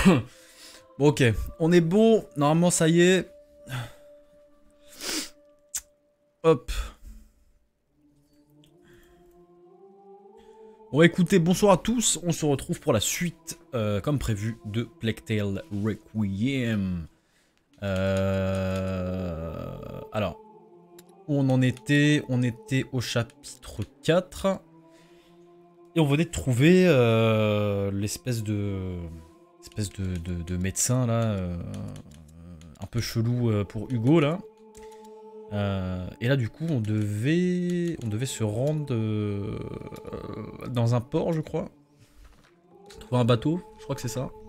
Bon, ok, on est bon. Normalement, ça y est. Hop. Bon, écoutez, bonsoir à tous. On se retrouve pour la suite, comme prévu, de Plague Tale Requiem. Alors, où on en était? On était au chapitre 4. Et on venait de trouver l'espèce de médecin, là, un peu chelou pour Hugo, là. Et là, du coup, on devait se rendre dans un port, je crois. Trouver un bateau, je crois que c'est ça.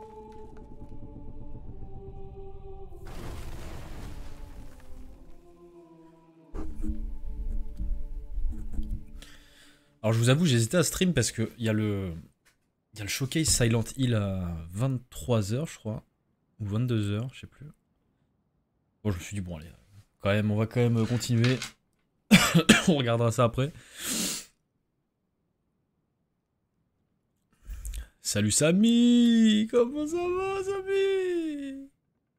Alors, je vous avoue, j'ai hésité à stream parce qu'il y a le showcase Silent Hill à 23h, je crois. Ou 22h, je sais plus. Bon, je me suis dit, bon, allez, quand même, on va quand même continuer. On regardera ça après. Salut Samy! Comment ça va, Samy?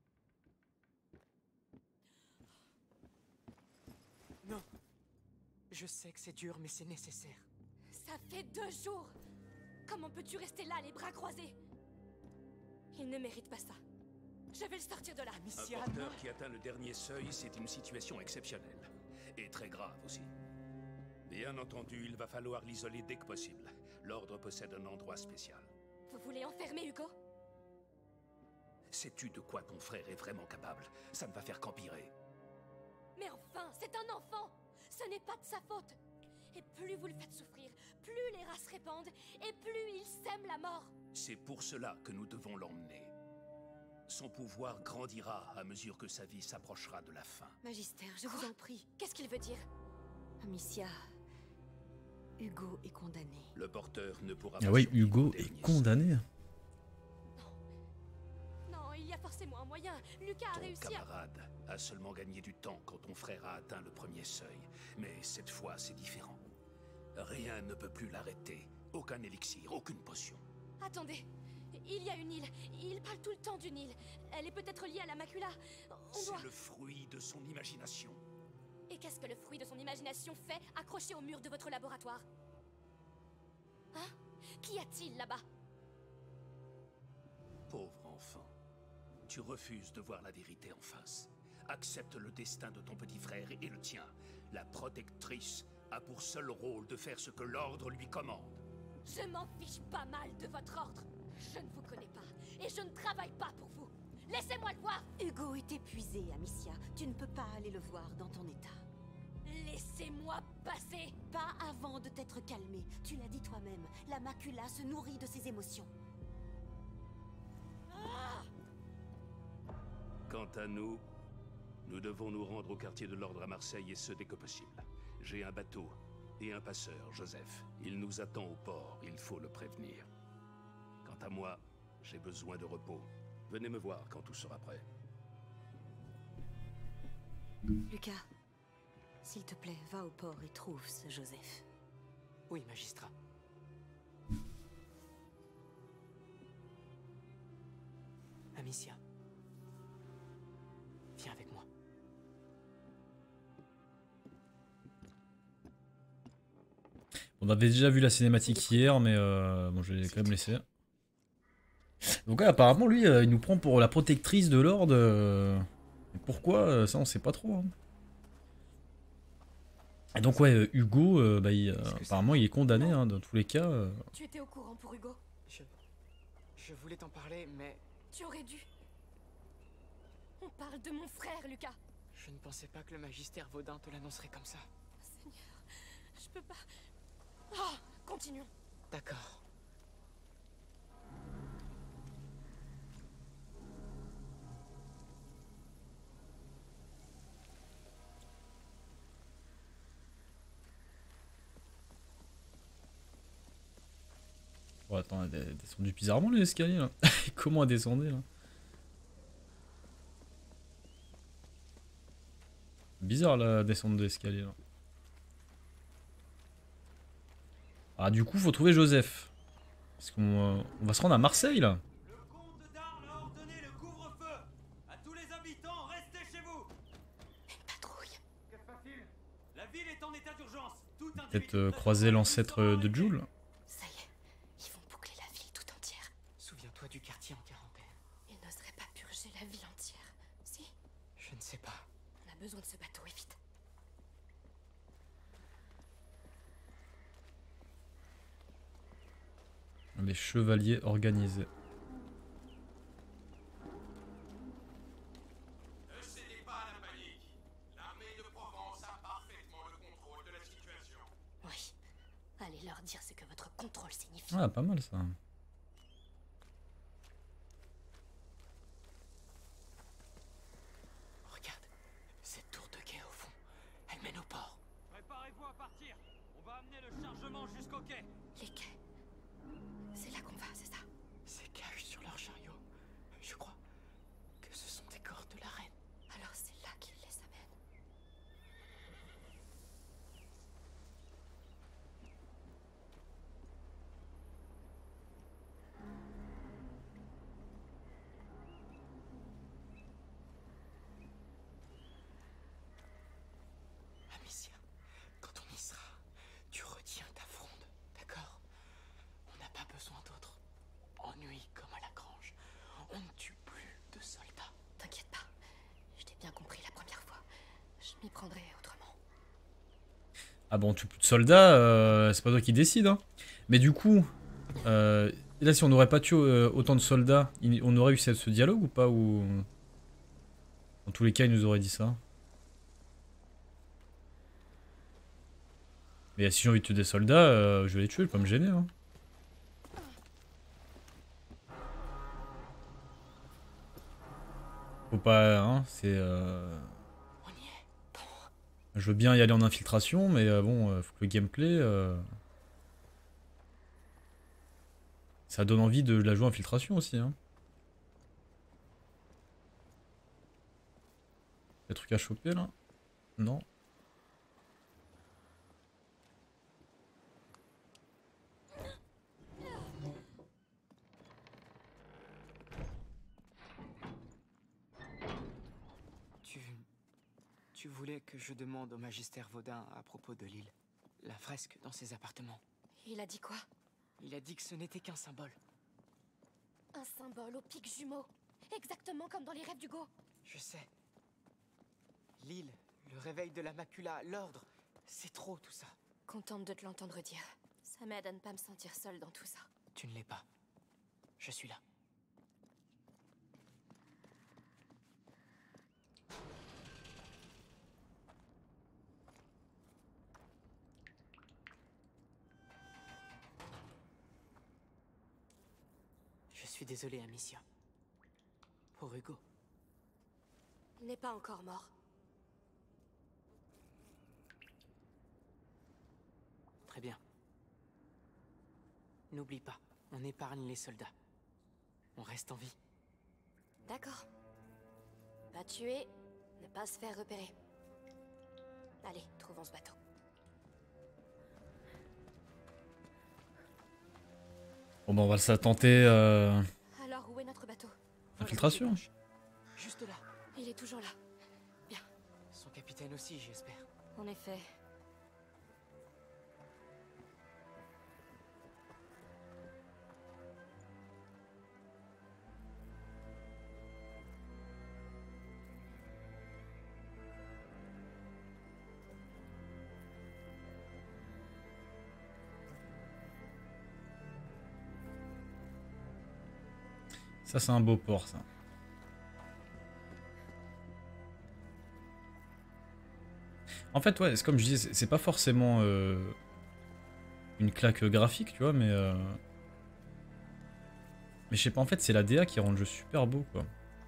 Non. Je sais que c'est dur, mais c'est nécessaire. Ça fait 2 jours! Comment peux-tu rester là, les bras croisés? Il ne mérite pas ça. Je vais le sortir de là. Amicia, Un porteur qui atteint le dernier seuil, c'est une situation exceptionnelle. Et très grave aussi. Bien entendu, il va falloir l'isoler dès que possible. L'ordre possède un endroit spécial. Vous voulez enfermer Hugo? Sais-tu de quoi ton frère est vraiment capable? Ça ne va faire qu'empirer. Mais enfin, c'est un enfant! Ce n'est pas de sa faute! Et plus vous le faites souffrir, plus les rats se répandent, et plus il sème la mort! C'est pour cela que nous devons l'emmener. Son pouvoir grandira à mesure que sa vie s'approchera de la fin. Magister, je vous en prie, qu'est-ce qu'il veut dire? Amicia, Hugo est condamné. Le porteur ne pourra Ah pas oui, survivre Hugo au dernier est condamné. Non, il y a forcément un moyen. Lucas a Ton réussi à... camarade a seulement gagné du temps quand ton frère a atteint le premier seuil. Mais cette fois, c'est différent. Rien ne peut plus l'arrêter. Aucun élixir, aucune potion. Attendez, il y a une île. Il parle tout le temps d'une île. Elle est peut-être liée à la macula. On doit... C'est le fruit de son imagination. Et qu'est-ce que le fruit de son imagination fait accroché au mur de votre laboratoire? Hein? Qu'y a-t-il là-bas? Pauvre enfant, tu refuses de voir la vérité en face. Accepte le destin de ton petit frère et le tien. La protectrice a pour seul rôle de faire ce que l'ordre lui commande. Je m'en fiche pas mal de votre ordre. Je ne vous connais pas, et je ne travaille pas pour vous. Laissez-moi le voir. Hugo est épuisé, Amicia. Tu ne peux pas aller le voir dans ton état. Laissez-moi passer. Pas avant de t'être calmé. Tu l'as dit toi-même, la macula se nourrit de ses émotions. Quant à nous, nous devons nous rendre au quartier de l'ordre à Marseille et ce dès que possible. J'ai un bateau et un passeur, Joseph. Il nous attend au port, il faut le prévenir. Quant à moi, j'ai besoin de repos. Venez me voir quand tout sera prêt. Lucas, s'il te plaît, va au port et trouve ce Joseph. Oui, magistrat. Amicia. Viens avec moi. On avait déjà vu la cinématique hier, mais bon, je l'ai quand même laissé. Donc ouais, apparemment, lui, il nous prend pour la protectrice de l'ordre. Et pourquoi, ça, on sait pas trop. Hein. Et donc ouais, Hugo, bah, apparemment, il est condamné, hein, dans tous les cas. Tu étais au courant pour Hugo? Je voulais t'en parler, mais Tu aurais dû. On parle de mon frère, Lucas. je ne pensais pas que le magistère Vaudin te l'annoncerait comme ça. Seigneur, je peux pas... Oh, continuons. D'accord. Bon, attends, elle a descendu bizarrement l'escalier là. Comment elle descendait là? Bizarre la descente de l'escalier là. Ah, du coup, faut trouver Joseph. Parce qu'on va se rendre à Marseille là. Le comte en état d'urgence. Tout Peut-être individu croiser l'ancêtre de Jules. Ça y est, ils vont boucler la ville tout entière. Souviens-toi du quartier en quarantaine. Ils n'oseraient pas purger la ville entière. Si, Je ne sais pas. on a besoin de ce bateau, et vite. Les chevaliers organisés. Ne cédez pas à la panique. L'armée de Provence a parfaitement le contrôle de la situation. Oui. Allez leur dire ce que votre contrôle signifie. Ah, pas mal ça. Regarde, cette tour de quai au fond. Elle mène au port. Préparez-vous à partir. On va amener le chargement jusqu'au quai. Les quais. C'est là qu'on va, c'est ça? Ces cages sur leur chariot. Je crois que ce sont des corps de la reine. Alors c'est là qu'ils les amènent. Amicia, quand on y sera, tu retiens ta fronde, d'accord? On n'a pas besoin d'autres ennuis comme à la grange. On ne tue plus de soldats. T'inquiète pas. Je t'ai bien compris la première fois. Je m'y prendrai autrement. Ah bon, tu plus de soldats, c'est pas toi qui décide. Hein. Mais du coup, là si on n'aurait pas tué autant de soldats, on aurait eu ce dialogue ou pas ou... Dans tous les cas, il nous aurait dit ça. Mais si j'ai envie de tuer des soldats, je vais les tuer, je vais pas me gêner. Hein. Faut pas, hein, c'est... On y est. Bon, Je veux bien y aller en infiltration, mais bon, faut que le gameplay... Ça donne envie de la jouer en infiltration aussi. Hein. Des trucs à choper là? Non. Tu voulais que je demande au magistère Vaudin à propos de l'île. La fresque dans ses appartements. Il a dit quoi? Il a dit que ce n'était qu'un symbole. Un symbole au pic jumeau. Exactement comme dans les rêves d'Hugo. Je sais. L'île, le réveil de la macula, l'ordre. C'est trop tout ça. Contente de te l'entendre dire. Ça m'aide à ne pas me sentir seule dans tout ça. Tu ne l'es pas. Je suis là. Je suis désolé, Amicia. Pour Hugo. Il n'est pas encore mort. Très bien. N'oublie pas, on épargne les soldats. On reste en vie. D'accord. Pas tuer, ne pas se faire repérer. Allez, trouvons ce bateau. Bon bah on va se tenter Alors, où est notre bateau? infiltration. Juste là. Il est toujours là. Bien. Son capitaine aussi, j'espère. En effet. Ça c'est un beau port ça. En fait ouais, c'est comme je disais, c'est pas forcément une claque graphique, tu vois, mais je sais pas, en fait c'est la DA qui rend le jeu super beau quoi.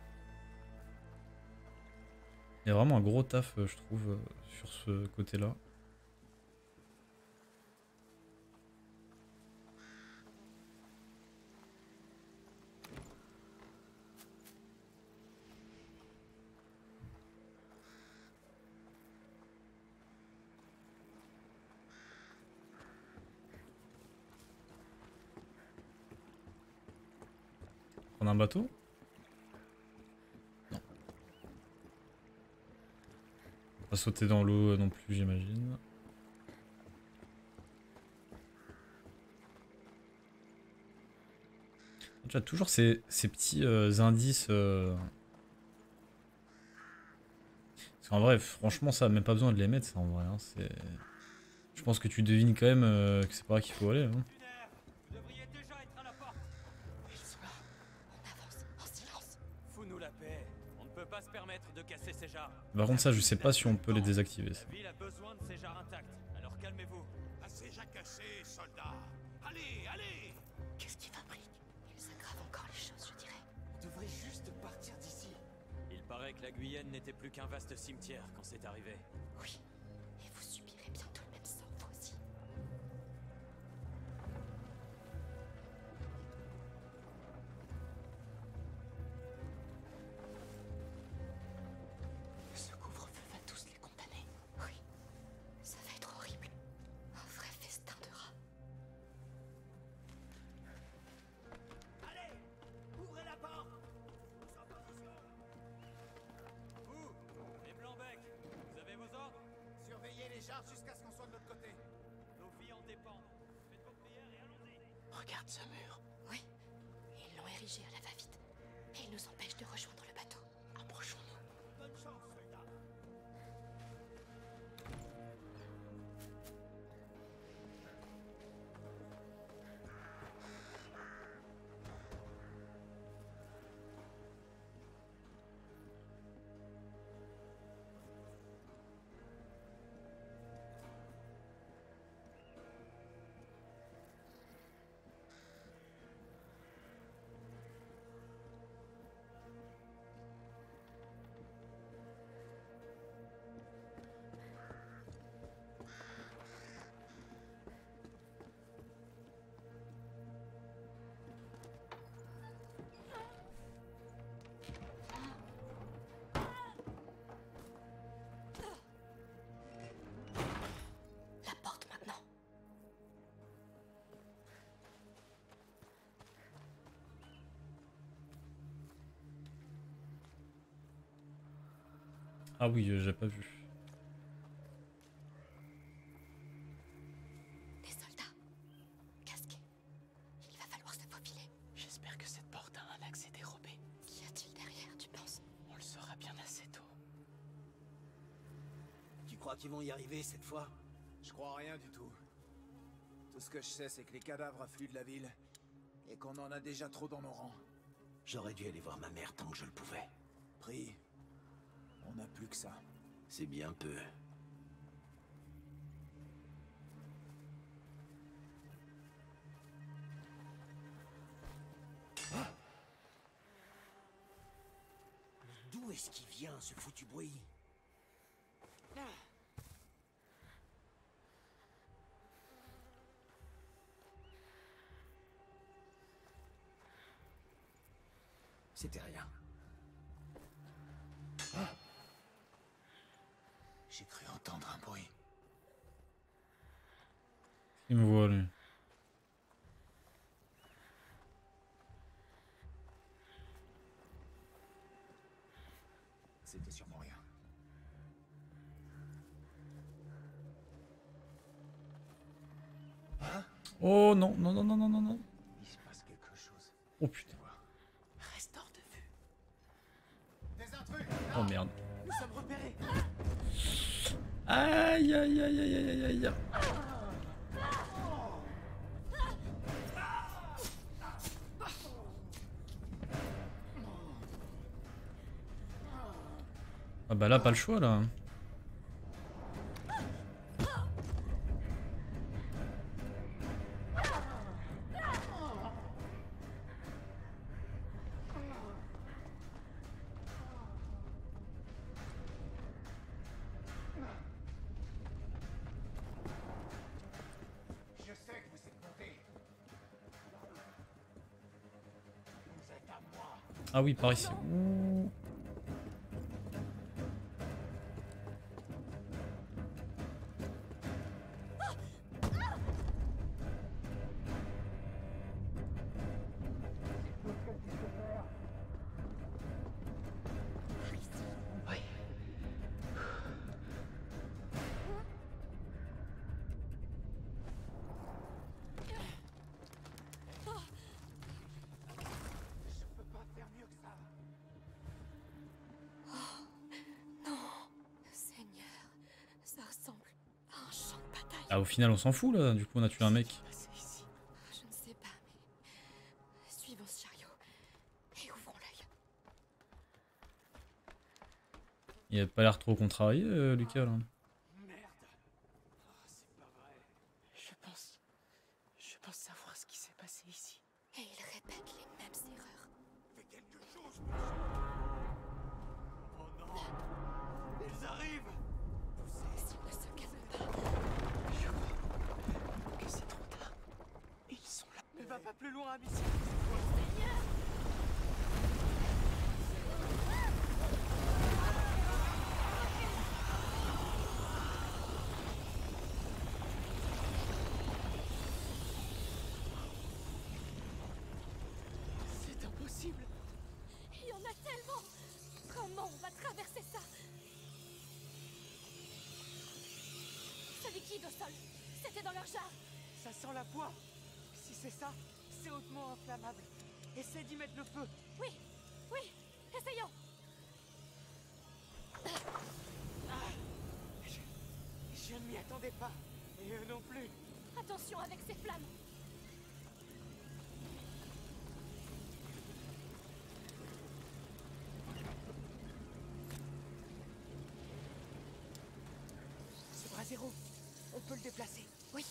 Il y a vraiment un gros taf je trouve sur ce côté-là. Prendre un bateau? Non. Pas sauter dans l'eau non plus, j'imagine. Tu as toujours ces petits indices. Parce qu'en vrai, franchement, ça, même pas besoin de les mettre, ça en vrai. Hein, je pense que tu devines quand même que c'est par là qu'il faut aller. Hein. Vous devriez déjà être à la porte. Ils sont là. On avance, en silence. Fous-nous la paix. On ne peut pas se permettre de casser ces jarres. Par contre, ça, je sais pas si on peut les désactiver. Ça. La ville a besoin de ces jarres intactes. Alors calmez-vous. Assez jacassé, soldats. Allez, allez. Qu'est-ce qu'ils fabriquent? Ils aggravent encore les choses, je dirais. On devrait juste partir d'ici. Il paraît que la Guyenne n'était plus qu'un vaste cimetière quand c'est arrivé. Oui. Et vous subirez bientôt le même sort, vous aussi. Ce couvre-feu va tous les condamner. Oui. Ça va être horrible. Un vrai festin de rats. Allez, ouvrez la porte. Tous en position. Vous, les Blancs-Becs, vous avez vos ordres? Surveillez les jarres jusqu'à ce qu'on soit de l'autre côté. Nos vies en dépendent. Faites vos prières et allons-y. Regarde ce mur. Oui. Ils l'ont érigé à la va-vite. Et il nous empêche de rejoindre le bateau. Approchons-nous. Bonne chance, soldats. La porte maintenant. Ah oui, j'ai pas vu. Des soldats. Casqués. Il va falloir se faufiler. J'espère que cette porte a un accès dérobé. Qu'y a-t-il derrière, tu penses? On le saura bien assez tôt. Tu crois qu'ils vont y arriver cette fois? Je crois rien du tout. Tout ce que je sais, c'est que les cadavres affluent de la ville et qu'on en a déjà trop dans nos rangs. J'aurais dû aller voir ma mère tant que je le pouvais. Pris. On n'a plus que ça. C'est bien peu. D'où est-ce qu'il vient ce foutu bruit? C'était rien. J'ai cru entendre un bruit. Il me voit, lui. C'était sûrement rien. Oh non, non, non, non, non, non, non. Il se passe quelque chose. Oh putain. Reste hors de vue. Des intrus! Oh merde. Nous sommes repérés. Aïe, aïe, aïe, aïe, aïe, aïe, aïe. Ah bah là, pas le choix, là. Je sais que vous êtes montés. Vous êtes à moi. Ah oui, par ici. Ouh. Oui. Ah, au final, on s'en fout là. Du coup, on a tué un mec. Passé ici. Je ne sais pas, mais suivons ce chariot et ouvrons l'œil. Il a pas l'air trop contrarié, Lucas là. Merde. Oh, c'est pas vrai. Je pense savoir ce qui s'est passé ici. Et il répète les mêmes erreurs. Fais quelque chose, Oh non. Ils arrivent. S'il ne se calme pas. Je crois que c'est trop tard. Ils sont là. Ne va pas plus loin, Amicia. C'est impossible. Il y en a tellement. Comment on va traverser ça? Ce liquide au sol, c'était dans leur jarre. Ça sent la poix. Si c'est ça, c'est hautement inflammable. Essaie d'y mettre le feu. Oui, oui, essayons. Je ne m'y attendais pas. Et eux non plus. Attention avec ces flammes. Ce bras zéro, on peut le déplacer. Oui.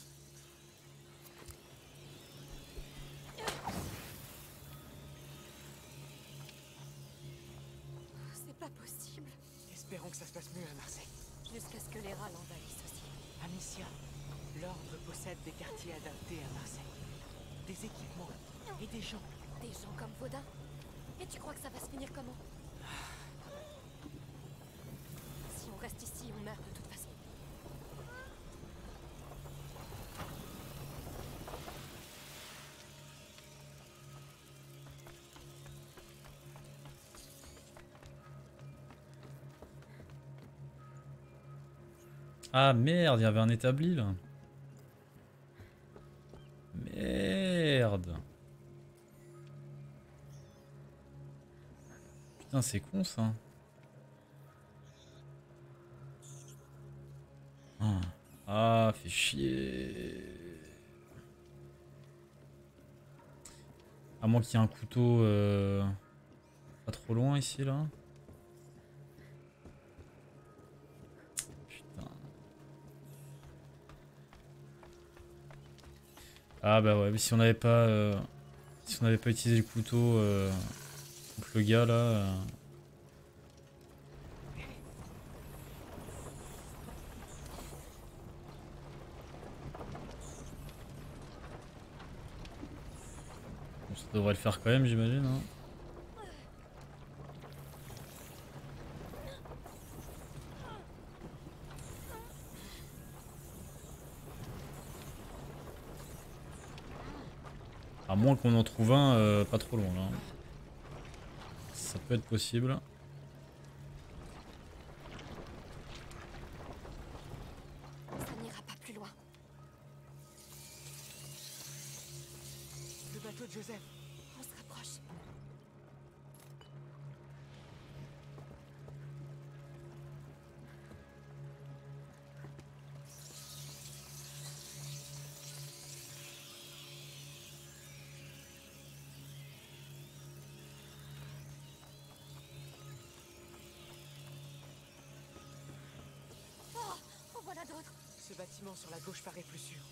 C'est pas possible. Espérons que ça se passe mieux à Marseille. Jusqu'à ce que les rats l'envahissent aussi. Amicia, l'ordre possède des quartiers adaptés à Marseille. Des équipements et des gens. Des gens comme Vaudin. Et tu crois que ça va se finir comment? Si on reste ici, on meurt de toute façon. Ah merde, il y avait un établi là. Merde. Putain, c'est con ça. Ah, fait chier. À moins qu'il y ait un couteau pas trop loin ici là. Putain. Ah bah ouais, mais si on n'avait pas utilisé le couteau contre le gars là. Bon, ça devrait le faire quand même, j'imagine. Hein. À moins qu'on en trouve un pas trop loin là. Ça peut être possible. Ça n'ira pas plus loin. Le bateau de Joseph. On se rapproche. Oh, en voilà d'autres. Ce bâtiment sur la gauche paraît plus sûr.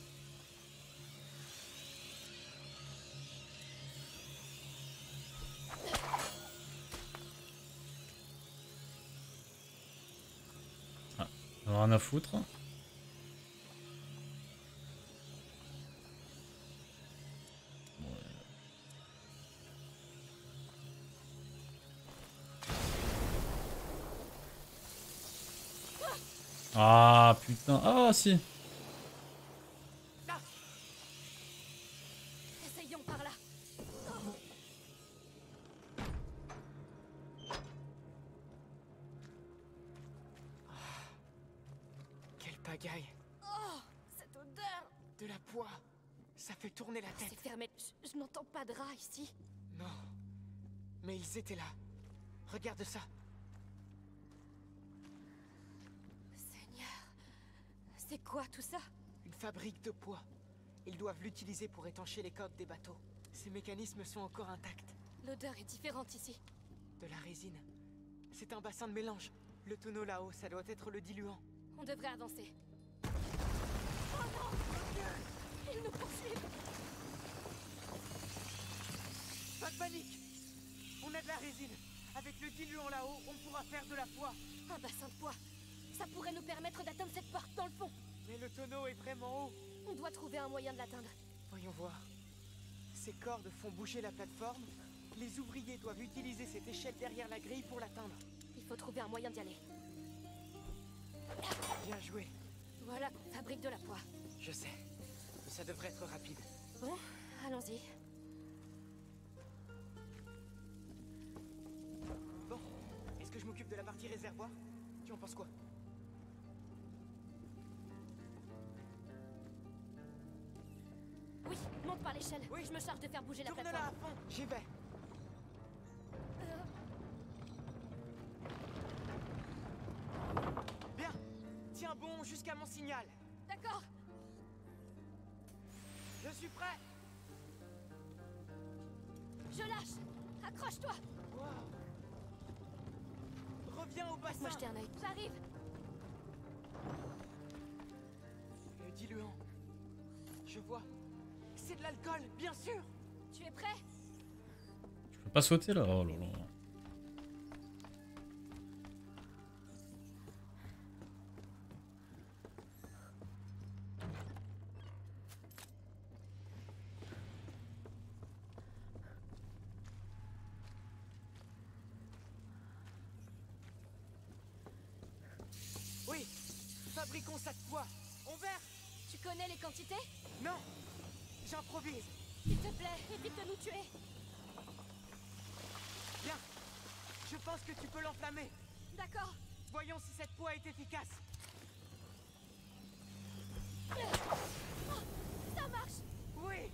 Rien à foutre. Ah putain. Ah si. Essayons par là. Oh, Quelle pagaille. oh, cette odeur. De la poix. Ça fait tourner la tête. C'est fermé. Je n'entends pas de rats ici. Non. Mais ils étaient là. Regarde ça. Seigneur, C'est quoi tout ça? Une fabrique de poids. Ils doivent l'utiliser pour étancher les coques des bateaux. Ces mécanismes sont encore intacts. L'odeur est différente ici. De la résine. C'est un bassin de mélange. Le tonneau là-haut, ça doit être le diluant. On devrait avancer. Oh non! Ils nous poursuivent! Pas de panique! On a de la résine. Avec le diluant là-haut, on pourra faire de la poix. Un bassin de poids. Ça pourrait nous permettre d'atteindre cette porte dans le fond. Mais le tonneau est vraiment haut. On doit trouver un moyen de l'atteindre. Voyons voir. Ces cordes font bouger la plateforme. Les ouvriers doivent utiliser cette échelle derrière la grille pour l'atteindre. Il faut trouver un moyen d'y aller. Bien joué. Voilà qu'on fabrique de la poix. Je sais. Mais ça devrait être rapide. Bon, allons-y. Bon. Est-ce que je m'occupe de la partie réservoir? Tu en penses quoi? Oui, monte par l'échelle. Oui. Je me charge de faire bouger la Tourne-la à plateforme. fond. J'y vais. Bien. Tiens bon jusqu'à mon signal. D'accord. Je suis prêt. Je lâche. Accroche-toi. Wow. Reviens au bassin. Moi jeter un œil. J'arrive. Le diluant. Je vois. C'est de l'alcool, bien sûr. Tu es prêt? Je peux pas sauter là. Oh là là. Oui. Fabriquons cette poix. On verra. Tu connais les quantités? Non. J'improvise. S'il te plaît, évite de nous tuer. Bien. Je pense que tu peux l'enflammer. D'accord. Voyons si cette poix est efficace. Oh, ça marche. Oui.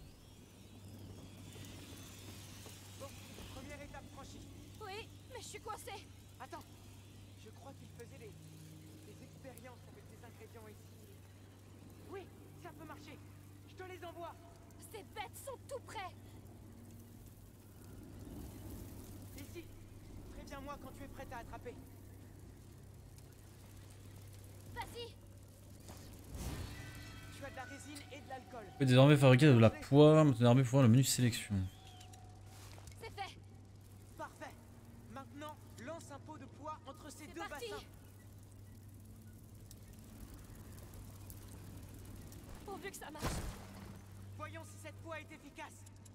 Bon, première étape franchie. Oui, mais je suis coincée. Attends. Je crois qu'il faisait des expériences avec des ingrédients ici. Oui, ça peut marcher. Je te les envoie. Ces bêtes sont tout près. Ici. Préviens-moi quand tu es prête à attraper. Vas-y. Tu as de la résine et de l'alcool. Je peux désormais fabriquer de la poix. Maintenant, armée pour voir le menu sélection. C'est fait. Parfait. Maintenant, lance un pot de poids entre ces C'est deux parti. bassins. Pourvu que ça marche. Voyons si cette poix est efficace.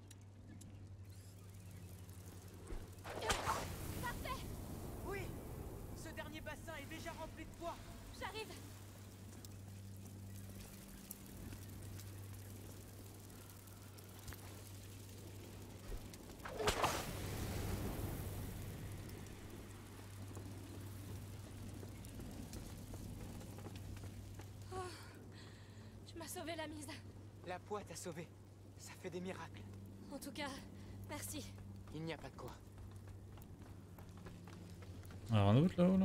Parfait. Oui. Ce dernier bassin est déjà rempli de poids. J'arrive. Oh, tu m'as sauvé la mise. La poix t'a sauvé. Ça fait des miracles. En tout cas, merci. Il n'y a pas de quoi. Alors un autre là-haut là.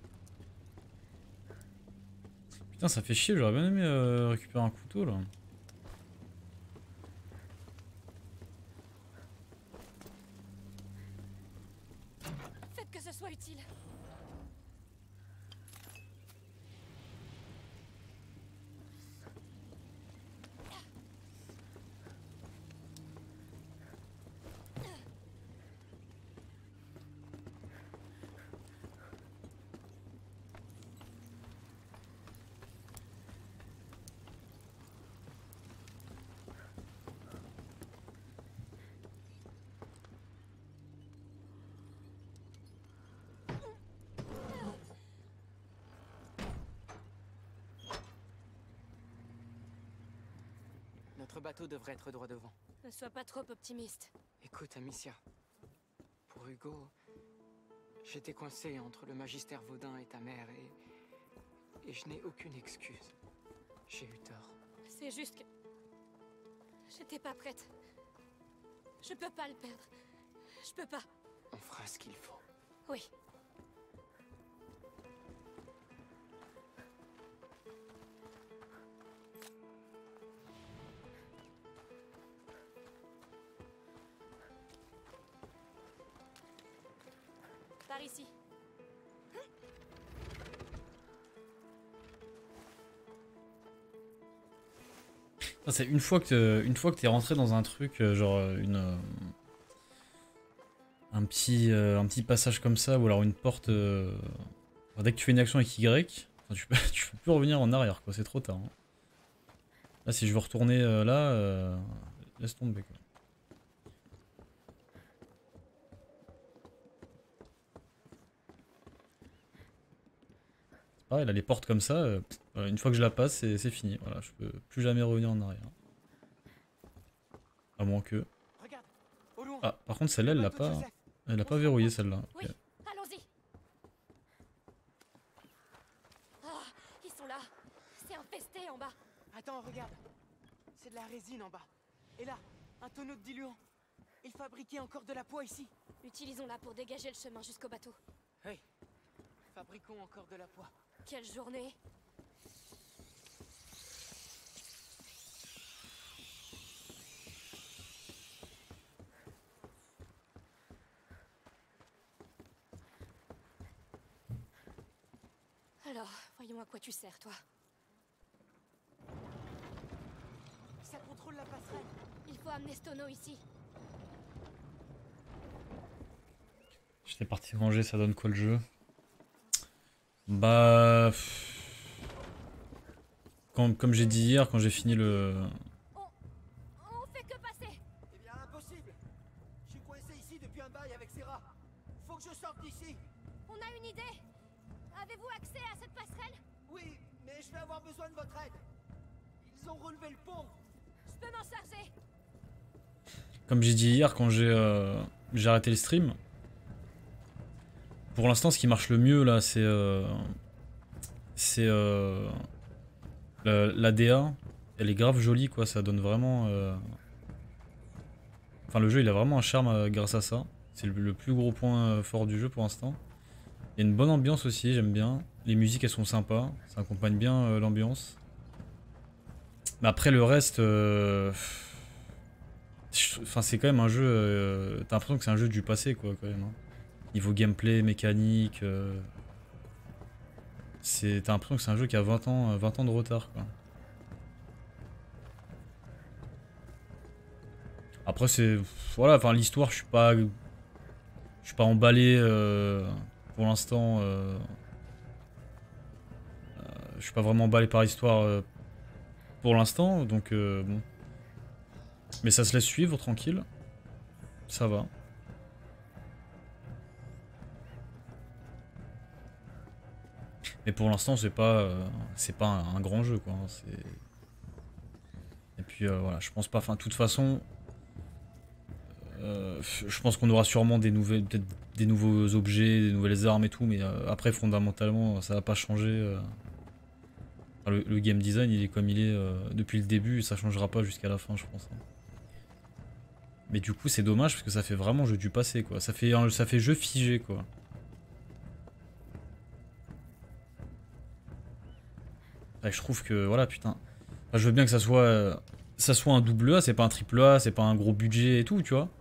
Putain ça fait chier, j'aurais bien aimé récupérer un couteau là. Faites que ce soit utile. Notre bateau devrait être droit devant. Ne sois pas trop optimiste. Écoute, Amicia. Pour Hugo, j'étais coincé entre le magistère Vaudin et ta mère et je n'ai aucune excuse. J'ai eu tort. C'est juste que... J'étais pas prête. Je peux pas le perdre. Je peux pas. On fera ce qu'il faut. Oui. par ici. C'est une fois que t'es rentré dans un truc, genre un petit passage comme ça, ou alors une porte. Enfin, dès que tu fais une action avec Y, enfin, tu peux plus revenir en arrière, quoi. C'est trop tard. Hein. Là, si je veux retourner là, laisse tomber, quoi. C'est pareil, là, les portes comme ça, une fois que je la passe, c'est fini. Voilà, je peux plus jamais revenir en arrière. À moins que. Regarde, au loin. Ah, par contre, celle-là, elle l'a pas verrouillé, celle-là. Oui, Ok. allons-y. Ah, ils sont là. C'est infesté en bas. Attends, regarde. C'est de la résine en bas. Et là, un tonneau de diluant. Ils fabriquaient encore de la poix ici. Utilisons-la pour dégager le chemin jusqu'au bateau. Oui. Fabriquons encore de la poix. Quelle journée! Alors, voyons à quoi tu sers, toi. Ça contrôle la passerelle. Il faut amener ce tonneau ici. J'étais parti manger, ça donne quoi le jeu? Bah... Comme j'ai dit hier, quand j'ai fini le... On fait que passer. Eh bien, impossible. Je suis coincé ici depuis un bail avec Serra. Faut que je sorte d'ici. On a une idée. Avez-vous accès à cette passerelle? Oui, mais je vais avoir besoin de votre aide. Ils ont relevé le pont. Je peux m'en charger. Comme j'ai dit hier, quand j'ai arrêté le stream, pour l'instant, ce qui marche le mieux là, c'est l'ADA. Elle est grave jolie, quoi. Ça donne vraiment. Enfin, le jeu, il a vraiment un charme grâce à ça. C'est le plus gros point fort du jeu pour l'instant. Il y a une bonne ambiance aussi, j'aime bien. Les musiques, elles sont sympas. Ça accompagne bien l'ambiance. Mais après, le reste. Enfin, c'est quand même un jeu. T'as l'impression que c'est un jeu du passé, quoi, quand même. Hein. Niveau gameplay, mécanique. T'as l'impression que c'est un jeu qui a 20 ans de retard, quoi. Après, c'est. Voilà, enfin, l'histoire, je suis pas emballé pour l'instant. Je suis pas vraiment emballé par l'histoire pour l'instant, donc bon. Mais ça se laisse suivre, tranquille. Ça va. Mais pour l'instant, c'est pas un grand jeu, quoi. Et puis voilà, je pense pas. Enfin, de toute façon, je pense qu'on aura sûrement peut-être des nouveaux objets, des nouvelles armes et tout, mais après, fondamentalement, ça va pas changer. Enfin, le game design, il est comme il est depuis le début, et ça changera pas jusqu'à la fin, je pense. Hein. Mais du coup, c'est dommage parce que ça fait vraiment jeu du passé, quoi. Ça fait jeu figé, quoi. Et je trouve que, voilà, putain. Enfin, je veux bien que ça soit un double A, c'est pas un triple A, c'est pas un gros budget et tout, tu vois.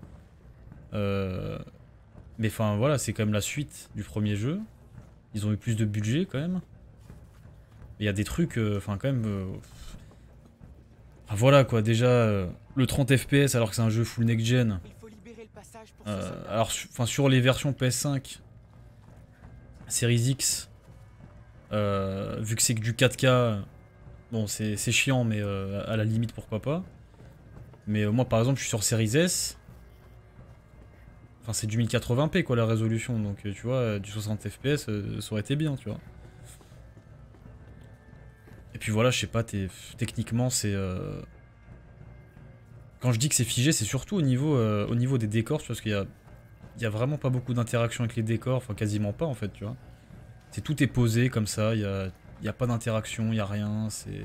Mais enfin, voilà, c'est quand même la suite du premier jeu. Ils ont eu plus de budget, quand même. Il y a des trucs, enfin, quand même... Enfin, voilà, quoi, déjà, le 30 FPS alors que c'est un jeu full next-gen. Il faut libérer le passage pour ce soldat. Alors, enfin, sur les versions PS5, Series X, vu que c'est que du 4K, bon, c'est chiant, mais à la limite, pourquoi pas. Mais moi, par exemple, je suis sur Series S. Enfin, c'est du 1080p, quoi, la résolution. Donc, tu vois, du 60 FPS, ça aurait été bien, tu vois. Et puis voilà, je sais pas, techniquement, c'est... Quand je dis que c'est figé, c'est surtout au niveau des décors, parce qu'il y a vraiment pas beaucoup d'interaction avec les décors, enfin quasiment pas en fait, tu vois. Tout est posé comme ça, il y a pas d'interaction, il y a rien, c'est...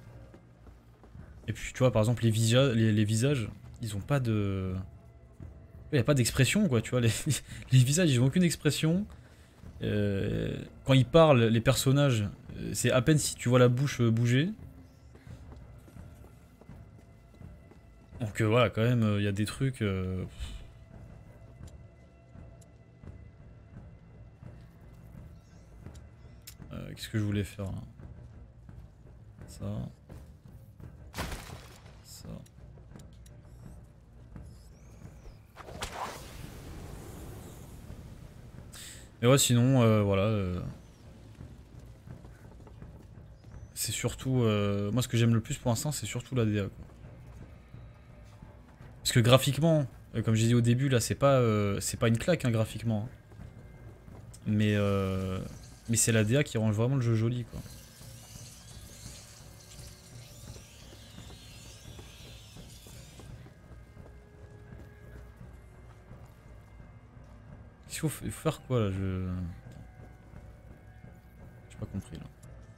Et puis tu vois, par exemple, les visages, ils ont pas de... Il y a pas d'expression, quoi, tu vois, les visages, ils ont aucune expression. Quand ils parlent, les personnages, c'est à peine si tu vois la bouche bouger. Donc voilà, quand même, il y a des trucs... Qu'est-ce que je voulais faire là? Ça. Ça. Mais ouais, sinon, voilà. C'est surtout... moi, ce que j'aime le plus pour l'instant, c'est surtout la DA, quoi. Parce que graphiquement, comme j'ai dit au début, là, c'est pas une claque, hein, graphiquement. Mais c'est la DA qui rend vraiment le jeu joli, quoi. Il faut faire quoi, là? J'ai pas compris, là.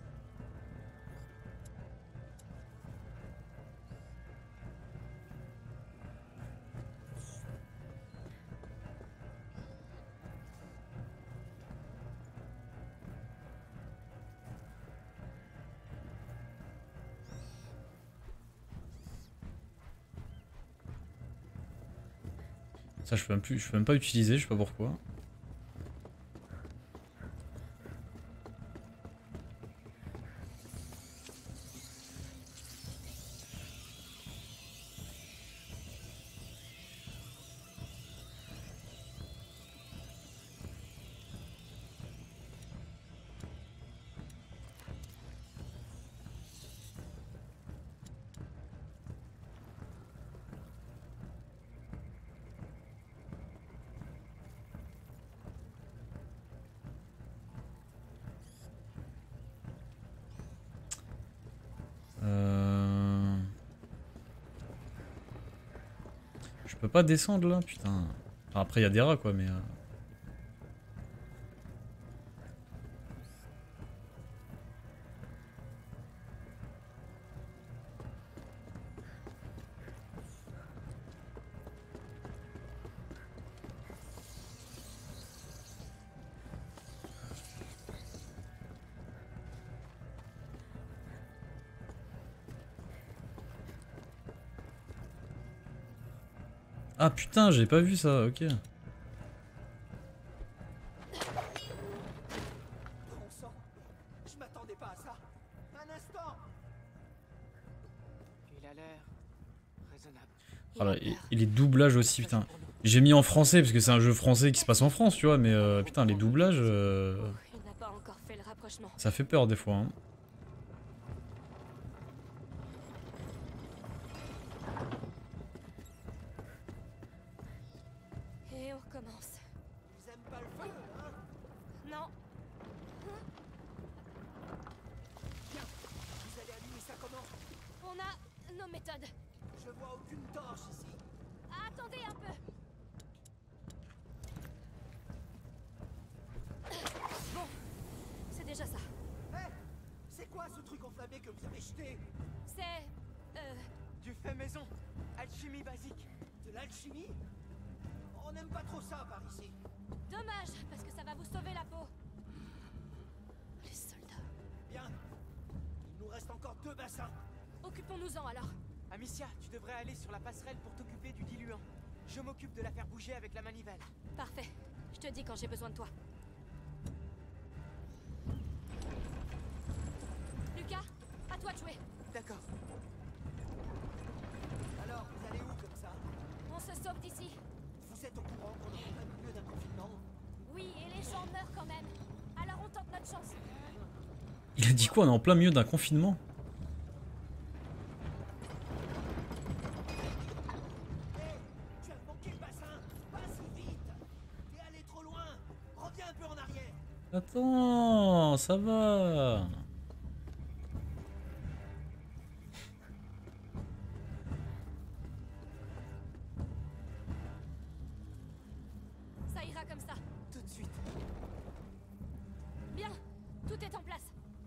Ça, je peux même pas utiliser, je sais pas pourquoi. Je peux pas descendre là, putain. Enfin, après, il y a des rats quoi, mais. Ah putain, j'ai pas vu ça, ok. Bon sang, je m'attendais pas à ça. Un instant. Il a l'air raisonnable. Voilà, et les doublages aussi, putain. J'ai mis en français parce que c'est un jeu français qui se passe en France, tu vois, mais putain, les doublages. Il n'a pas encore fait le rapprochement. Ça fait peur des fois, hein. Et on recommence. Ils aiment pas le feu, hein? Non. Bien. Vous allez allumer ça comment? On a nos méthodes. Je vois aucune torche ici. Attendez un peu. Bon, c'est déjà ça. Hé, c'est quoi ce truc enflammé que vous avez jeté? C'est... Du fait maison. Alchimie basique. De l'alchimie? On n'aime pas trop ça par ici. dommage, parce que ça va vous sauver la peau. Les soldats. Bien. Il nous reste encore 2 bassins. Occupons-nous-en alors. Amicia, tu devrais aller sur la passerelle pour t'occuper du diluant. Je m'occupe de la faire bouger avec la manivelle. Parfait. Je te dis quand j'ai besoin de toi. Lucas, à toi de jouer. D'accord. Alors, vous allez où comme ça? On se sauve d'ici. Vous êtes au courant qu'on est en plein milieu d'un confinement? Oui, et les gens meurent quand même. Alors on tente notre chance. Il a dit quoi? On est en plein milieu d'un confinement? Hé, tu as manqué le bassin. Pas si vite. T'es allé trop loin. Reviens un peu en arrière. Attends, ça va. Ça ira comme ça. Tout de suite. Bien, tout est en place.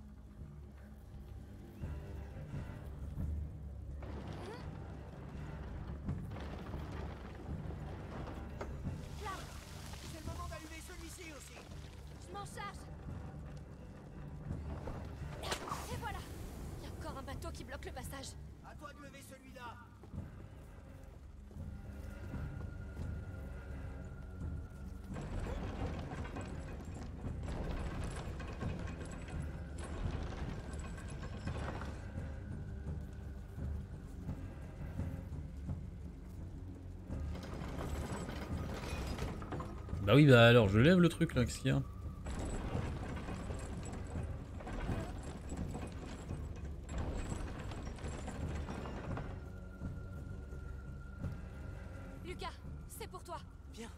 Là, C'est le moment d'allumer celui-ci aussi. je m'en charge. Et voilà. Il y a encore un bateau qui bloque le passage. À toi de lever celui-là. Bah oui, bah alors je lève le truc là, qu'est-ce qu'il y a? Lucas, c'est pour toi. Viens.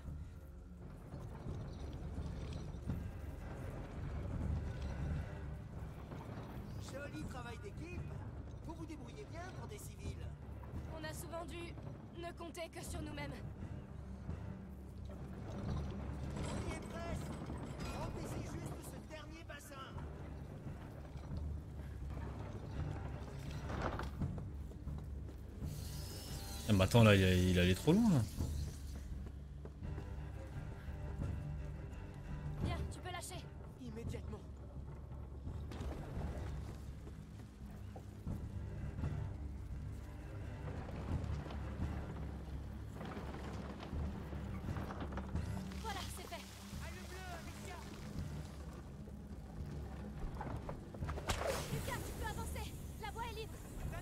Joli travail d'équipe. Vous vous débrouillez bien pour des civils. On a souvent dû ne compter que sur nous-mêmes. On y est presque. Remplissez juste ce dernier bassin. Ah bah attends là, il allait trop loin là. Bien, tu peux lâcher. Immédiatement. Voilà, c'est fait. Lucas, tu peux avancer. La voie est libre.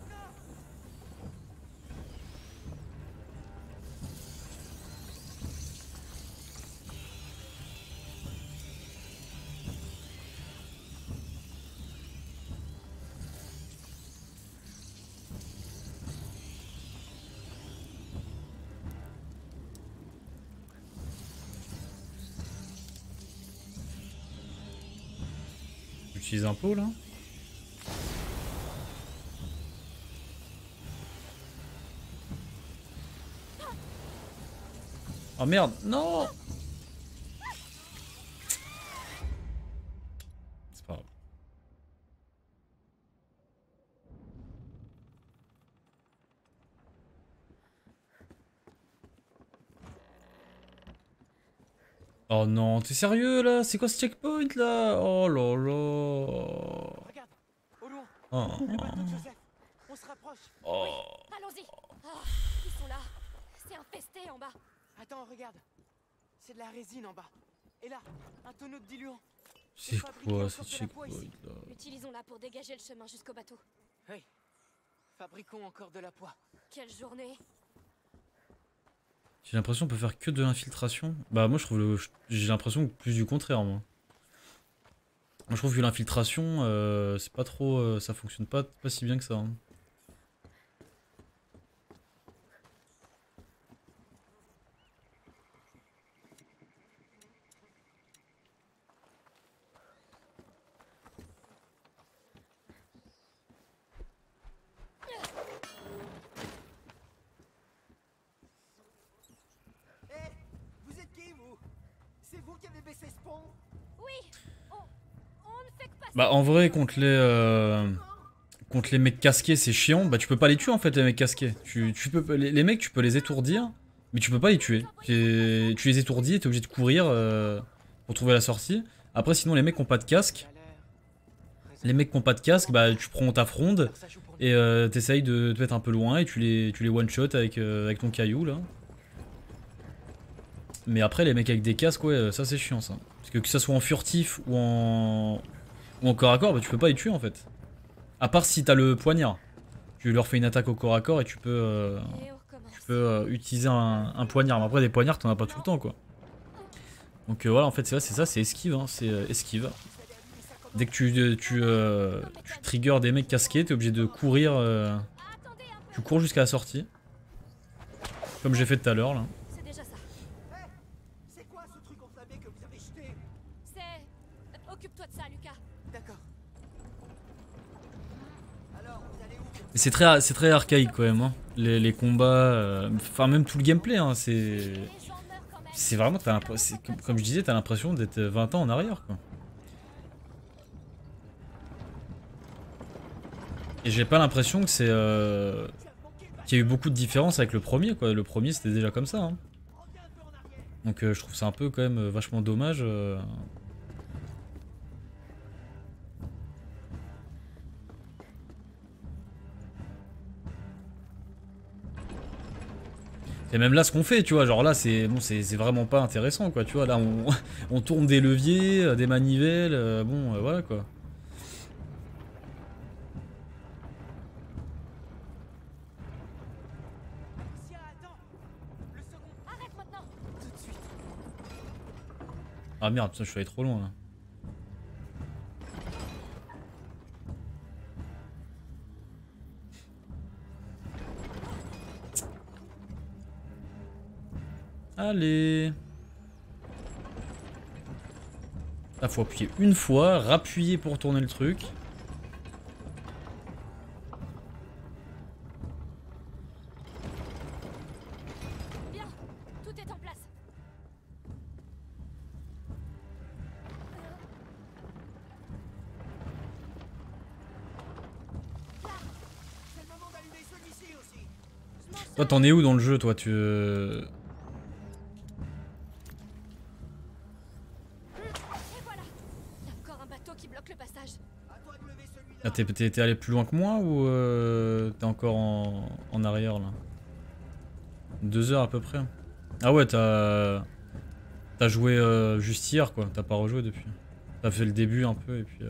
J'utilise un pot là. Oh merde, non! C'est pas grave. Oh non, t'es sérieux là? C'est quoi ce checkpoint là? Oh là là. Regarde, au loin. Oh. Le bateau de Joseph. On se rapproche. Oh. Allons-y. Ah, ils sont là. C'est infesté en bas. Attends, regarde. C'est de la résine en bas. Et là, un tonneau de diluant. C'est quoi ce checkpoint là? Utilisons-la pour dégager le chemin jusqu'au bateau. Hey, fabriquons encore de la poix. Quelle journée. J'ai l'impression qu'on peut faire que de l'infiltration. Bah moi je trouve j'ai l'impression que plus du contraire moi. Moi je trouve que l'infiltration c'est pas trop ça fonctionne pas si bien que ça. Hein. Eh, vous êtes qui vous? C'est vous qui avez baissé ce pont? Oui, on ne fait que passer. Bah en vrai contre les mecs casqués c'est chiant. Bah tu peux pas les tuer en fait les mecs casqués. Tu peux les mecs tu peux les étourdir mais tu peux pas les tuer. Tu les étourdis et t'es obligé de courir pour trouver la sortie. Après sinon les mecs qui ont pas de casque. Les mecs qui ont pas de casque, bah tu prends ta fronde et t'essayes de te mettre un peu loin et tu les one shot avec ton caillou là. Mais après les mecs avec des casques ouais ça c'est chiant ça. Parce que ça soit en furtif ou en corps à corps bah tu peux pas les tuer en fait. À part si t'as le poignard. Tu leur fais une attaque au corps à corps et tu peux utiliser un poignard. Mais après des poignards t'en as pas tout le temps quoi. Donc voilà en fait c'est ça c'est esquive hein, c'est esquive. Dès que tu triggers des mecs casqués, t'es obligé de courir. Tu cours jusqu'à la sortie. Comme j'ai fait tout à l'heure là. C'est déjà ça. C'est quoi ce truc enflammé que vous avez jeté? C'est... Occupe-toi de ça, Lucas. D'accord. Alors, vous allez où? C'est très archaïque quand même. Hein. Les combats. Enfin, même tout le gameplay. Hein, c'est vraiment. Comme je disais, t'as l'impression d'être 20 ans en arrière quoi. Et j'ai pas l'impression que c'est qu'il y a eu beaucoup de différences avec le premier quoi. Le premier c'était déjà comme ça. Hein. Donc je trouve ça un peu quand même vachement dommage. Et même là ce qu'on fait tu vois genre là c'est bon, c'est vraiment pas intéressant quoi tu vois là on tourne des leviers, des manivelles, bon voilà quoi. Arrête maintenant. Tout de suite. Ah merde, putain, je suis allé trop loin là. Allez. Là, faut appuyer une fois, rappuyer pour tourner le truc. Bien, tout est en place. Là, c'est le moment d'allumer celui-ci aussi. Je m'en Toi, t'en es où dans le jeu, toi? Tu... Et voilà. Il y a encore un bateau qui bloque le passage. À toi de lever celui-là. Ah, t'es allé plus loin que moi ou t'es encore en arrière là? 2 heures à peu près. Ah ouais, t'as joué juste hier quoi, t'as pas rejoué depuis. T'as fait le début un peu et puis...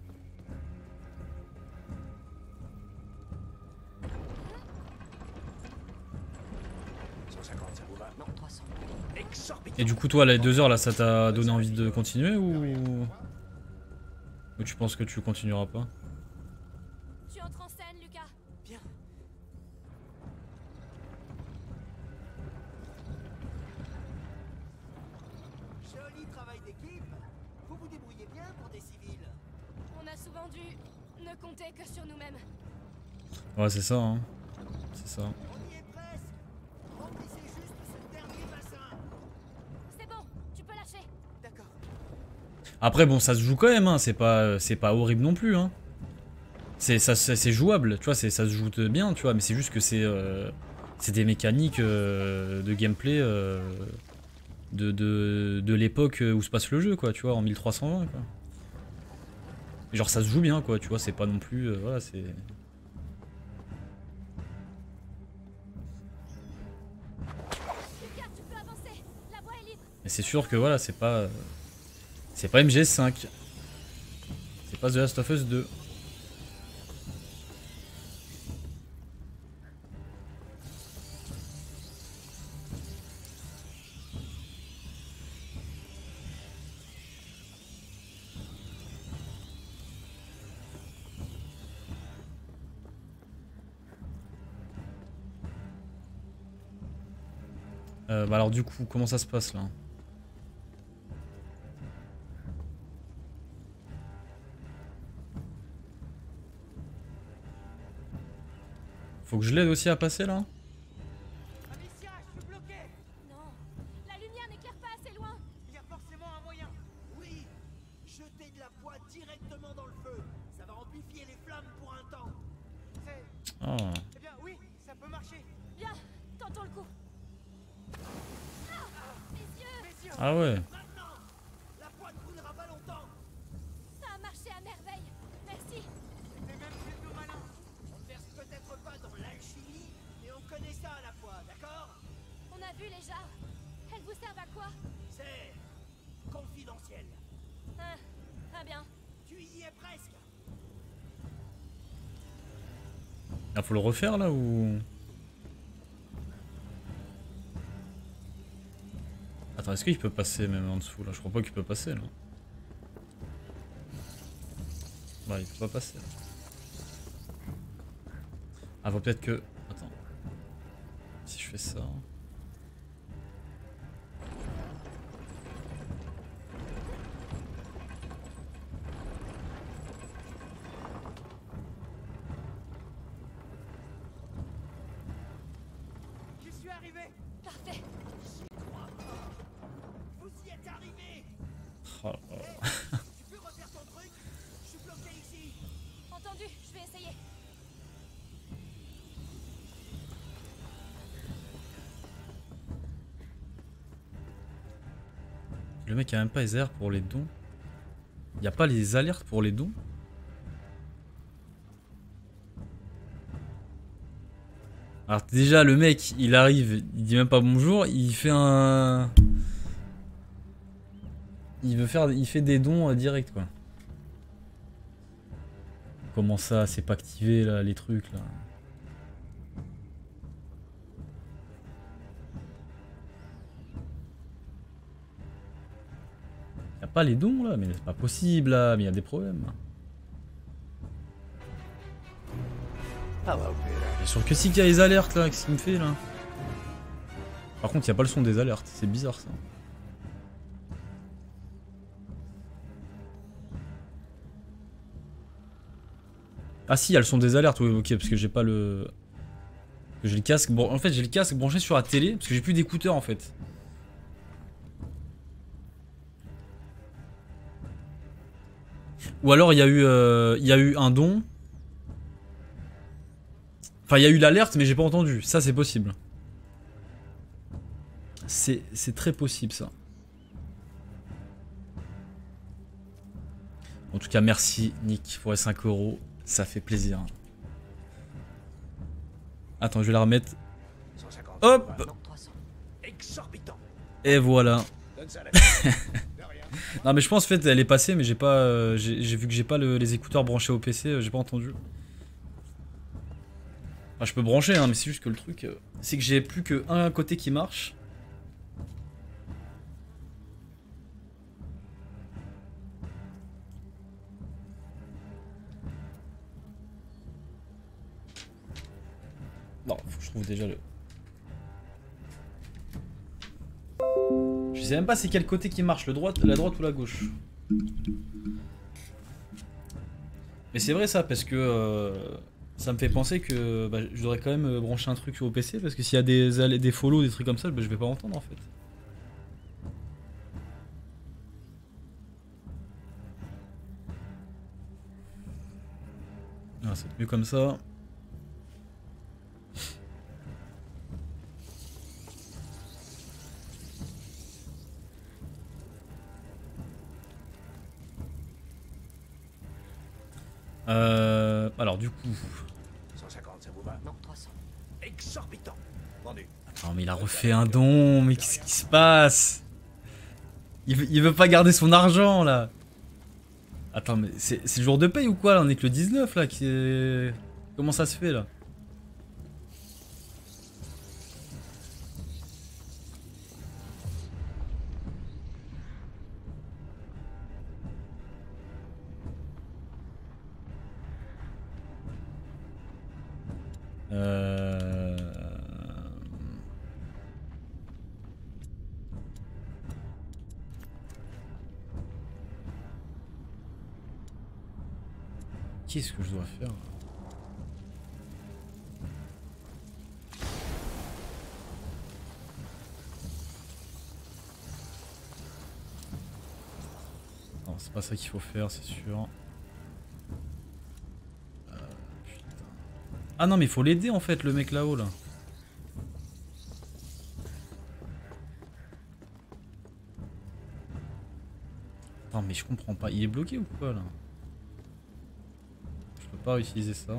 Et du coup toi les 2 heures là ça t'a donné envie de continuer ou tu penses que tu continueras pas? Tu entres en scène, Lucas. Bien. Joli travail d'équipe. Vous vous débrouillez bien pour des civils. On a souvent dû ne compter que sur nous-mêmes. Ouais c'est ça hein. C'est ça. On y est presque. Remplissez juste ce dernier bassin. C'est bon, tu peux lâcher. D'accord. Après bon ça se joue quand même hein, c'est pas horrible non plus hein. C'est jouable, tu vois, ça se joue bien, tu vois, mais c'est juste que c'est des mécaniques de gameplay de l'époque où se passe le jeu, quoi, tu vois, en 1320, quoi. Et genre ça se joue bien, quoi, tu vois, c'est pas non plus, voilà, c'est... Lucas, tu peux avancer. La voie est libre. Mais c'est sûr que voilà, c'est pas MGS5. C'est pas The Last of Us 2. Bah alors du coup, comment ça se passe là? Faut que je l'aide aussi à passer là? Amicia, je suis bloqué. Non, la lumière n'éclaire pas assez loin. Il y a forcément un moyen. Oui. Jetez de la poix directement dans le feu. Ça va amplifier les flammes pour un temps. C'est... Ah. Eh bien, oui, ça peut marcher. Bien, tentons le coup. Ah, mes yeux, Messieurs, Ah ouais. maintenant, la poix ne brûlera pas longtemps. ça a marché à merveille. Merci. C'était même plutôt malin. On ne verse peut-être pas dans l'alchimie, mais on connaît ça à la fois, d'accord? On a vu les jarres. Elles vous servent à quoi? C'est confidentiel. Ah, très bien. Tu y es presque. Ah, faut le refaire là ou... Attends, est-ce qu'il peut passer même en dessous là? Je crois pas qu'il peut passer là. Bah il peut pas passer là. Ah faut peut-être que... Attends. Si je fais ça... J'y suis arrivé. Parfait. Vous y êtes arrivé. Oh là là. Tu peux refaire ton truc? Je suis bloqué ici. Entendu, je vais essayer. Le mec a même pas les airs pour les dons. Y a pas les alertes pour les dons? Alors déjà le mec il arrive, il dit même pas bonjour, il fait un... Il fait des dons direct quoi. Comment ça, c'est pas activé là, les trucs là? pas les dons là, mais c'est pas possible là, mais il y a des problèmes. Bien sûr que si qu'il y a les alertes là, qu'est-ce qu'il me fait là? Par contre, il n'y a pas le son des alertes, c'est bizarre ça. Ah si, il y a le son des alertes, oui, ok, parce que j'ai pas le... J'ai le casque, bon, en fait j'ai le casque branché sur la télé, parce que j'ai plus d'écouteurs en fait. Ou alors il y a eu un don. Enfin, il y a eu l'alerte, mais j'ai pas entendu. Ça, c'est possible. C'est très possible, ça. En tout cas, merci, Nick, pour les 5 €. Ça fait plaisir. Attends, je vais la remettre. 150. Hop! Non, 300. Exorbitant. Et voilà. Donne ça à la De rien. Non, mais je pense, en fait, elle est passée, mais j'ai pas... j'ai vu que j'ai pas les écouteurs branchés au PC, j'ai pas entendu. Enfin, je peux brancher, hein, mais c'est juste que le truc, c'est que j'ai plus qu'un côté qui marche. Non, faut que je trouve déjà le... Je sais même pas c'est quel côté qui marche, la droite ou la gauche. Mais c'est vrai ça, parce que... ça me fait penser que bah, je devrais quand même brancher un truc au PC parce que s'il y a des follow, des trucs comme ça, bah, je vais pas entendre en fait. Ah, c'est mieux comme ça. Alors du coup... 150, ça vous va? Non, 300. Exorbitant. Vendu. Attends, mais il a refait un don, mais qu'est-ce qui se passe? Il veut pas garder son argent là. Attends, mais c'est le jour de paye ou quoi là? On est que le 19 là qui est... Comment ça se fait là? Qu'est-ce que je dois faire? Non, c'est pas ça qu'il faut faire, c'est sûr. Putain. Ah non, mais il faut l'aider en fait, le mec là-haut là. Attends, mais je comprends pas. Il est bloqué ou quoi là? Je peux pas utiliser ça.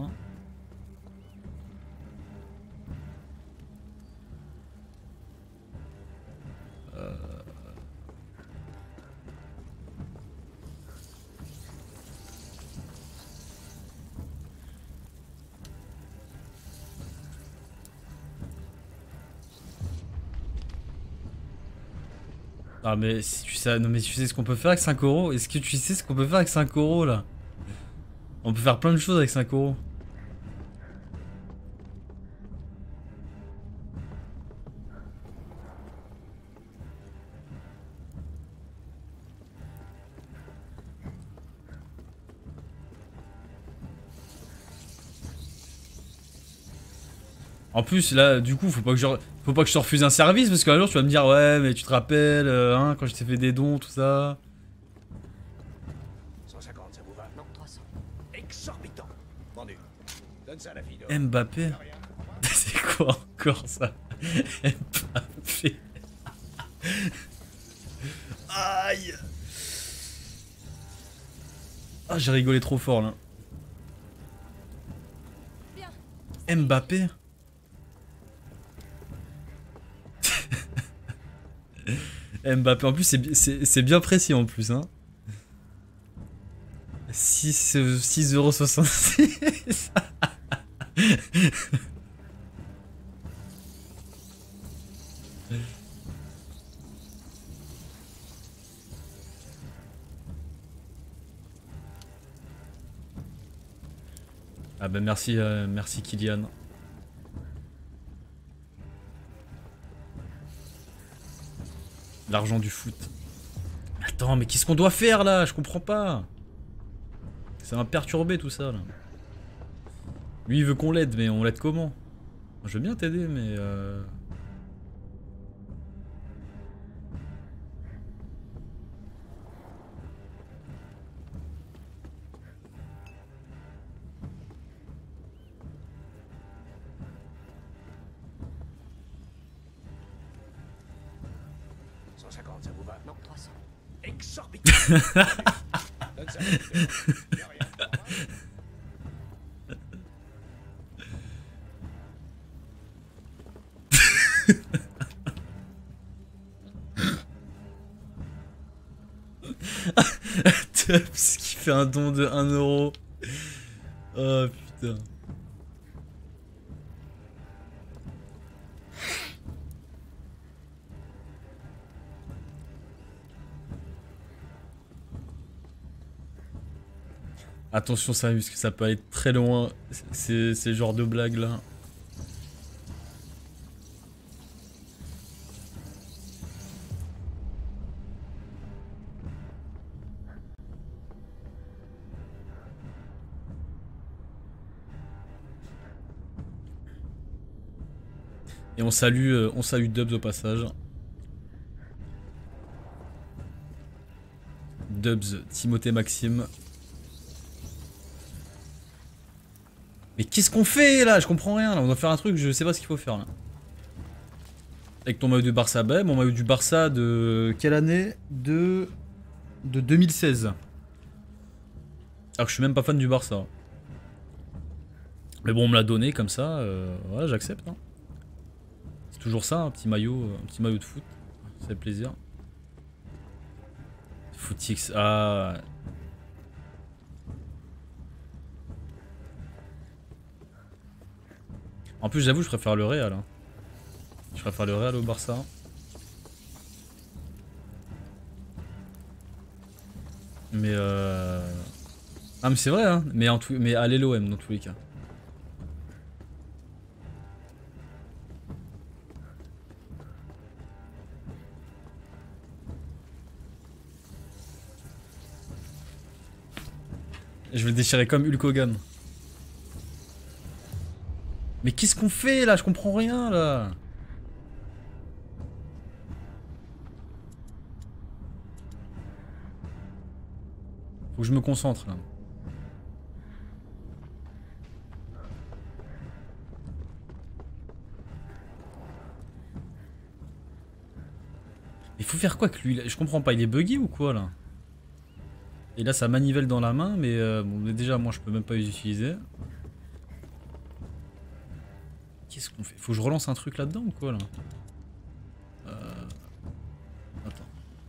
Ah mais si tu sais, non mais tu sais ce qu'on peut faire avec 5 €? Est-ce que tu sais ce qu'on peut faire avec 5 € là? On peut faire plein de choses avec 5 €. En plus là du coup faut pas que je te refuse un service parce qu'un jour tu vas me dire ouais mais tu te rappelles hein, quand je t'ai fait des dons tout ça. 150, ça vous va? Non, 300. Exorbitant. Vendu. Donne ça à la fille de... Mbappé. C'est quoi encore ça? Mbappé. Aïe. Ah j'ai rigolé trop fort là. Mbappé. Mbappé en plus c'est bien précis en plus hein. 6,66 €. Ah bah merci, merci Kylian. L'argent du foot. Attends, mais qu'est-ce qu'on doit faire là? Je comprends pas. Ça m'a perturbé tout ça là. Lui il veut qu'on l'aide, mais on l'aide comment? Je veux bien t'aider, mais ça vous va? Non, 300. Exorbitant. Donne ça. Y a rien. Tubbs qui fait un don de 1 euro. Oh putain. Attention ça, parce que ça peut aller très loin, ces genres de blagues là. Et on salue Dubs au passage. Dubs, Timothée Maxime. Mais qu'est-ce qu'on fait là? Je comprends rien là, on doit faire un truc, je sais pas ce qu'il faut faire là. Avec ton maillot du Barça, bah mon maillot du Barça de quelle année? De 2016. Alors que je suis même pas fan du Barça. Mais bon on me l'a donné comme ça, voilà j'accepte. Hein. C'est toujours ça, un petit maillot de foot. Ça fait plaisir. Footix, ah... En plus, j'avoue, je préfère le Real. Hein. Je préfère le Real au Barça. Mais ah, mais c'est vrai, hein. Mais allez l'OM dans tous les cas. Je vais le déchirer comme Hulk Hogan. Mais qu'est-ce qu'on fait là? Je comprends rien là. Faut que je me concentre là. Il faut faire quoi que lui là? Je comprends pas, il est bugué ou quoi là? Et là ça manivelle dans la main, mais bon, déjà moi je peux même pas les utiliser. Qu'est-ce qu'on fait? Faut que je relance un truc là-dedans ou quoi là? Attends.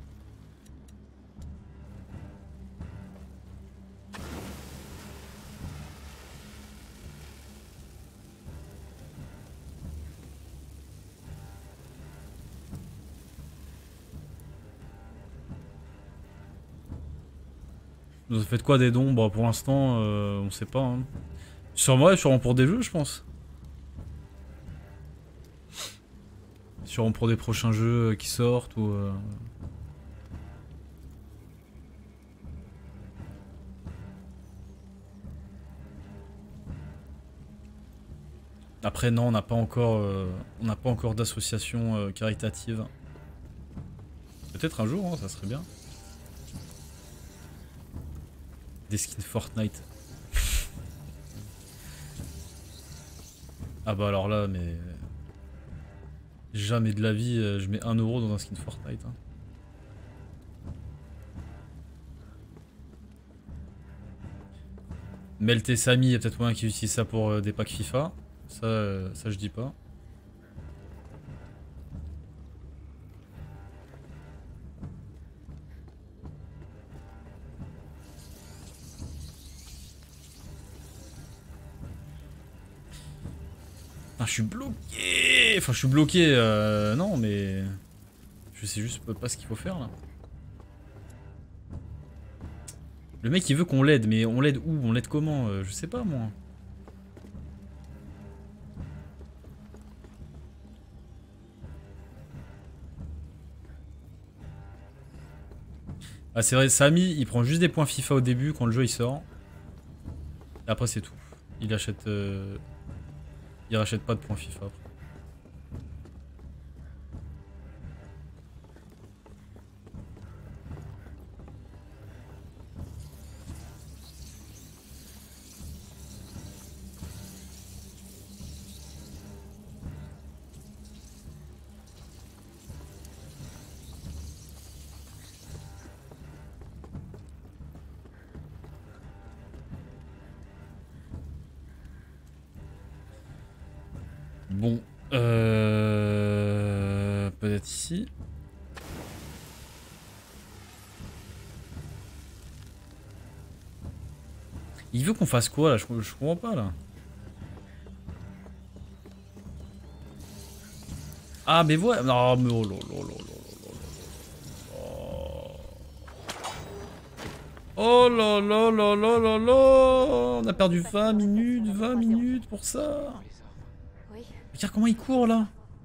Vous avez fait quoi des dons? Bah pour l'instant on sait pas. Hein. Sûrement pour des jeux je pense. Sûrement pour des prochains jeux qui sortent ou... Après non, on n'a pas encore d'association caritative. Peut-être un jour, hein, ça serait bien. Des skins Fortnite. Ah bah alors là, mais... Jamais de la vie, je mets 1 euro dans un skin Fortnite. Hein. Melt et Samy, il y a peut-être moyen qu'ils utilisent ça pour des packs FIFA. Ça je dis pas. Ah, je suis bloqué. Enfin, je suis bloqué. Non, mais je sais juste pas ce qu'il faut faire là. Le mec il veut qu'on l'aide, mais on l'aide où? On l'aide comment? Je sais pas moi. Ah c'est vrai, Samy il prend juste des points FIFA au début quand le jeu il sort. Et après c'est tout. Il achète... Il rachète pas de points FIFA après. Bon, peut-être ici. Il veut qu'on fasse quoi là? Je comprends pas là. Ah mais voilà. Non mais oh là là là là là là. Oh là là là là là là. On a perdu 20 minutes pour ça. Oui, Regarde comment il court là.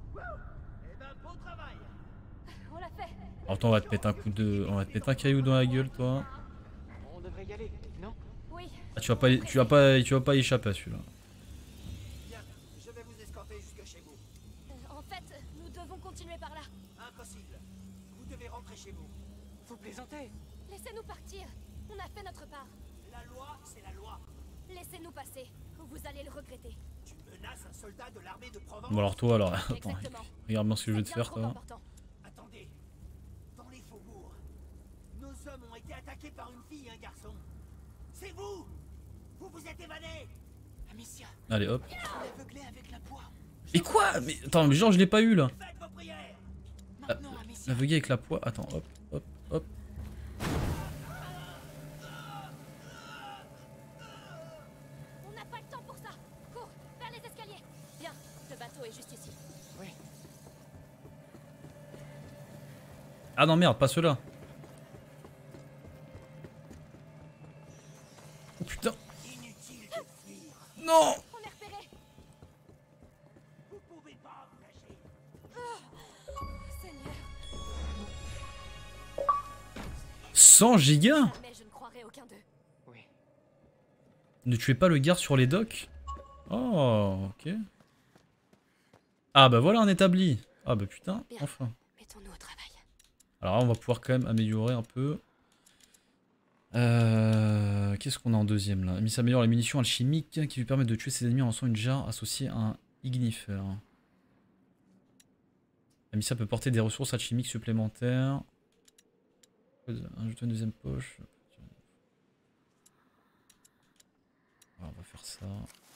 on l'a fait. Attends, on va te mettre un coup de... On va te mettre un caillou dans la gueule toi. On devrait y aller, non? Oui. Ah, tu vas pas y échapper à celui-là. Bien, je vais vous escorter jusque chez vous. En fait, nous devons continuer par là. Impossible. Vous devez rentrer chez vous. Vous plaisantez? Laissez-nous partir. On a fait notre part. La loi, c'est la loi. Laissez-nous passer, ou vous allez le regretter. Tu menaces un soldat de l'armée de Provence. Bon alors toi alors, attends, Exactement. regarde bien ce que je vais te C'est bien faire trop toi. important. Attendez. Dans les faubourgs, nos hommes ont été attaqués par une fille et un garçon. C'est vous. Vous vous êtes évadés. Amicia, Allez hop. aveuglé avec la poix. Mais quoi? Mais attends, mais genre je l'ai pas eu là. Faites vos prières. Maintenant, Amicia. L'aveuglé avec la poix. Attends, hop, hop, hop. On n'a pas le temps pour ça. Cours, vers les escaliers. Bien, le bateau est juste ici. Oui. Ah non merde, pas ceux-là. Oh putain. Inutile de fuir. Non. On est repéré. Vous pouvez pas vous lâcher. Seigneur, 100 gigas? mais je ne croirais aucun d'eux. Oui. Ne tuez pas le gars sur les docks? Oh, ok. Ah bah voilà un établi. Ah bah putain, Bien. enfin. Mettons-nous au travail. Alors là, on va pouvoir quand même améliorer un peu. Qu'est-ce qu'on a en deuxième là? Il s'améliore les munitions alchimiques qui lui permettent de tuer ses ennemis en lançant une jarre associée à un ignifère. Amicia peut porter des ressources alchimiques supplémentaires. Ajouter une deuxième poche. Alors, on va faire ça.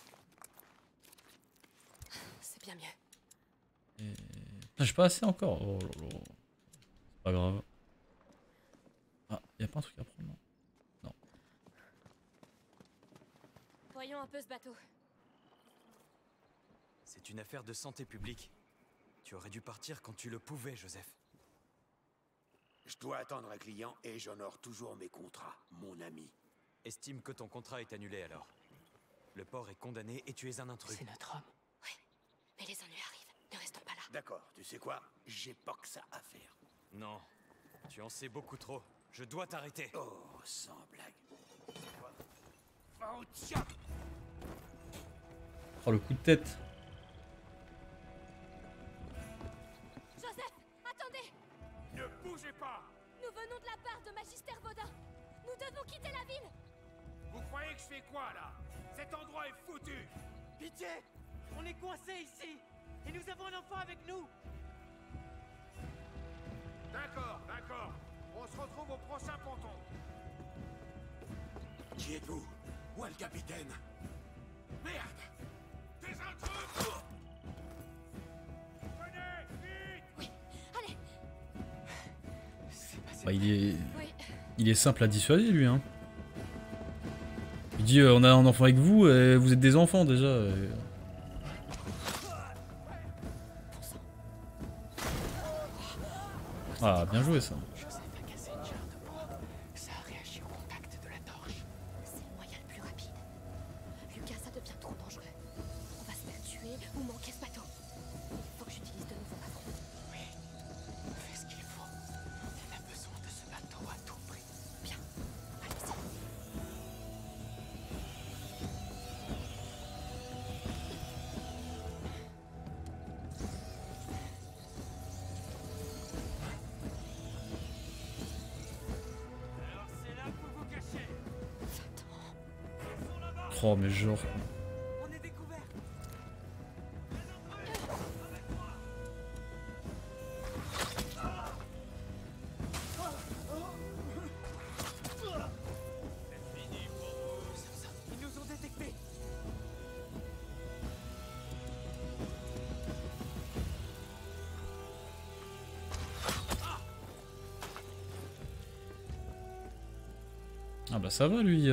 C'est bien mieux. Et... Putain, j'ai pas assez encore. Oh là là. C'est pas grave. Ah, y'a pas un truc à prendre non? Non. Voyons un peu ce bateau. C'est une affaire de santé publique. Tu aurais dû partir quand tu le pouvais, Joseph. Je dois attendre un client et j'honore toujours mes contrats, mon ami. Estime que ton contrat est annulé alors. Le port est condamné et tu es un intrus. C'est notre homme. Mais les ennuis arrivent. Ne restons pas là. D'accord, tu sais quoi? J'ai pas que ça à faire. Non, tu en sais beaucoup trop. Je dois t'arrêter. Oh, sans blague. Oh, tiens. Oh le coup de tête. Joseph, attendez! Ne bougez pas. Nous venons de la part de Magister Vaudin. Nous devons quitter la ville. Vous croyez que je fais quoi, là? Cet endroit est foutu. Pitié! On est coincés ici! Et nous avons un enfant avec nous! D'accord, d'accord. On se retrouve au prochain ponton. Qui êtes-vous? Où est le capitaine? Merde! Des intrus! Venez, vite! Allez, C'est passé. Bah, oui. il est simple à dissuader lui hein. Il dit on a un enfant avec vous et vous êtes des enfants déjà. Ah bien joué ça. Joseph a cassé une jarre de bois. Ça a réagi au contact de la torche. C'est le moyen le plus rapide. Lucas, ça devient trop dangereux. On va se faire tuer ou manquer ce bateau. Il faut que j'utilise de nouveau ma fronde. Oui, fais ce qu'il faut. On a besoin de ce bateau à tout prix. Oh, mais genre. On est découvert. Ils nous ont détectés. Ah bah ça va lui.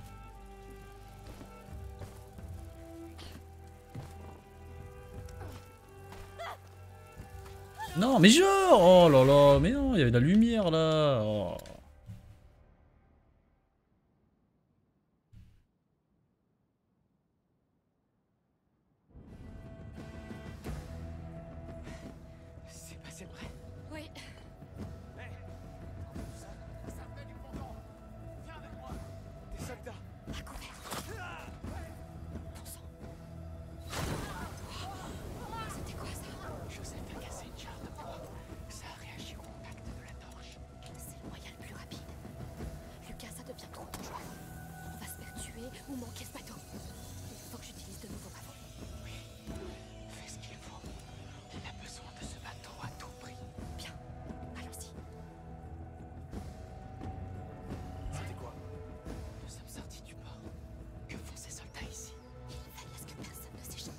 Non mais genre. Oh là là, mais non, il y avait de la lumière là. Oh. C'est passé près. Oui. Ça venait du pendant. Viens avec moi. Des soldats. À couvert. Bon sang. C'était quoi ça? Joseph a cassé une jarre de bois. Ça a réagi au contact de la torche. C'est le moyen le plus rapide. Lucas, ça devient trop dangereux. On va se faire tuer ou manquer ce bateau. Il faut que j'utilise de nouveau ma voix. Fais ce qu'il faut. On a besoin de ce bateau à tout prix. Bien, allons-y. C'était quoi? Nous sommes sortis du port. Que font ces soldats ici? Ils veillent à ce que personne ne s'échappe.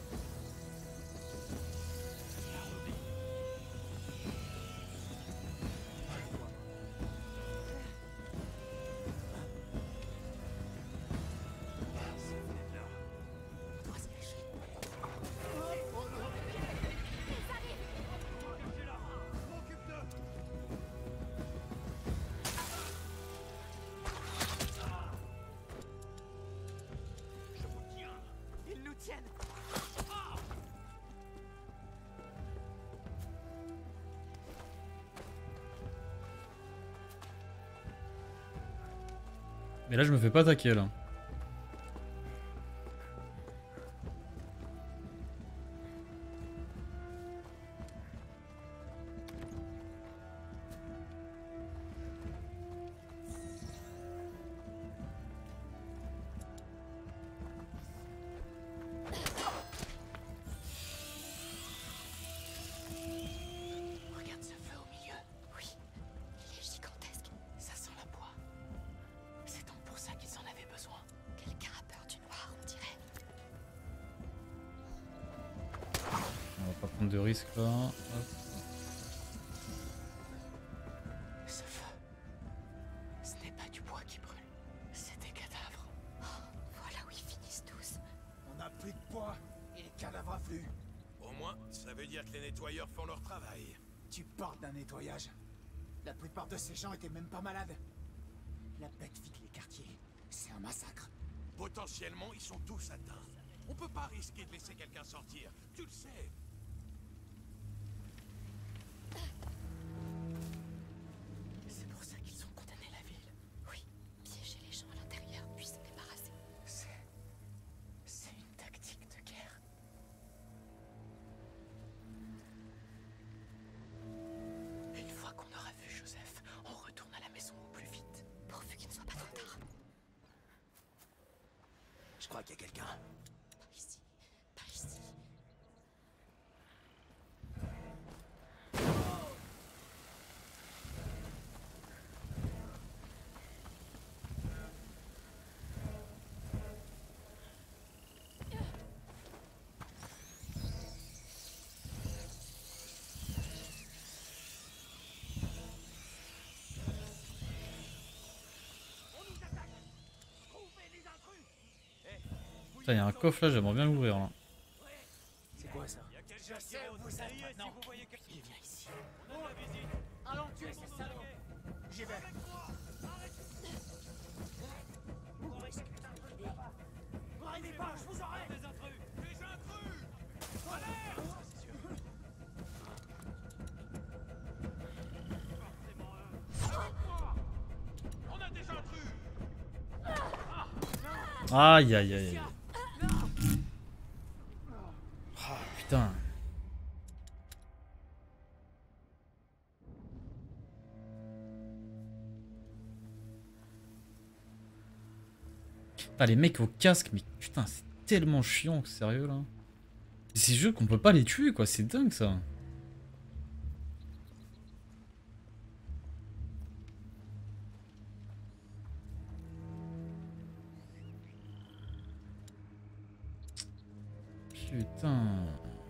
On doit se cacher. Je vous tiens. Ils nous tiennent. Mais là je me fais pas attaquer là. Regarde ce feu au milieu. Oui, il est gigantesque. Ça sent la poix. C'est donc pour ça qu'ils en avaient besoin. Quelqu'un a peur du noir, on dirait. On va pas prendre de risques là. Hop. Ce feu, ce n'est pas du bois qui brûle. C'est des cadavres. Voilà où ils finissent tous. On n'a plus de poids et les cadavres affluent. Au moins, ça veut dire que les nettoyeurs font leur travail. Tu parles d'un nettoyage. La plupart de ces gens étaient même pas malades. La bête vide les quartiers. C'est un massacre. Potentiellement, ils sont tous atteints. On peut pas risquer de laisser quelqu'un sortir. Tu le sais. C'est pour ça qu'ils ont condamné la ville. Oui, piéger les gens à l'intérieur, puis s'en débarrasser. C'est une tactique de guerre. Une fois qu'on aura vu Joseph, on retourne à la maison au plus vite. Pourvu qu'il ne soit pas trop tard. Je crois qu'il y a quelqu'un. Pas ici, pas ici. Putain, il y a un coffre là, j'aimerais bien l'ouvrir là. C'est quoi ça? Il y a quelqu'un qui est vous essayez si vous voyez quelqu'un. Il vient ici. On a la visite. Allons tuer ces salauds. J'y vais. On risque d'un truc là-bas. Vous n'arrivez pas, je vous arrête. Des intrus. Des intrus. Alerte. On a des intrus. Aïe aïe aïe aïe. Ah putain. Ah, les mecs au casque, mais putain, c'est tellement chiant, sérieux là. Ces jeux qu'on peut pas les tuer, quoi, c'est dingue ça. Putain.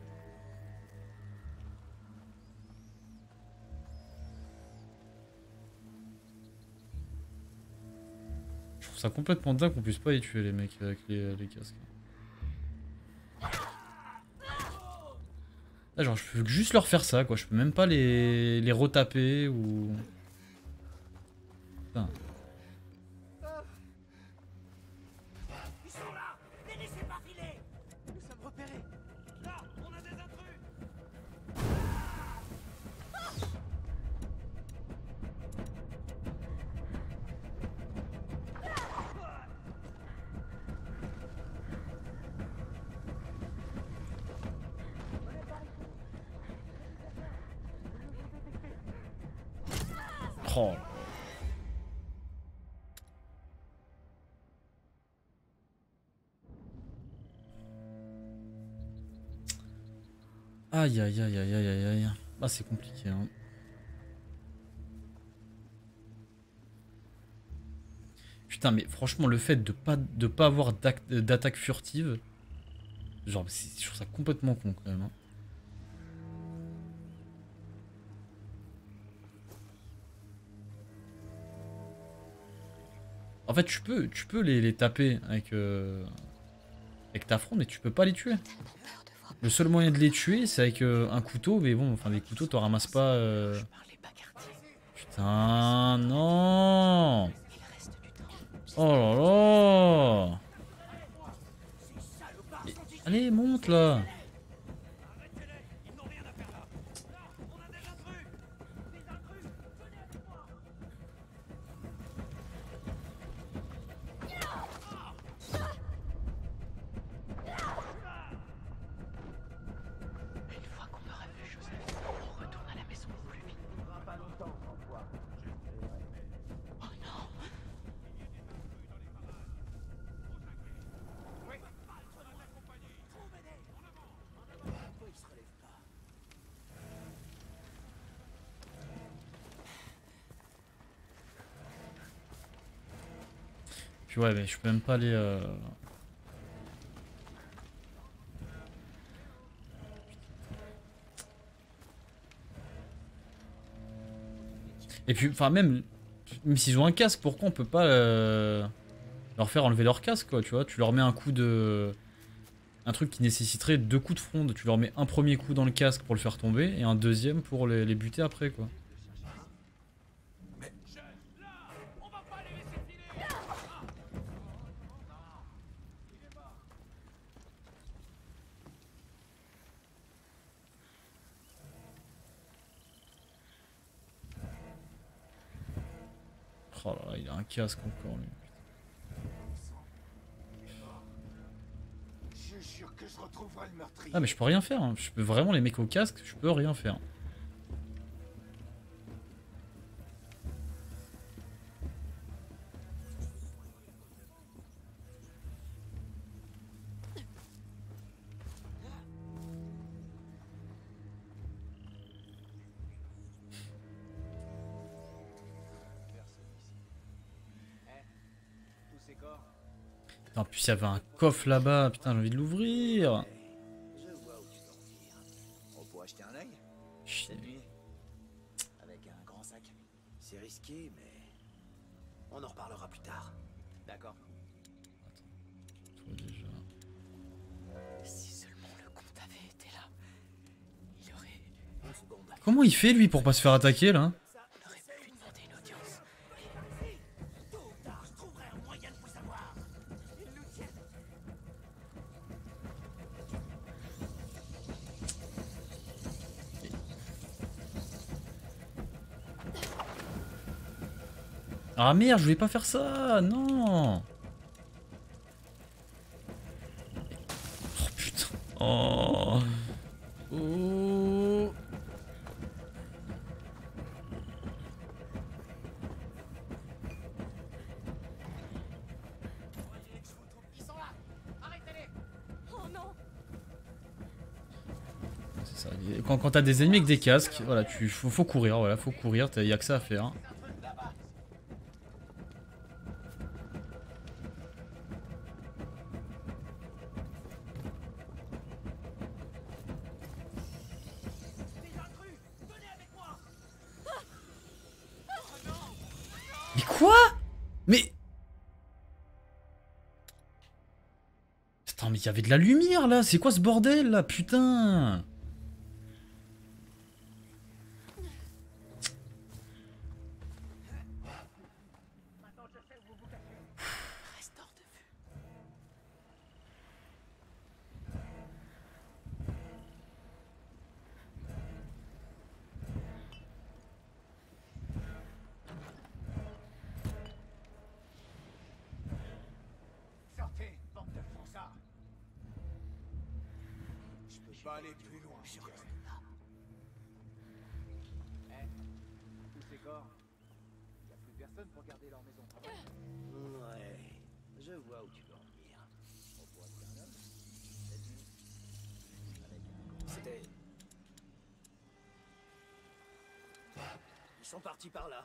Je trouve ça complètement dingue qu'on puisse pas les tuer les mecs avec les casques. Là, genre je peux juste leur faire ça quoi, je peux même pas les retaper ou... Putain. Ils sont là. Les laissez pas filer. Nous sommes repérés. Là, on a des intrus. Oh. Aïe aïe aïe aïe aïe aïe aïe. Ah c'est compliqué hein. Putain mais franchement le fait de pas avoir d'attaque furtive, genre je trouve ça complètement con quand même hein. En fait tu peux les taper avec ta fronde mais tu peux pas les tuer. Le seul moyen de les tuer, c'est avec un couteau, mais bon, enfin, les couteaux, t'en ramasses pas. Putain, non! Oh là là! Mais... Allez, monte là! Puis ouais, mais je peux même pas aller... Et puis, enfin même s'ils ont un casque, pourquoi on peut pas leur faire enlever leur casque quoi, tu vois? Tu leur mets un coup de... Un truc qui nécessiterait 2 coups de fronde. Tu leur mets un premier coup dans le casque pour le faire tomber et un deuxième pour les buter après quoi. Oh là là, il a un casque encore lui. Je jure que je retrouverai le meurtrier. Ah mais je peux rien faire, hein. Je peux vraiment les mecs au casque, je peux rien faire. En plus il y avait un coffre là-bas, putain j'ai envie de l'ouvrir. Je vois où tu veux en venir. On pourrait acheter un œil Chier. nuit. Avec un grand sac. C'est risqué, mais on en reparlera plus tard. D'accord. Toi déjà. Si seulement le comte avait été là, il aurait... Une seconde. Comment il fait lui pour pas se faire attaquer là? On aurait pu lui demander une audience. Tôt ou tard, je trouverai un moyen de vous savoir. Ils nous tiennent. Ah merde, je voulais pas faire ça, non. Oh putain. Oh. Oh. Ça, quand t'as des ennemis avec des casques, voilà, faut courir, voilà, faut courir, y a que ça à faire. Mais quoi? Mais... Attends, mais il y avait de la lumière là, c'est quoi ce bordel là, putain? Reste hors de vue. Sortez, bande de fonsards. Je peux pas aller plus loin. Tous ces corps, y a plus personne pour garder leur maison. Ouais, je vois où tu veux en venir. On voit qu'il y a un homme. C'était... Ils sont partis par là.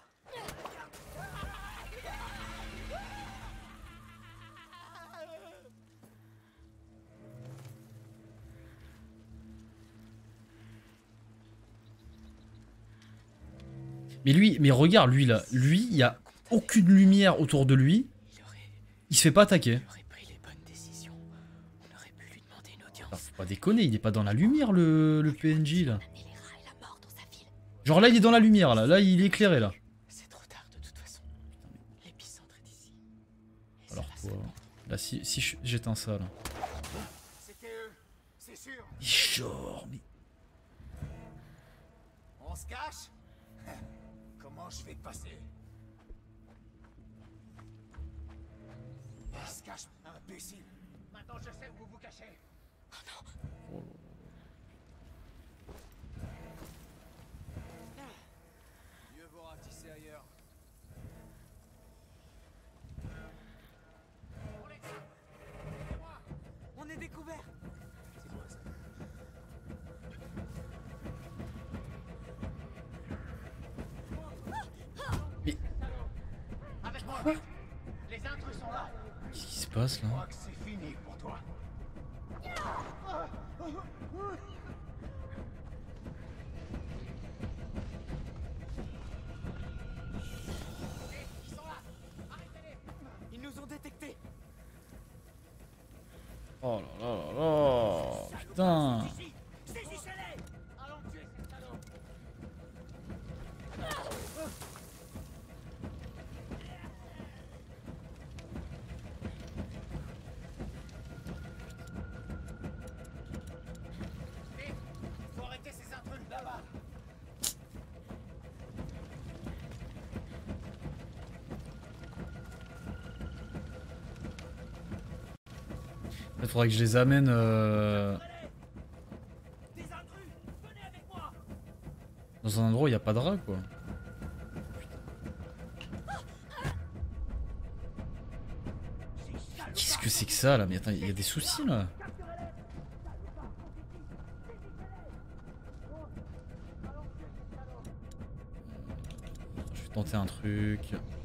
Mais lui, mais regarde lui là, lui, il y a aucune lumière autour de lui. Il se fait pas attaquer. Il aurait pris les bonnes décisions. On aurait pu lui demander une audience. Alors, faut pas déconner, il est pas dans la lumière le PNJ là. Genre là il est dans la lumière là il est éclairé là. C'est trop tard de toute façon. L'épicentre est ici. Alors quoi? Là si j'éteins ça là. C'était eux, c'est sûr. Mais genre, mais... On se cache? Comment je vais passer? Il se cache, imbécile. Maintenant je sais où vous vous cachez. Oh, Mieux vaut ratisser ailleurs. On est découvert. C'est quoi ça? mais Avec moi. Les intrus sont là. qu'est-ce qui se passe Je là? crois que c'est fini pour toi. Ils sont là. Arrêtez-les. Ils nous ont détectés. Oh là là là là, putain. Saisissez-les. Allons tuer ces salauds. Vite, faut arrêter ces intrus là-bas. Il faudrait que je les amène Des intrus. Venez avec moi. dans un endroit où il n'y a pas de rats quoi. Qu'est-ce que c'est que ça là? Mais attends, il y a des soucis là. Je vais tenter un truc.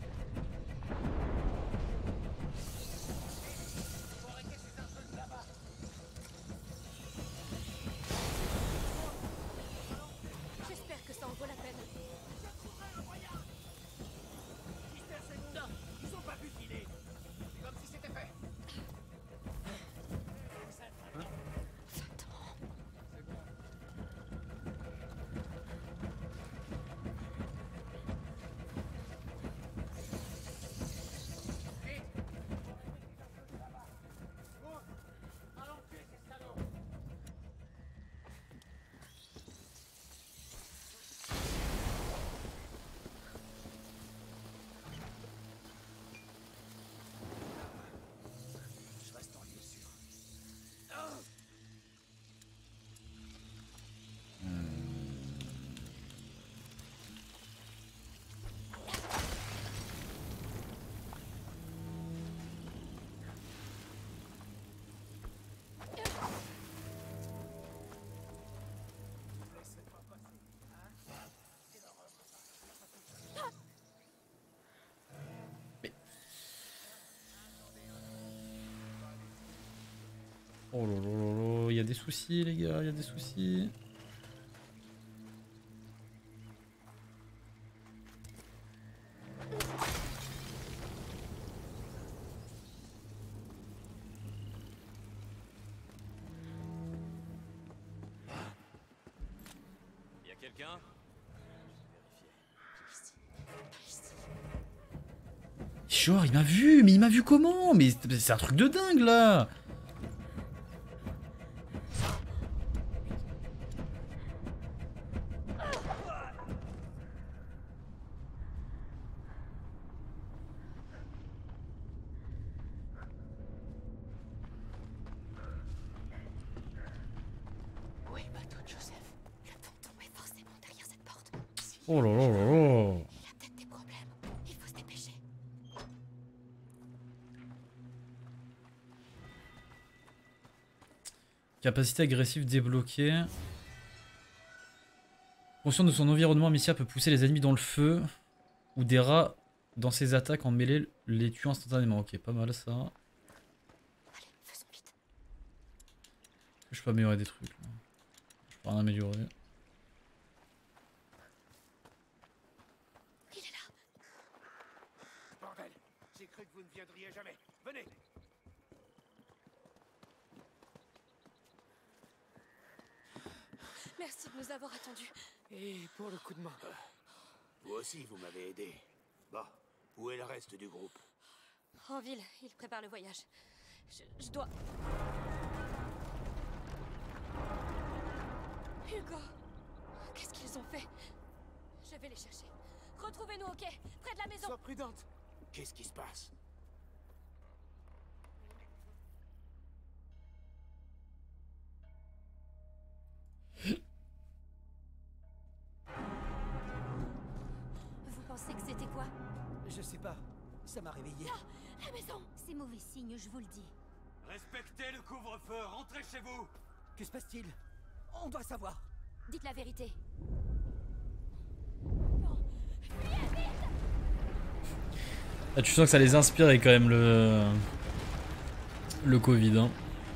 J'espère que ça en vaut la peine. Ils ont pas pu filer. Comme si c'était fait. Oh là là là là, il y a des soucis les gars, il y a des soucis. Y a quelqu'un? Genre il m'a vu, mais il m'a vu comment? Mais c'est un truc de dingue là. Où est le bateau de Joseph? Le ponton est forcément derrière cette porte. Oh là là là là. Il a peut-être des problèmes. Il faut se dépêcher. Capacité agressive débloquée. Conscient de son environnement, Amicia peut pousser les ennemis dans le feu ou des rats dans ses attaques en mêlée, les tuant instantanément. Ok, pas mal ça. Allez, faisons vite. Je peux améliorer des trucs là. Je peux rien améliorer. Il est là. Bordel, j'ai cru que vous ne viendriez jamais. Venez. Merci de nous avoir attendus. Et pour le coup de main. Vous aussi, vous m'avez aidé. Bon, où est le reste du groupe? En ville, il prépare le voyage. Je dois... Hugo! Qu'est-ce qu'ils ont fait? Je vais les chercher. Retrouvez-nous au quai, près de la maison. Sois prudente. Qu'est-ce qui se passe? Vous pensez que c'était quoi? Je sais pas. Ça m'a réveillé. La maison! C'est mauvais signe, je vous le dis. Respectez le couvre-feu, rentrez chez vous! Que se passe-t-il? On doit savoir. Dites la vérité. Là, tu sens que ça les inspire et quand même le Covid. Hein.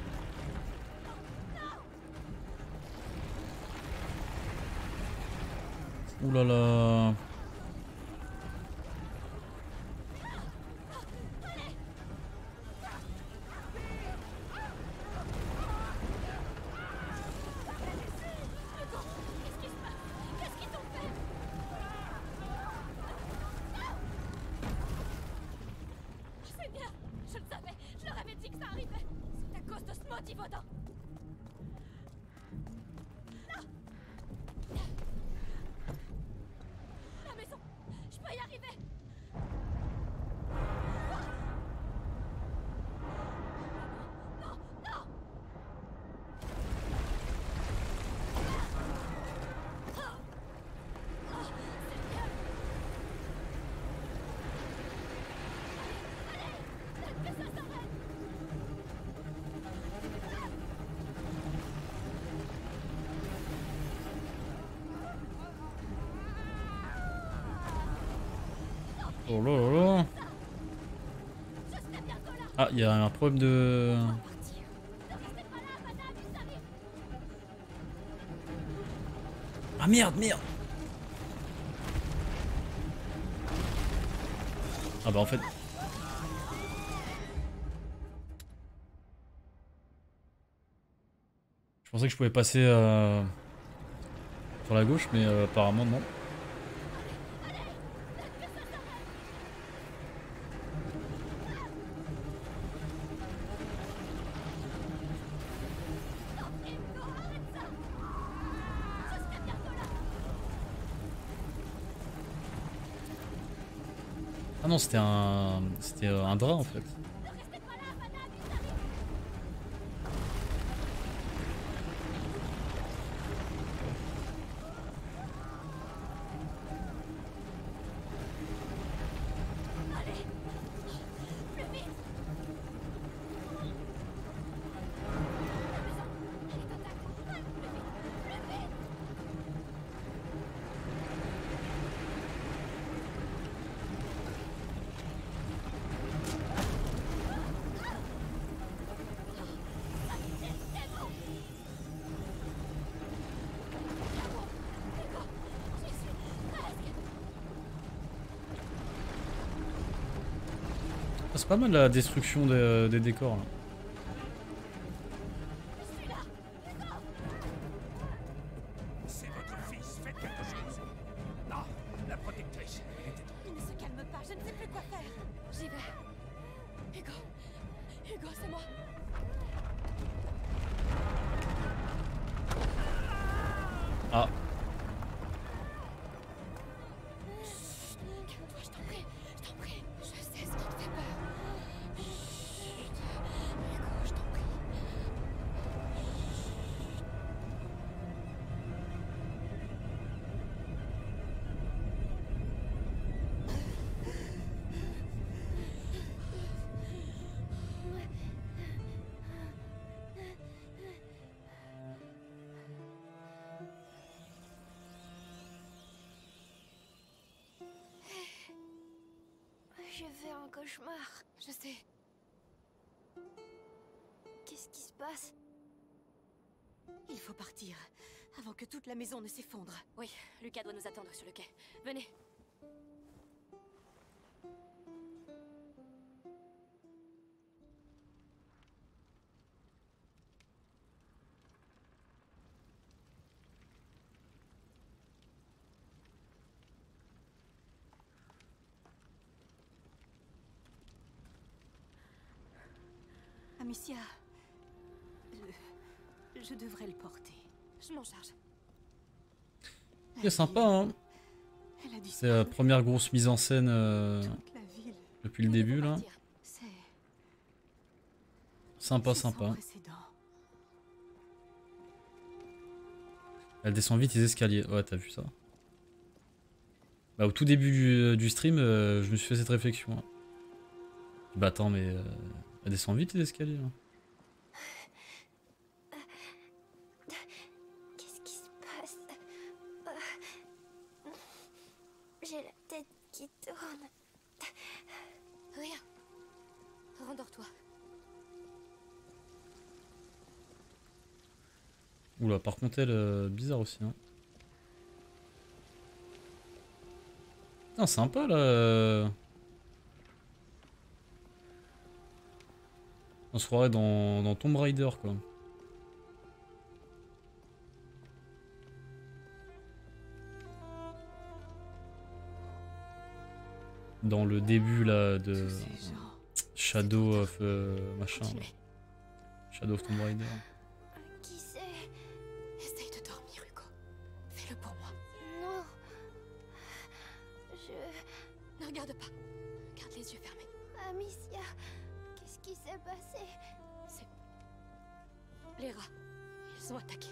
Ouh là là. Qu'est-ce qu'ils ont fait? C'est bien! Je le savais! Je leur avais dit que ça arrivait! C'est à cause de ce maudit vaudin! La maison! Je peux y arriver! Non! Non! Que ça s'arrête! Oh là là là. Je serai bientôt là! Ah, il y a un problème de... Partir! Ne restez pas là, madame, ils arrivent! Ah merde, merde. Ah bah en fait... Je pensais que je pouvais passer sur la gauche, mais apparemment non. Ah non, c'était un drap en fait. Ah, c'est pas mal la destruction des décors là. C'est votre fils, faites quelque chose. Non, la protectrice, elle était en... Il ne se calme pas, je ne sais plus quoi faire. J'y vais. Hugo. Hugo, c'est moi. Ah. Calme-toi, je t'en prie. Je t'en prie. Je sais ce qui te fait peur. Chut. Hugo, je t'en prie. J'ai fait un cauchemar. Je sais. Qu'est-ce qui se passe? Il faut partir, avant que toute la maison ne s'effondre. Oui, Lucas doit nous attendre sur le quai. Venez. Amicia, je devrais le porter. Je m'en charge. C'est sympa, hein. Elle a dit C'est la première grosse mise en scène toute la ville. depuis le début là. C'est Sympa, sans sympa. précédent. Elle descend vite les escaliers. Ouais, t'as vu ça? Bah, au tout début du stream, je me suis fait cette réflexion. Hein. Bah attends, mais elle descend vite les escaliers. Là. Qu'est-ce qui se passe? J'ai la tête qui tourne. Rien. Rendors-toi. Oula, par contre, elle, bizarre aussi. Hein. Non, sympa là. On se croirait dans Tomb Raider quoi. Dans le début là de Shadow of machin. Là. Continuez. Shadow of Tomb Raider. Qui c'est? Essaye de dormir, Hugo. Fais-le pour moi. Non. Je... Ne regarde pas. Garde les yeux fermés. Amicia, qu'est-ce qui s'est passé? C'est... Les rats. Ils ont attaqué.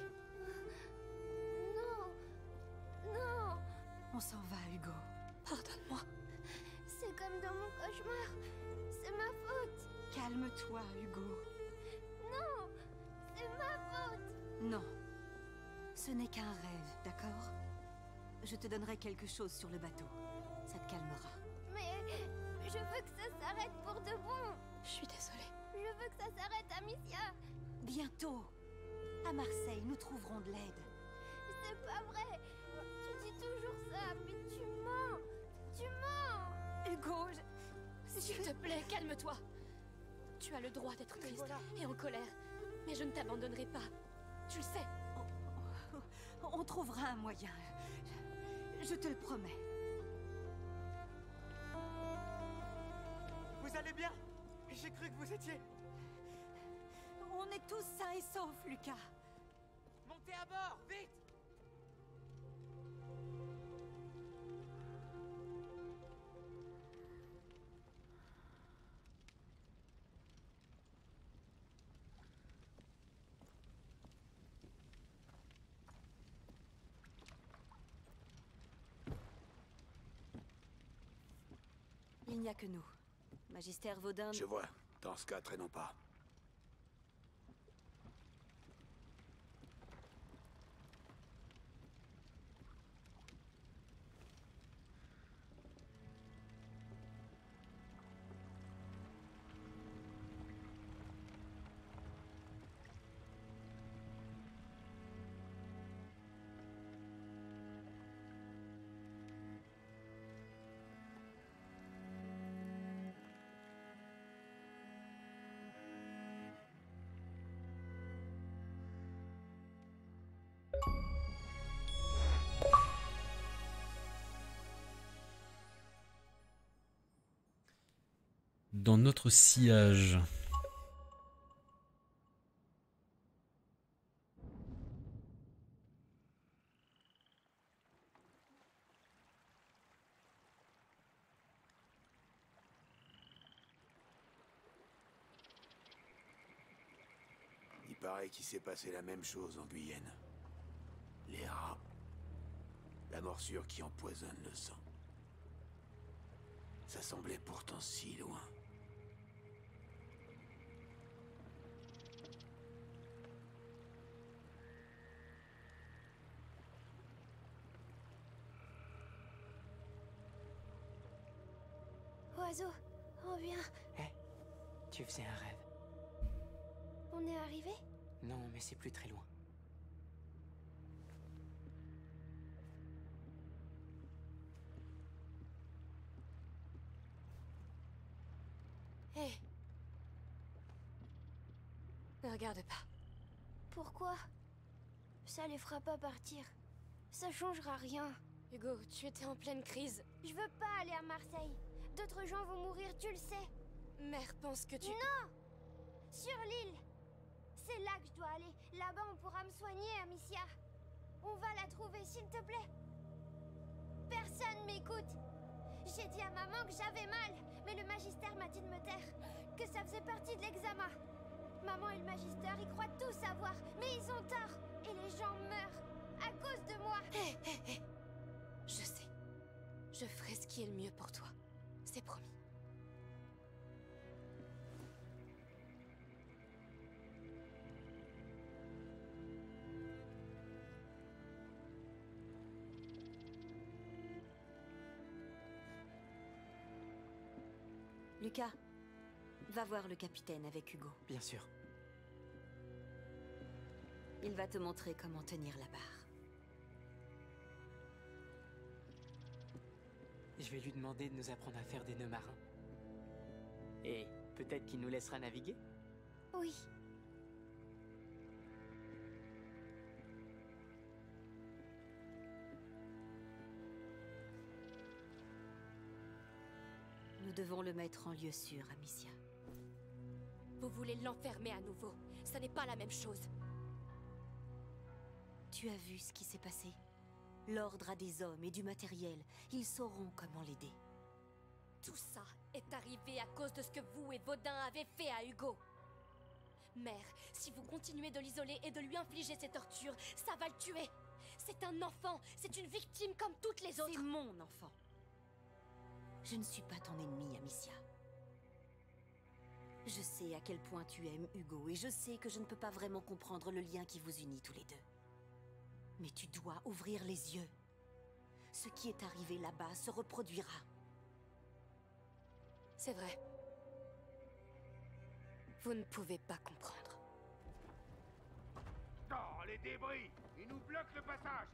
Non. Non. On s'en va, Hugo. Pardonne-moi. C'est comme dans mon cauchemar. C'est ma faute. Calme-toi, Hugo. Non. C'est ma faute. Non. Ce n'est qu'un rêve, d'accord? Je te donnerai quelque chose sur le bateau. Ça te calmera. Mais je veux que ça s'arrête pour de bon. Je suis désolée. Je veux que ça s'arrête, Amicia. Bientôt. À Marseille, nous trouverons de l'aide. C'est pas vrai. Tu dis toujours ça, mais tu mens. Tu mens. Hugo, S'il te plaît, calme-toi. Tu as le droit d'être triste et en colère. Mais je ne t'abandonnerai pas. Tu le sais. on trouvera un moyen. Je te le promets. Vous allez bien? J'ai cru que vous étiez... On est tous sains et saufs, Lucas. Montez à bord, vite! Il n'y a que nous. Magister Vaudin... Je vois. Dans ce cas, traînons pas. dans notre sillage. Il paraît qu'il s'est passé la même chose en Guyenne. Les rats. La morsure qui empoisonne le sang. Ça semblait pourtant si loin. Oiseau, reviens. Hé, tu faisais un rêve. On est arrivé? Non, mais c'est plus très loin. Hé. Ne regarde pas. Pourquoi? Ça les fera pas partir. Ça changera rien. Hugo, tu étais en pleine crise. Je veux pas aller à Marseille. D'autres gens vont mourir, tu le sais. Mère pense que tu... Non! Sur l'île! C'est là que je dois aller. Là-bas, on pourra me soigner, Amicia. On va la trouver, s'il te plaît. Personne m'écoute. J'ai dit à maman que j'avais mal, mais le magistère m'a dit de me taire, que ça faisait partie de l'examen. Maman et le magistère, ils croient tout savoir, mais ils ont tort. Et les gens meurent à cause de moi. Hé, hé, hé. Je sais. Je ferai ce qui est le mieux pour toi. C'est promis. Lucas, va voir le capitaine avec Hugo. Bien sûr. Il va te montrer comment tenir la barre. Je vais lui demander de nous apprendre à faire des nœuds marins. Et peut-être qu'il nous laissera naviguer? Oui. Nous devons le mettre en lieu sûr, Amicia. Vous voulez l'enfermer à nouveau. Ça n'est pas la même chose. Tu as vu ce qui s'est passé? L'ordre a des hommes et du matériel. Ils sauront comment l'aider. Tout ça est arrivé à cause de ce que vous et Vaudin avez fait à Hugo. Mère, si vous continuez de l'isoler et de lui infliger ces tortures, ça va le tuer. C'est un enfant, c'est une victime comme toutes les autres. C'est mon enfant. Je ne suis pas ton ennemi, Amicia. Je sais à quel point tu aimes Hugo et je sais que je ne peux pas vraiment comprendre le lien qui vous unit tous les deux. Mais tu dois ouvrir les yeux. Ce qui est arrivé là-bas se reproduira. C'est vrai. Vous ne pouvez pas comprendre. Oh, les débris! Ils nous bloquent le passage!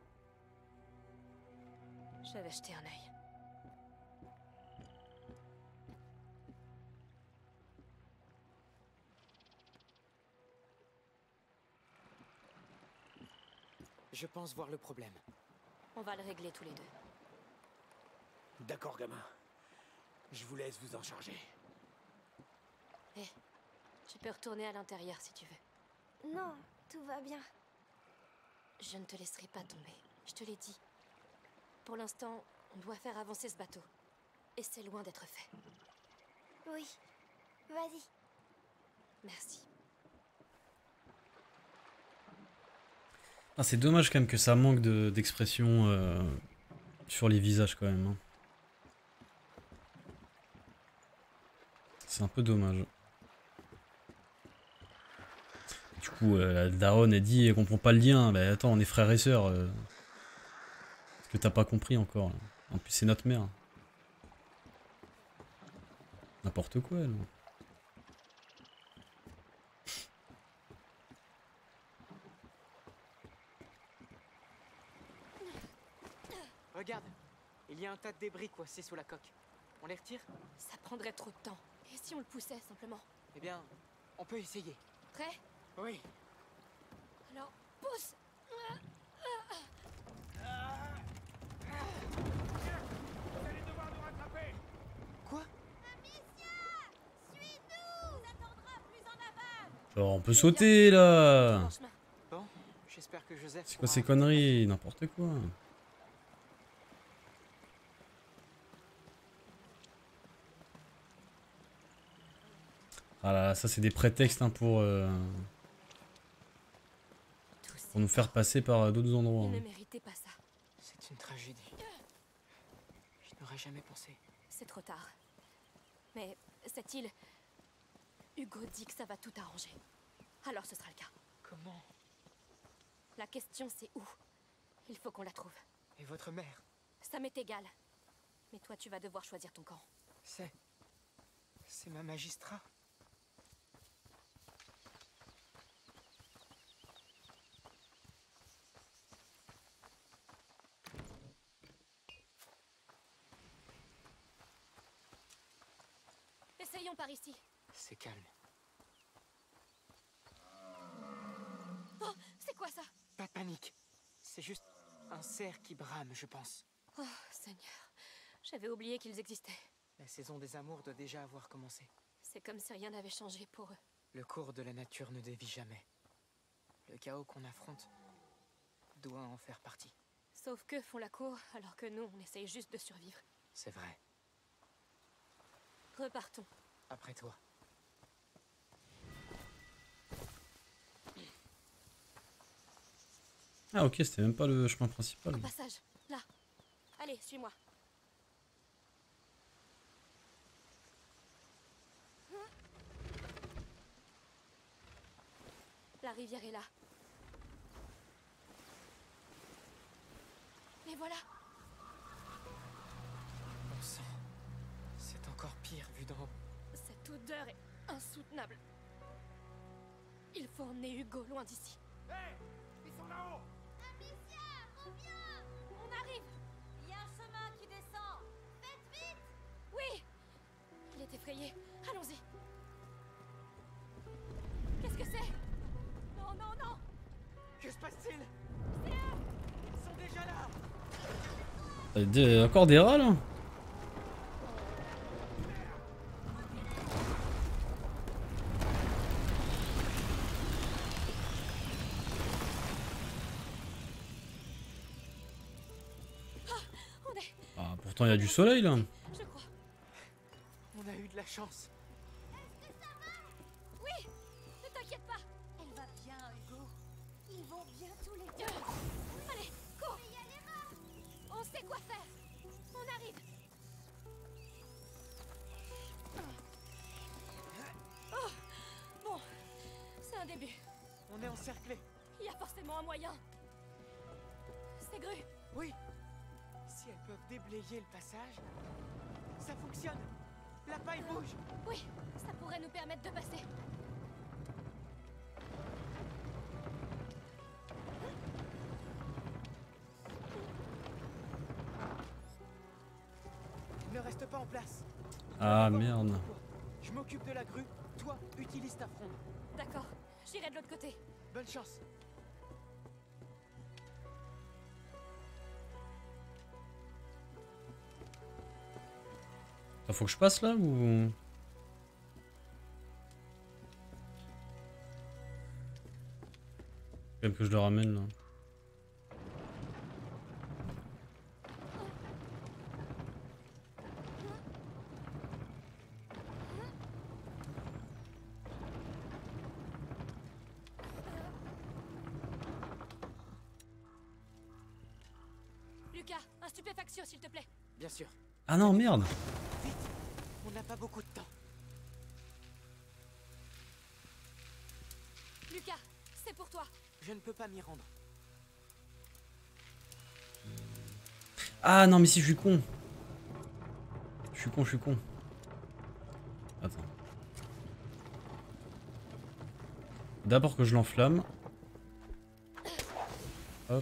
J'avais jeté un œil. Je pense voir le problème. On va le régler tous les deux. D'accord, gamin. Je vous laisse vous en charger. Hé, tu peux retourner à l'intérieur si tu veux. Non, tout va bien. Je ne te laisserai pas tomber, je te l'ai dit. Pour l'instant, on doit faire avancer ce bateau. Et c'est loin d'être fait. Oui, vas-y. Merci. Ah, c'est dommage quand même que ça manque d'expression sur les visages quand même. Hein. C'est un peu dommage. Du coup, la daronne a dit, elle comprend pas le lien. Bah attends, on est frères et sœurs. Est-ce que t'as pas compris encore là. En plus, c'est notre mère. N'importe quoi, elle. Regarde, il y a un tas de débris coincés sous la coque. On les retire? Ça prendrait trop de temps. Et si on le poussait simplement? Eh bien, on peut essayer. Prêt? Oui. Alors, pousse! Vous allez devoir nous rattraper! Quoi? Amicia! Alors, on peut sauter là. Bon, j'espère que Joseph. C'est quoi ces conneries? N'importe quoi. Ah là là, ça c'est des prétextes hein, pour nous faire passer par d'autres endroits. Il ne Hein. méritait pas ça. C'est une tragédie. Je n'aurais jamais pensé. C'est trop tard. Mais cette île... Hugo dit que ça va tout arranger. Alors ce sera le cas. Comment? La question c'est où? Il faut qu'on la trouve. Et votre mère? Ça m'est égal. Mais toi tu vas devoir choisir ton camp. C'est ma magistrat. Essayons par ici. C'est calme. Oh, c'est quoi ça? Pas de panique. C'est juste un cerf qui brame, je pense. Oh, Seigneur. J'avais oublié qu'ils existaient. La saison des amours doit déjà avoir commencé. C'est comme si rien n'avait changé pour eux. Le cours de la nature ne dévie jamais. Le chaos qu'on affronte doit en faire partie. Sauf qu'eux font la cour, alors que nous, on essaye juste de survivre. C'est vrai. Repartons. Après toi. Ah ok, c'était même pas le chemin principal. Un passage, là. Allez, suis-moi. La rivière est là. Et voilà. Bon sang. C'est encore pire vu d'en haut. Cette odeur est insoutenable. Il faut emmener Hugo loin d'ici. Hé, ils sont là-haut. Amicia, reviens! On arrive. Il y a un chemin qui descend. Faites vite! Oui. Il est effrayé. Allons-y. Qu'est-ce que c'est? Non, non, non. Que se passe-t-il? C'est eux. Ils sont déjà là. Encore des rats là? Ah, pourtant il y a du soleil là. Je crois. On a eu de la chance. Est-ce que ça va? Oui. Ne t'inquiète pas. Elle va bien, Hugo. Ils vont bien tous les deux. Allez, cours. Mais il y a les rats! On sait quoi faire. On arrive. Oh. Bon. C'est un début. On est encerclés. Il y a forcément un moyen. C'est Gru. Oui. Si elles peuvent déblayer le passage, ça fonctionne. La paille bouge. Oui, ça pourrait nous permettre de passer. Ne reste pas en place. Ah merde. Je m'occupe de la grue. Toi, utilise ta fronde. D'accord, j'irai de l'autre côté. Bonne chance. Faut que je passe là ou... Faut quand même que je le ramène là. Lucas, un stupéfaction s'il te plaît. Bien sûr. Ah non, merde. Vite. On n'a pas beaucoup de temps. Lucas, c'est pour toi. Je ne peux pas m'y rendre. Ah non, mais si je suis con. Je suis con, je suis con. Attends. D'abord que je l'enflamme. Hop.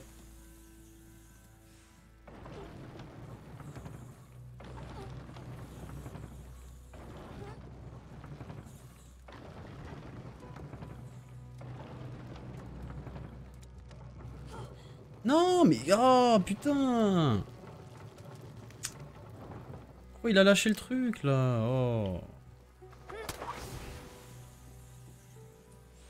Non, mais... Oh, putain. Pourquoi il a lâché le truc, là? Oh.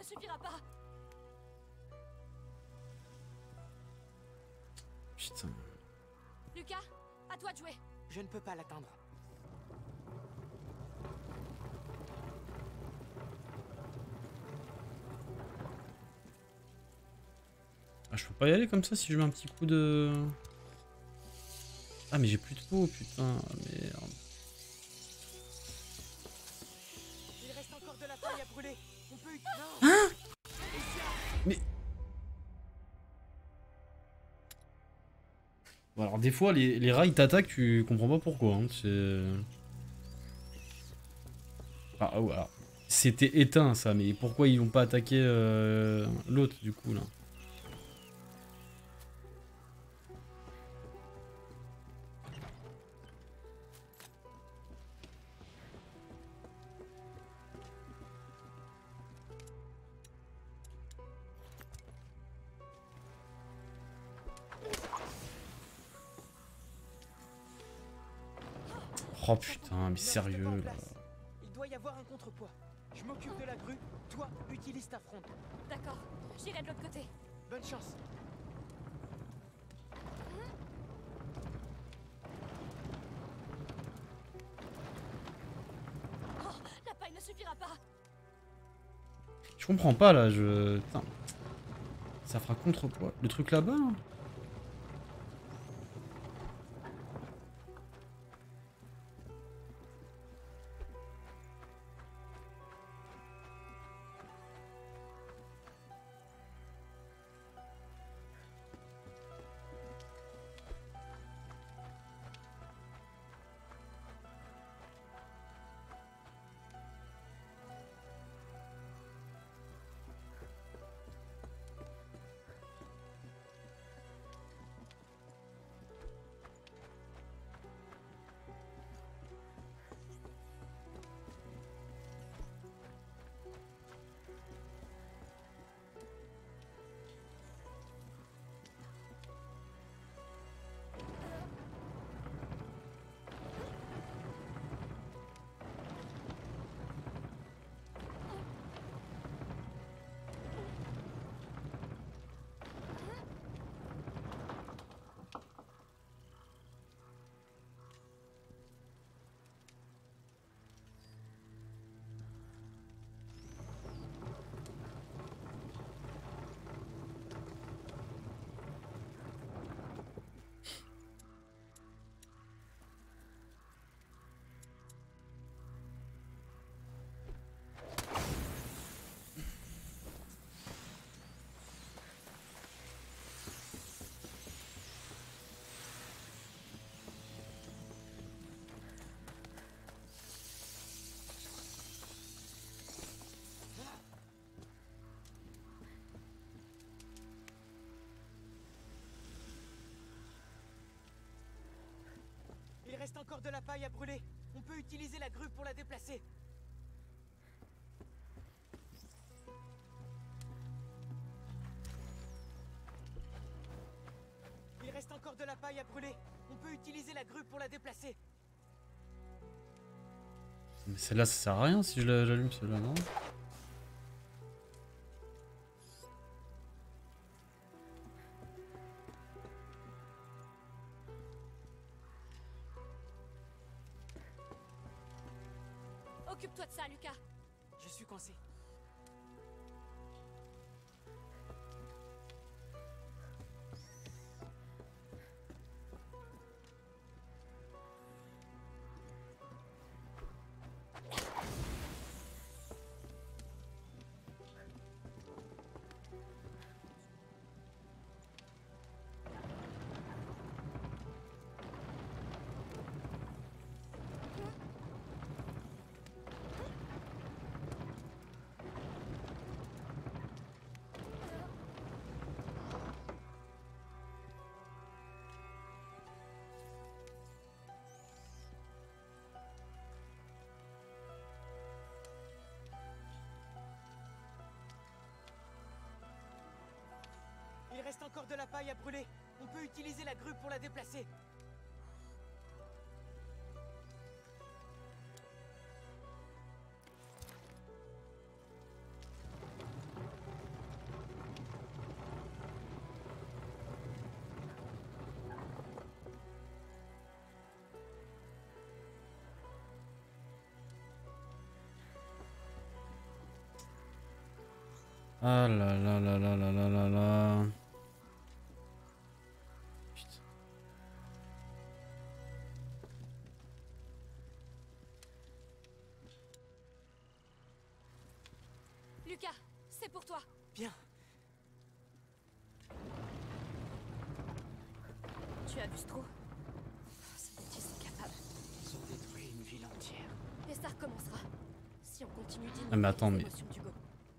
suffira pas. Putain. Lucas, à toi de jouer. Je ne peux pas l'atteindre. Ah, je peux pas y aller comme ça si je mets un petit coup de... Ah mais j'ai plus de peau, putain, merde. Il reste encore de la paille à brûler. On peut... Hein? Mais... Bon, alors des fois les rats ils t'attaquent, tu comprends pas pourquoi, hein, c'est... Ah ouais, alors, c'était éteint ça, mais pourquoi ils vont pas attaquer l'autre du coup là? Oh putain, mais sérieux là. Il doit y avoir un contrepoids. Je m'occupe de la grue. Toi, utilise ta fronde. D'accord, j'irai de l'autre côté. Bonne chance. Oh, la paille ne suffira pas. Je comprends pas là, je... Putain. Ça fera contrepoids. Le truc là-bas hein. Il reste encore de la paille à brûler. On peut utiliser la grue pour la déplacer. Il reste encore de la paille à brûler. On peut utiliser la grue pour la déplacer. Mais celle-là ça sert à rien si je l'allume celle-là, non? Occupe-toi de ça, Lucas. Je suis coincé. Il reste encore de la paille à brûler. On peut utiliser la grue pour la déplacer. Ah là là là là là là là là. Putain. Lucas, c'est pour toi. Bien. Tu as vu Stro? Ce dont ils sont capables. Ils ont détruit une ville entière. Et ça recommencera. Si on continue d'ignorer Ah mais attends, les mais... émotions d'Hugo.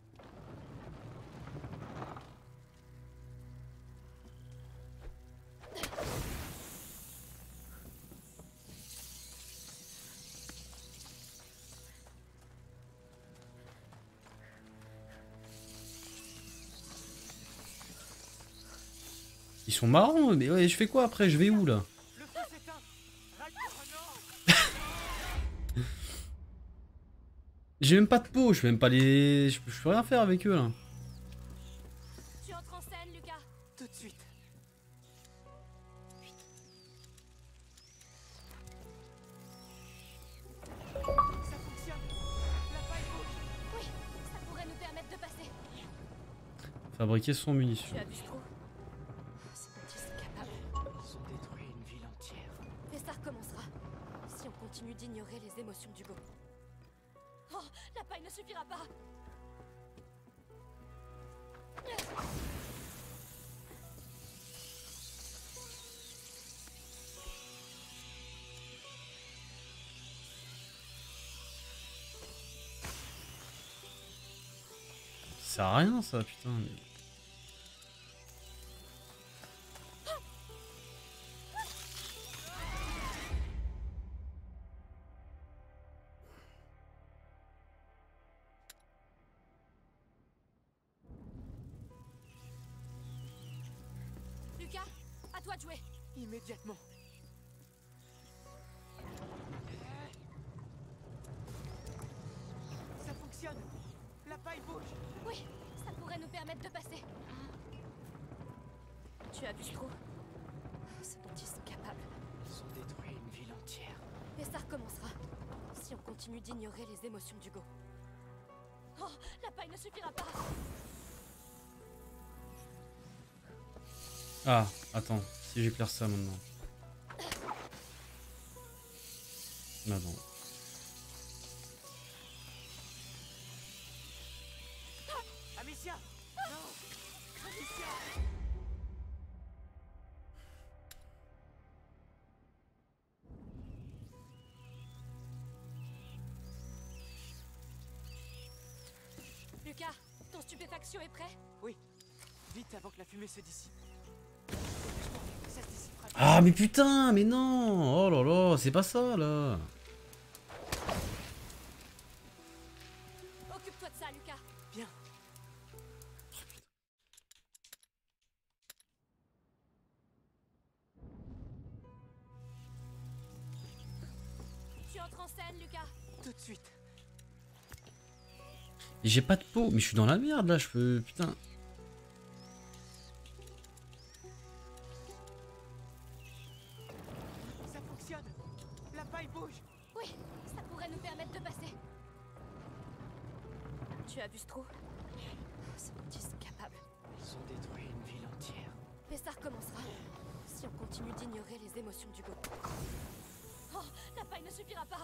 Ils sont marrants, mais ouais, je fais quoi après? Je vais où là? Le feu s'éteint. Ralph, non. J'ai même pas de peau, je peux même pas les... Je peux rien faire avec eux là. Tu entres en scène, Lucas. Tout de suite. Ça fonctionne. La paille bouge. Oui, ça pourrait nous permettre de passer. Fabriquer son munition. Tu as vu Stro? Ce dont ils sont capables. Ils ont détruit une ville entière. Et ça recommencera. Si on continue d'ignorer les émotions d'Hugo. Oh, la paille ne suffira pas. Ça sert à rien ça, putain. Lucas, à toi de jouer. Immédiatement. Ça fonctionne. La paille bouge. Oui, ça pourrait nous permettre de passer. Tu as vu Stro? Ce dont ils sont capables. Ils ont détruit une ville entière. Et ça recommencera. Si on continue d'ignorer les émotions d'Hugo. Oh, la paille ne suffira pas. Ah, attends, si j'éclaire ça maintenant. Bah non. Amicia. Non. Amicia. Lucas, ton stupéfaction est prêt? Oui. Vite avant que la fumée se dissipe. Ça se dissipera. Ah mais putain, mais non. Oh là là, c'est pas ça là. Occupe-toi de ça, Lucas. Bien. Tu entres en scène, Lucas. Tout de suite. Et j'ai pas de peau, mais je suis dans la merde là, je peux... Putain. Ça fonctionne. La paille bouge. Oui, ça pourrait nous permettre de passer. Tu as vu Stro? Ce dont ils sont capables. Ils ont détruit une ville entière. Et ça recommencera. Si on continue d'ignorer les émotions d'Hugo. Oh, la paille ne suffira pas.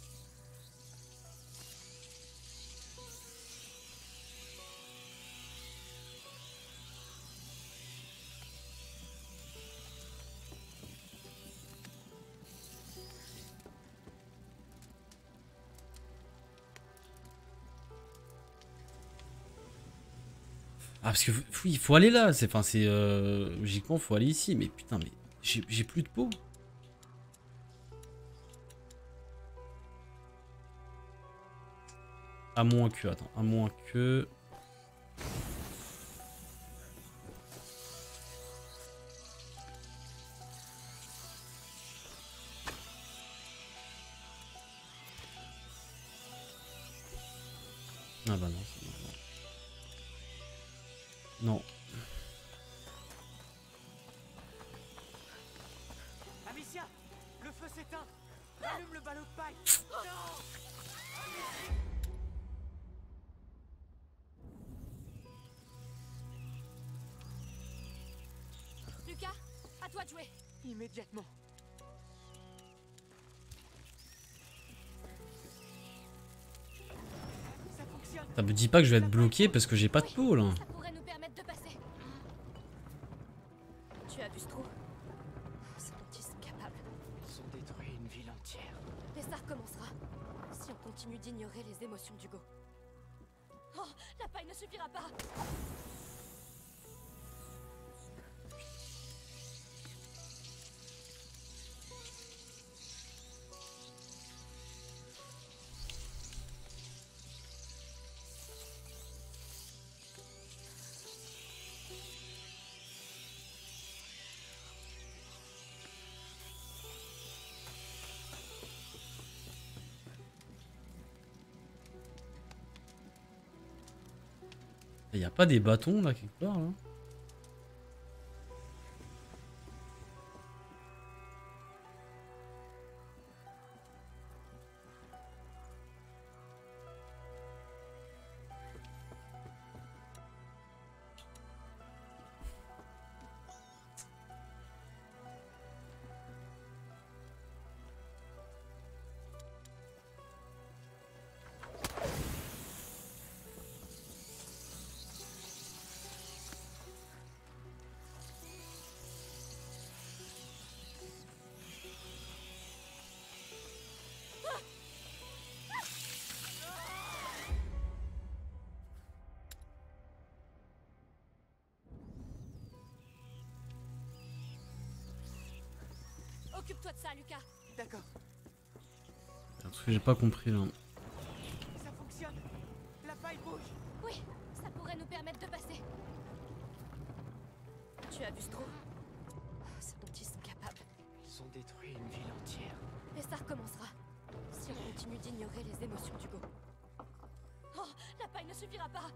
Ah parce que oui, il faut aller là, c'est... Enfin c'est... logiquement faut aller ici, mais putain mais... J'ai plus de peau. À moins que... Attends, à moins que... Ah bah non, c'est bon. Non. Amicia, le feu s'éteint. Allume le ballot de paille. Non. toi de jouer. Immédiatement. Ça fonctionne. Ça me dit pas que je vais être bloqué parce que j'ai pas de peau là. Ça pourrait nous permettre de passer. Tu as vu ce trou? C'est dont ils sont capables. Ils ont détruit une ville entière. Et ça recommencera. Si on continue d'ignorer les émotions d'Hugo. Oh, la paille ne suffira pas. Y a pas des bâtons là quelque part là? Occupe-toi de ça, Lucas. D'accord. Un truc que j'ai pas compris là. Ça fonctionne. La paille bouge. Oui, ça pourrait nous permettre de passer. Tu as vu ce trou? C'est dont ils sont capables. Ils ont détruit une ville entière. Et ça recommencera. Si on continue d'ignorer les émotions d'Hugo. Oh, la paille ne suffira pas.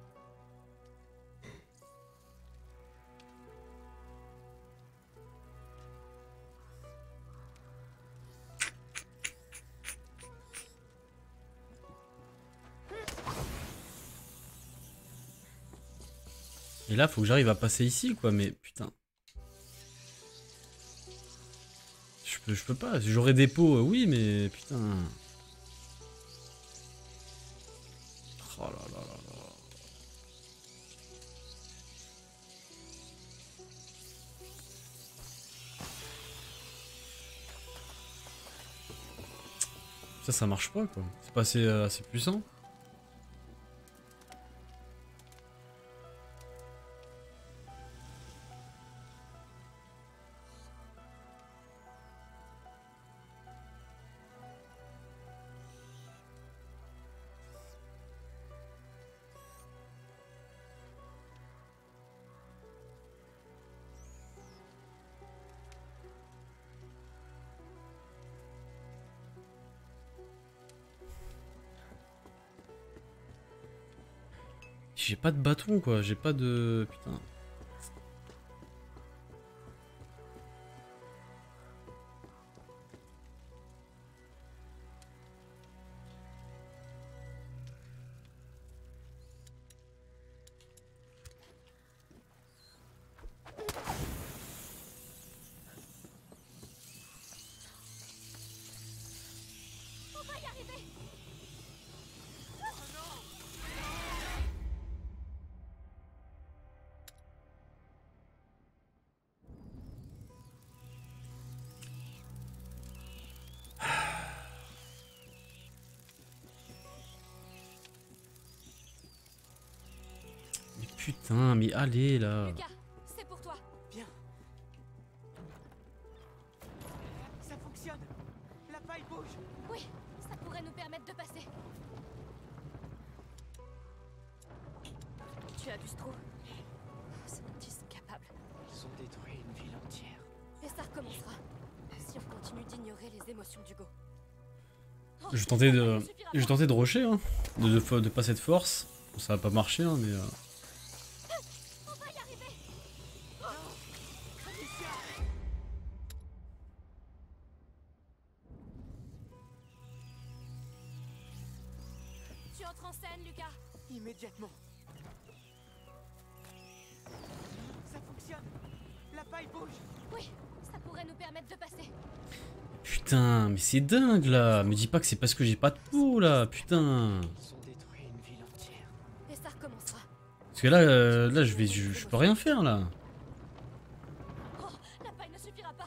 Et là faut que j'arrive à passer ici quoi, mais putain. Je peux pas, j'aurais des pots, oui mais putain. Oh là là là là. Ça marche pas quoi, c'est pas assez puissant. J'ai pas de bâton quoi, j'ai pas de... Putain. On va y arriver. Mais putain, mais allez là. Lucas, c'est pour toi. Bien. Ça fonctionne. La paille bouge. Oui, ça pourrait nous permettre de passer. Tu as vu ce trou? C'est dont ils sont capables. Ils ont détruit une ville entière. Et ça recommencera. Si on continue d'ignorer les émotions d'Hugo. Oh, Je tentais la paille de... ne suffira Je pas. tentais de rusher, hein. De passer de force. Bon, ça va pas marcher, hein, mais... On va y arriver. Tu entres en scène, Lucas. Immédiatement. Ça fonctionne. La paille bouge. Oui, ça pourrait nous permettre de passer. Putain, mais c'est dingue là. Me dis pas que c'est parce que j'ai pas de peau là, putain. Ils ont détruit une ville entière. Et ça recommencera. Parce que là, là je peux rien faire là. Oh, la paille ne suffira pas.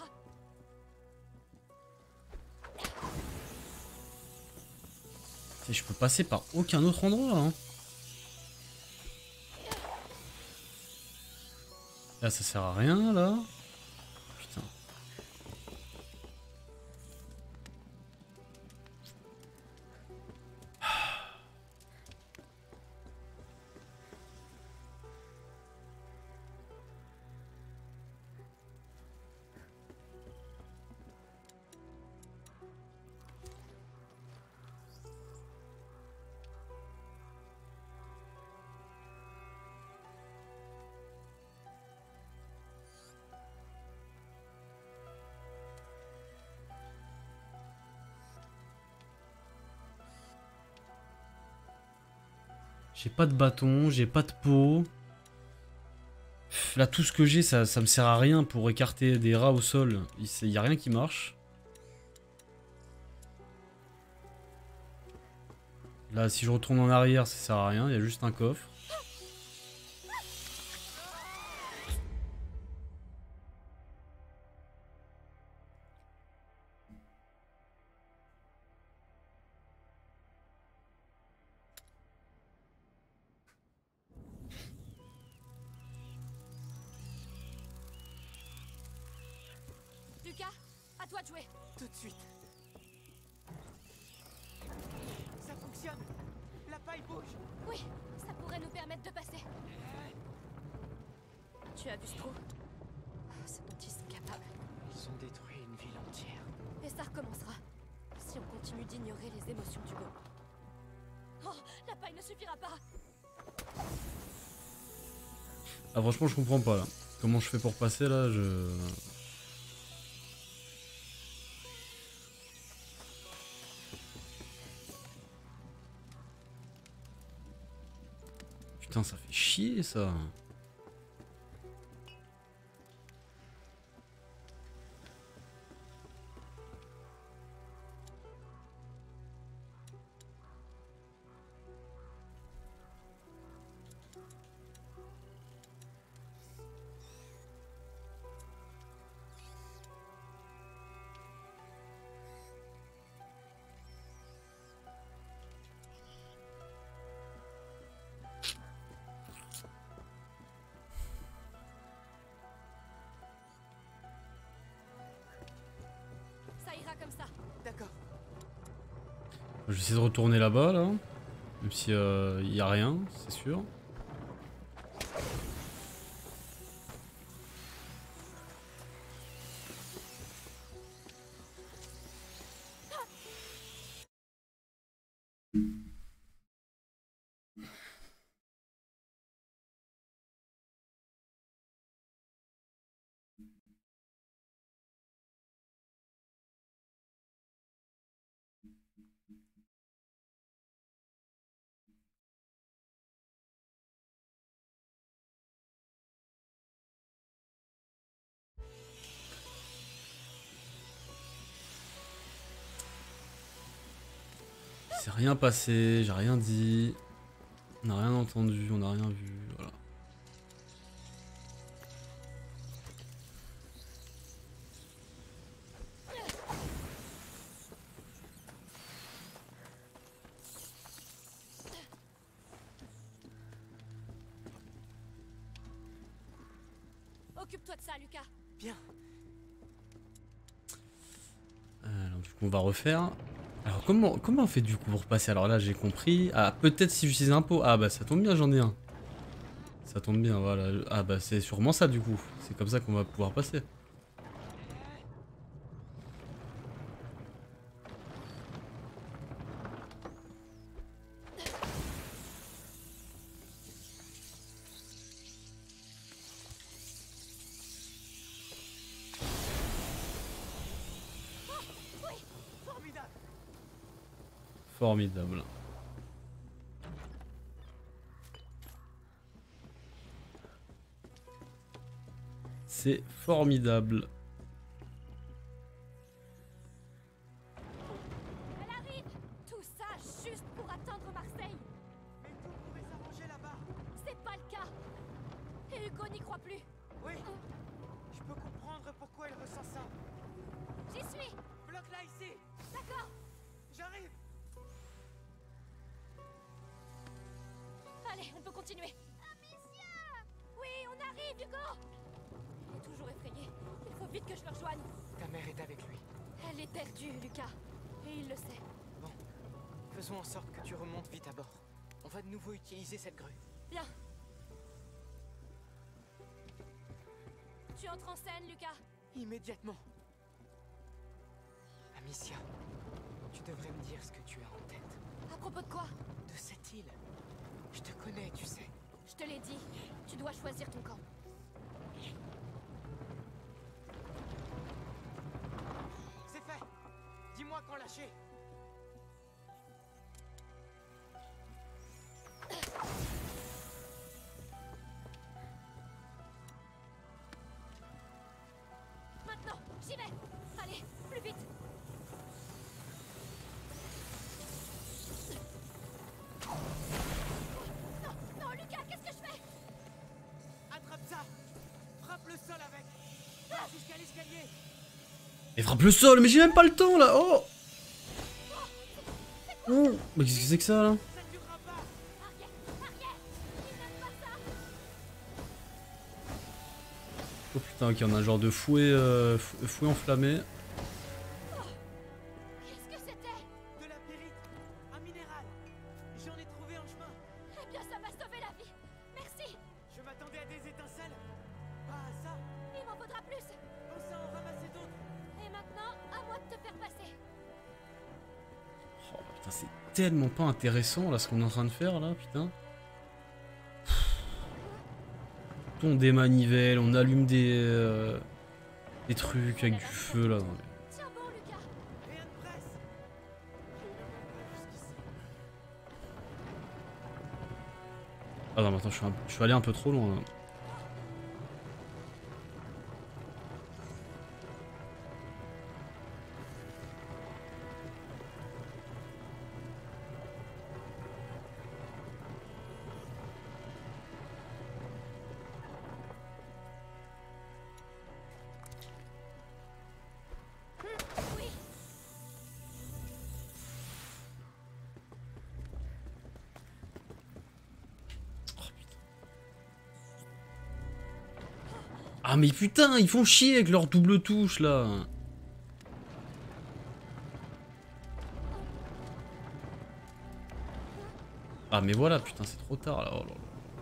Et je peux passer par aucun autre endroit. Hein. Là, ça sert à rien là. Putain. J'ai pas de bâton, j'ai pas de peau. Là, tout ce que j'ai, ça me sert à rien pour écarter des rats au sol. Il y a rien qui marche. Là, si je retourne en arrière, ça sert à rien. Il y a juste un coffre. Lucas, à toi de jouer. Tout de suite. Ça fonctionne. La paille bouge. Oui, ça pourrait nous permettre de passer. Tu abuses trop. Ce dont ils sont capables. Ils ont détruit une ville entière. Et ça recommencera. Si on continue d'ignorer les émotions d'Hugo. Oh, la paille ne suffira pas. Ah, franchement, je comprends pas là. Comment je fais pour passer là, Putain, ça fait chier ça. Ça ira comme ça. D'accord. Je vais essayer de retourner là-bas là. Même si y a rien, c'est sûr. C'est rien passé, j'ai rien dit. On n'a rien entendu, on n'a rien vu, voilà. Occupe-toi de ça, Lucas. Bien. Alors du coup on va refaire. Alors comment on fait du coup pour passer? Alors là j'ai compris. Ah peut-être si j'utilise un pot. Ah bah ça tombe bien, j'en ai un. Ça tombe bien, voilà. Ah bah c'est sûrement ça du coup. C'est comme ça qu'on va pouvoir passer. Formidable. Formidable. C'est formidable. Elle arrive! Tout ça juste pour atteindre Marseille! Mais tout pourrait s'arranger là-bas. C'est pas le cas! Et Hugo n'y croit plus! Oui. Je peux comprendre pourquoi elle ressent ça. J'y suis! Bloque-la ici. D'accord! J'arrive. Allez, on peut continuer! Amicia! Oui, on arrive, Hugo! Il est toujours effrayé. Il faut vite que je le rejoigne. Ta mère est avec lui. Elle est perdue, Lucas. Et il le sait. Bon. Faisons en sorte que tu remontes vite à bord. On va de nouveau utiliser cette grue. Bien. Tu entres en scène, Lucas. Immédiatement. Amicia, tu devrais me dire ce que tu as en tête. À propos de quoi? De cette île. Je te connais, tu sais. Je te l'ai dit. Tu dois choisir ton camp. C'est fait. Dis-moi quand lâcher. Maintenant, j'y vais. Allez, plus vite. Non, non, Lucas, qu'est-ce que je fais? Attrape ça. Frappe le sol avec. Va jusqu'à l'escalier. Et frappe le sol, mais j'ai même pas le temps là. Oh, oh. Mais qu'est-ce que c'est que ça là? Ça ne durera pas. Arrière, arrière. Il n'aime pas ça. Oh putain, ok, on a un genre de fouet, fouet enflammé. Qu'est-ce que c'était? De la pyrite. Un minéral. J'en ai trouvé en chemin. Eh bien, ça m'a sauvé la vie. Merci. Je m'attendais à des étincelles. Pas à ça. Il m'en faudra plus. Pense à en ramasser d'autres. Et maintenant, à moi de te faire passer. Oh putain, c'est tellement pas intéressant là ce qu'on est en train de faire là, putain. On démanivelle, on allume des trucs avec du feu là. Tiens bon, Lucas. Rien de presse. Jusqu'ici. Ah non, mais attends, je suis allé un peu trop loin là. Oui. Ah mais putain, ils font chier avec leur double touche là. Ah mais voilà, putain, c'est trop tard là. Oh là là.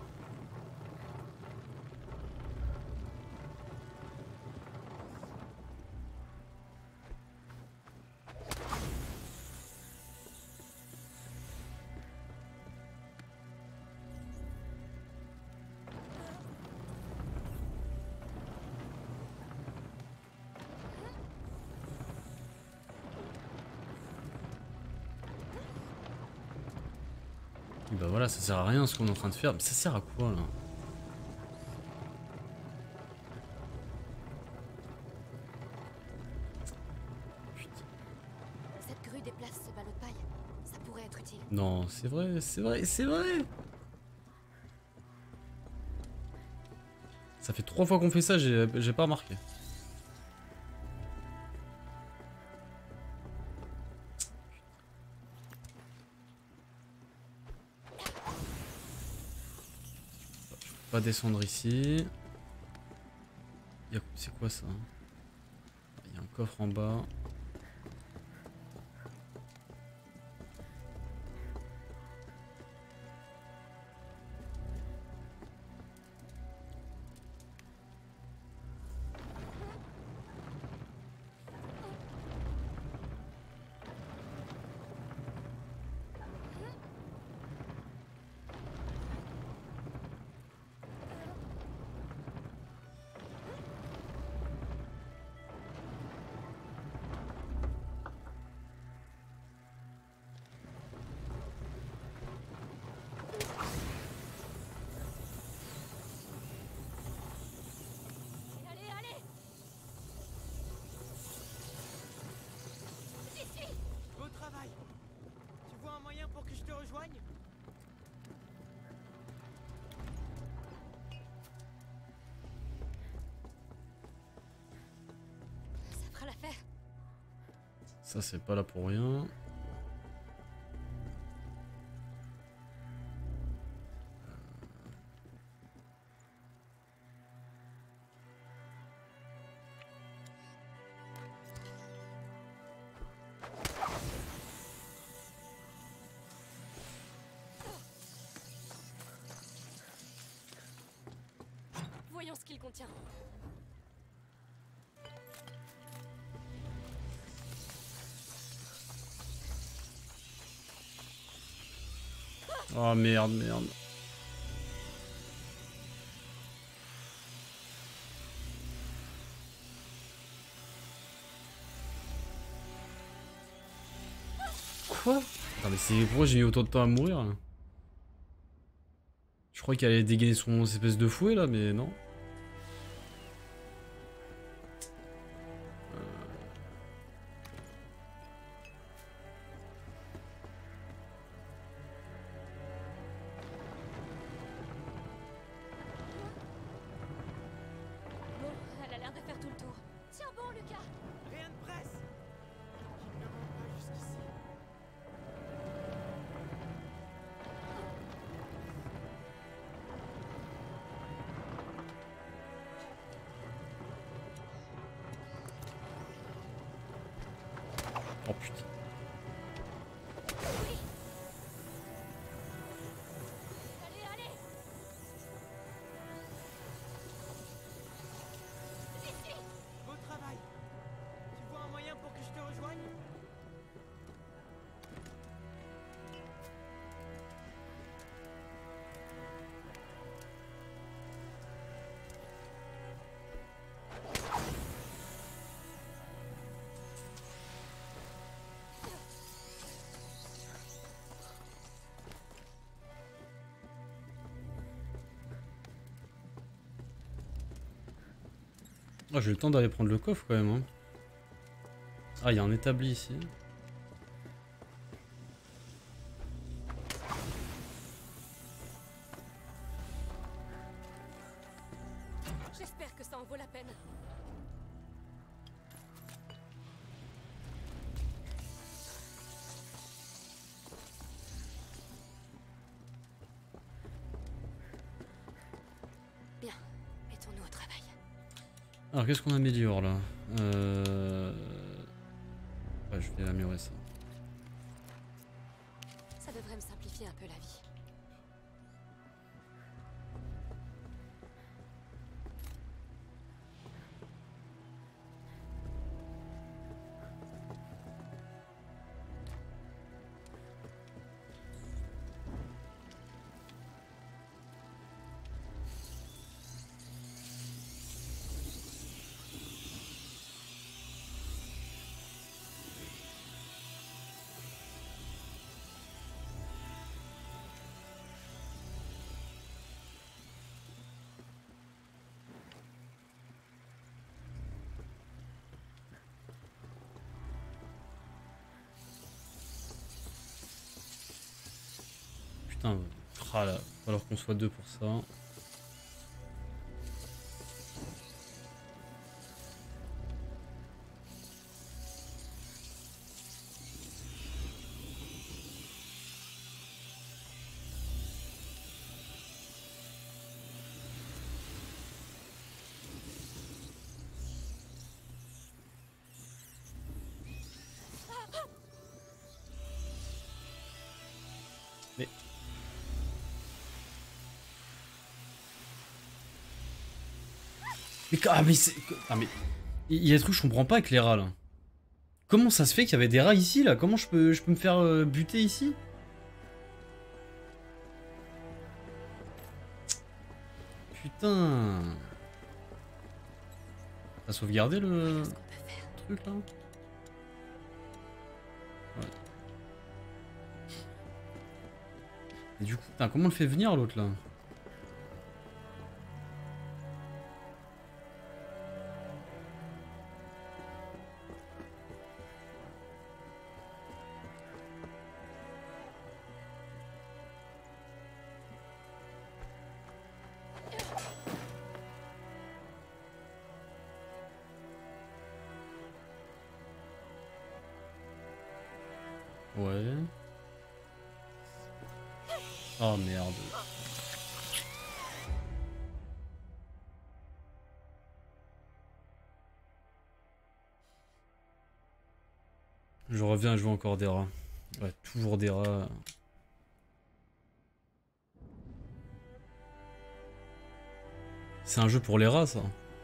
Bah voilà, ça sert à rien ce qu'on est en train de faire. Mais ça sert à quoi là? Putain. Cette grue déplace ce ballot de paille. Ça pourrait être utile. Non, c'est vrai, c'est vrai, c'est vrai. Ça fait 3 fois qu'on fait ça, j'ai pas remarqué. Pas descendre ici. C'est quoi ça? Il y a un coffre en bas. je te rejoigne? Ça fera l'affaire. Ça, c'est pas là pour rien. Voyons ce qu'il contient. Oh merde, merde. Quoi? Attends, mais c'est pourquoi j'ai mis autant de temps à mourir là? Je crois qu'elle allait dégainer son espèce de fouet là, mais non. Bon, elle a l'air de faire tout le tour. Tiens bon, Lucas. Rien de presse. Qu'il ne monte pas jusqu'ici. Oh putain. Allez, allez. Ici. Beau travail. Tu vois un moyen pour que je te rejoigne? Ah, j'ai eu le temps d'aller prendre le coffre quand même. Hein. Ah, il y a un établi ici. J'espère que ça en vaut la peine. Bien, mettons-nous au travail. Alors, qu'est-ce qu'on améliore là? Ouais, je vais améliorer ça. Ça devrait me simplifier un peu la vie. Putain, ah là, va falloir qu'on soit deux pour ça. Mais... Ah mais c'est... Ah mais... Il y a des trucs que je comprends pas avec les rats là. Comment ça se fait qu'il y avait des rats ici là? Comment je peux me faire buter ici? Putain. T'as sauvegardé le truc là? Ouais. Et du coup, putain, comment on le fait venir l'autre là? Oh merde. Je reviens à jouer encore des rats. Ouais, toujours des rats. C'est un jeu pour les rats, ça.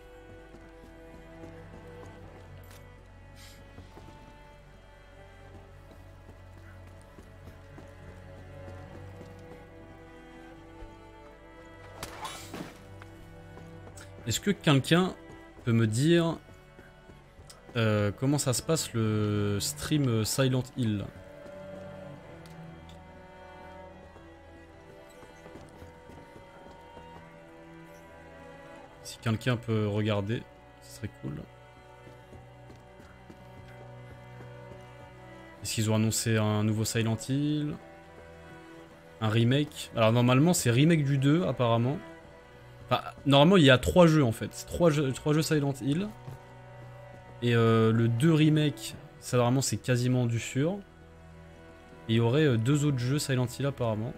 Est-ce que quelqu'un peut me dire comment ça se passe le stream Silent Hill? Si quelqu'un peut regarder, ce serait cool. Est-ce qu'ils ont annoncé un nouveau Silent Hill? Un remake? Alors normalement c'est remake du 2 apparemment. Enfin, normalement il y a 3 jeux en fait. 3 jeux Silent Hill. Et le 2 remake, ça normalement c'est quasiment du sûr. Et il y aurait 2 autres jeux Silent Hill apparemment.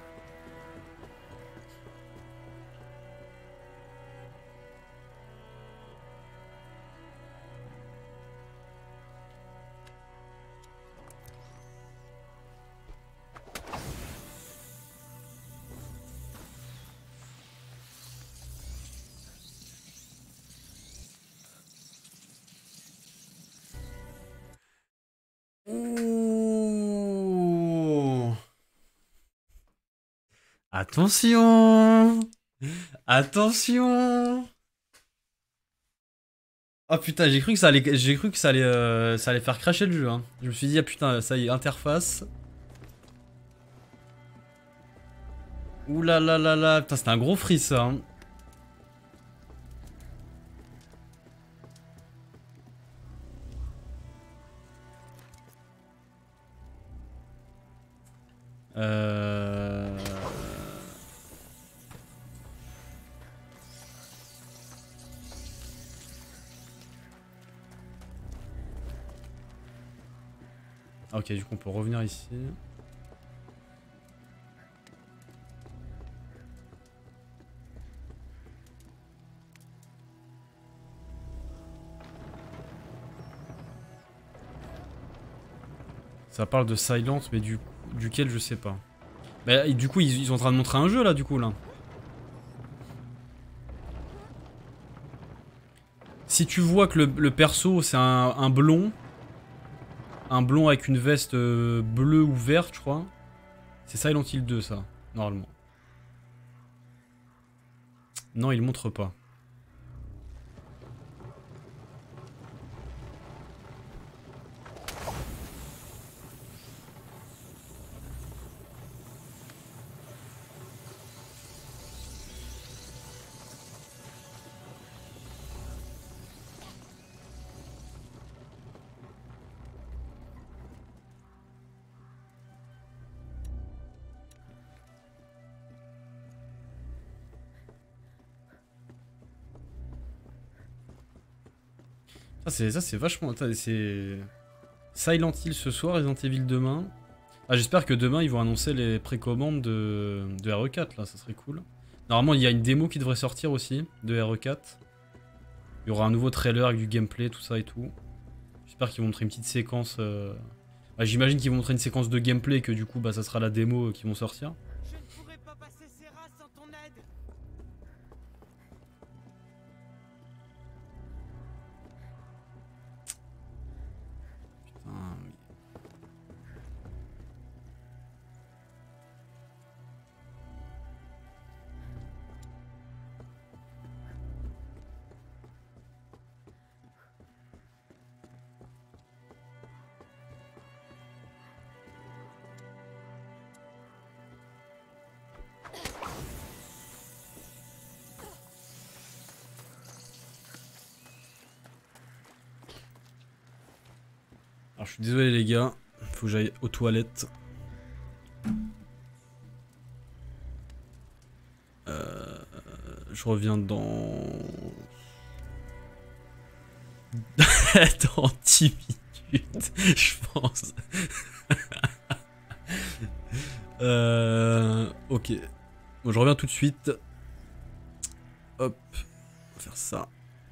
Ouh. Attention! Attention! Oh putain, j'ai cru que ça allait, ça allait faire crasher le jeu. Hein. Je me suis dit, ah putain, ça y est, interface. Ouh là là là là, putain, c'était un gros free ça. Hein. Ah, ok, du coup on peut revenir ici. Ça parle de Silent, mais duquel je sais pas. Mais du coup ils sont en train de montrer un jeu là du coup là. Si tu vois que le perso c'est un blond. Un blond avec une veste bleue ou verte je crois. C'est Silent Hill 2 ça, normalement. Non il montre pas. Ça c'est vachement... C'est Silent Hill ce soir, Resident Evil demain. Ah j'espère que demain ils vont annoncer les précommandes de RE4 là, ça serait cool. Normalement il y a une démo qui devrait sortir aussi de RE4. Il y aura un nouveau trailer avec du gameplay, tout ça et tout. J'espère qu'ils vont montrer une petite séquence... Bah, j'imagine qu'ils vont montrer une séquence de gameplay et que du coup bah, ça sera la démo qui vont sortir. Je ne pourrais pas passer ces rats sans ton aide. Putain, mais... Alors je suis désolé les gars, faut que j'aille aux toilettes. Je reviens dans... dans 10 minutes, je pense. Ok. Ok. Bon, je reviens tout de suite. Hop. On va faire ça.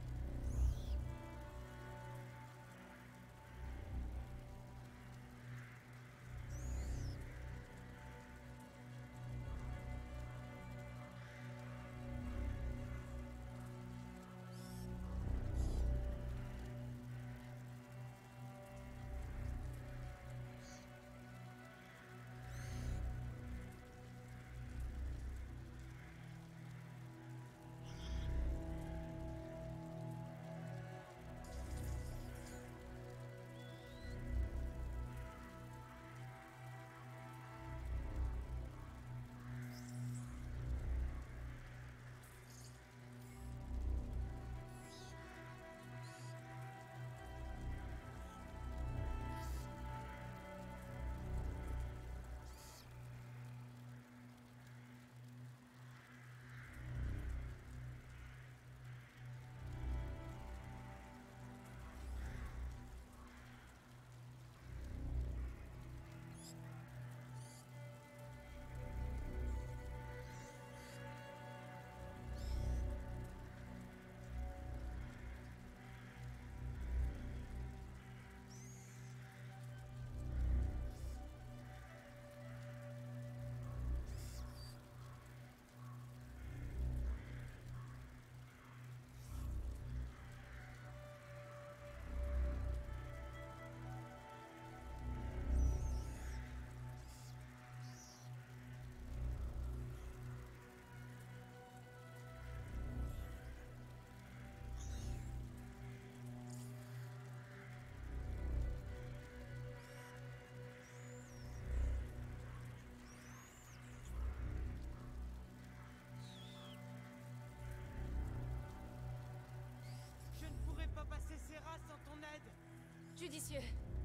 Je ne pourrais pas passer ces races sans ton aide. Judicieux.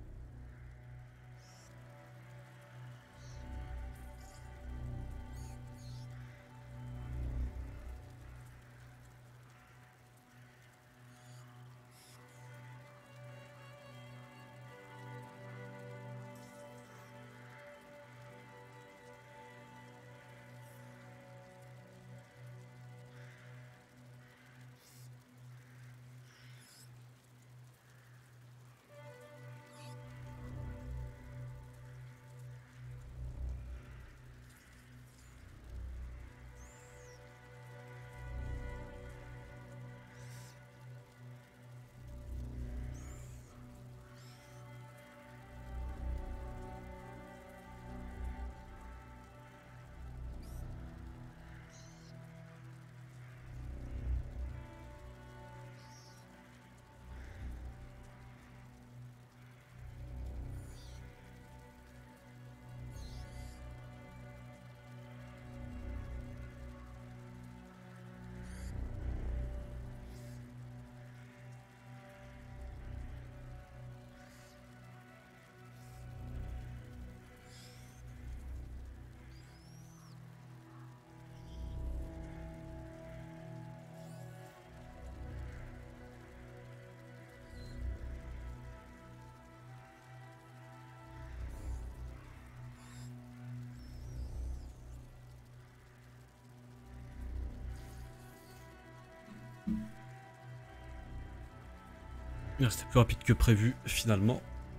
C'était plus rapide que prévu, finalement.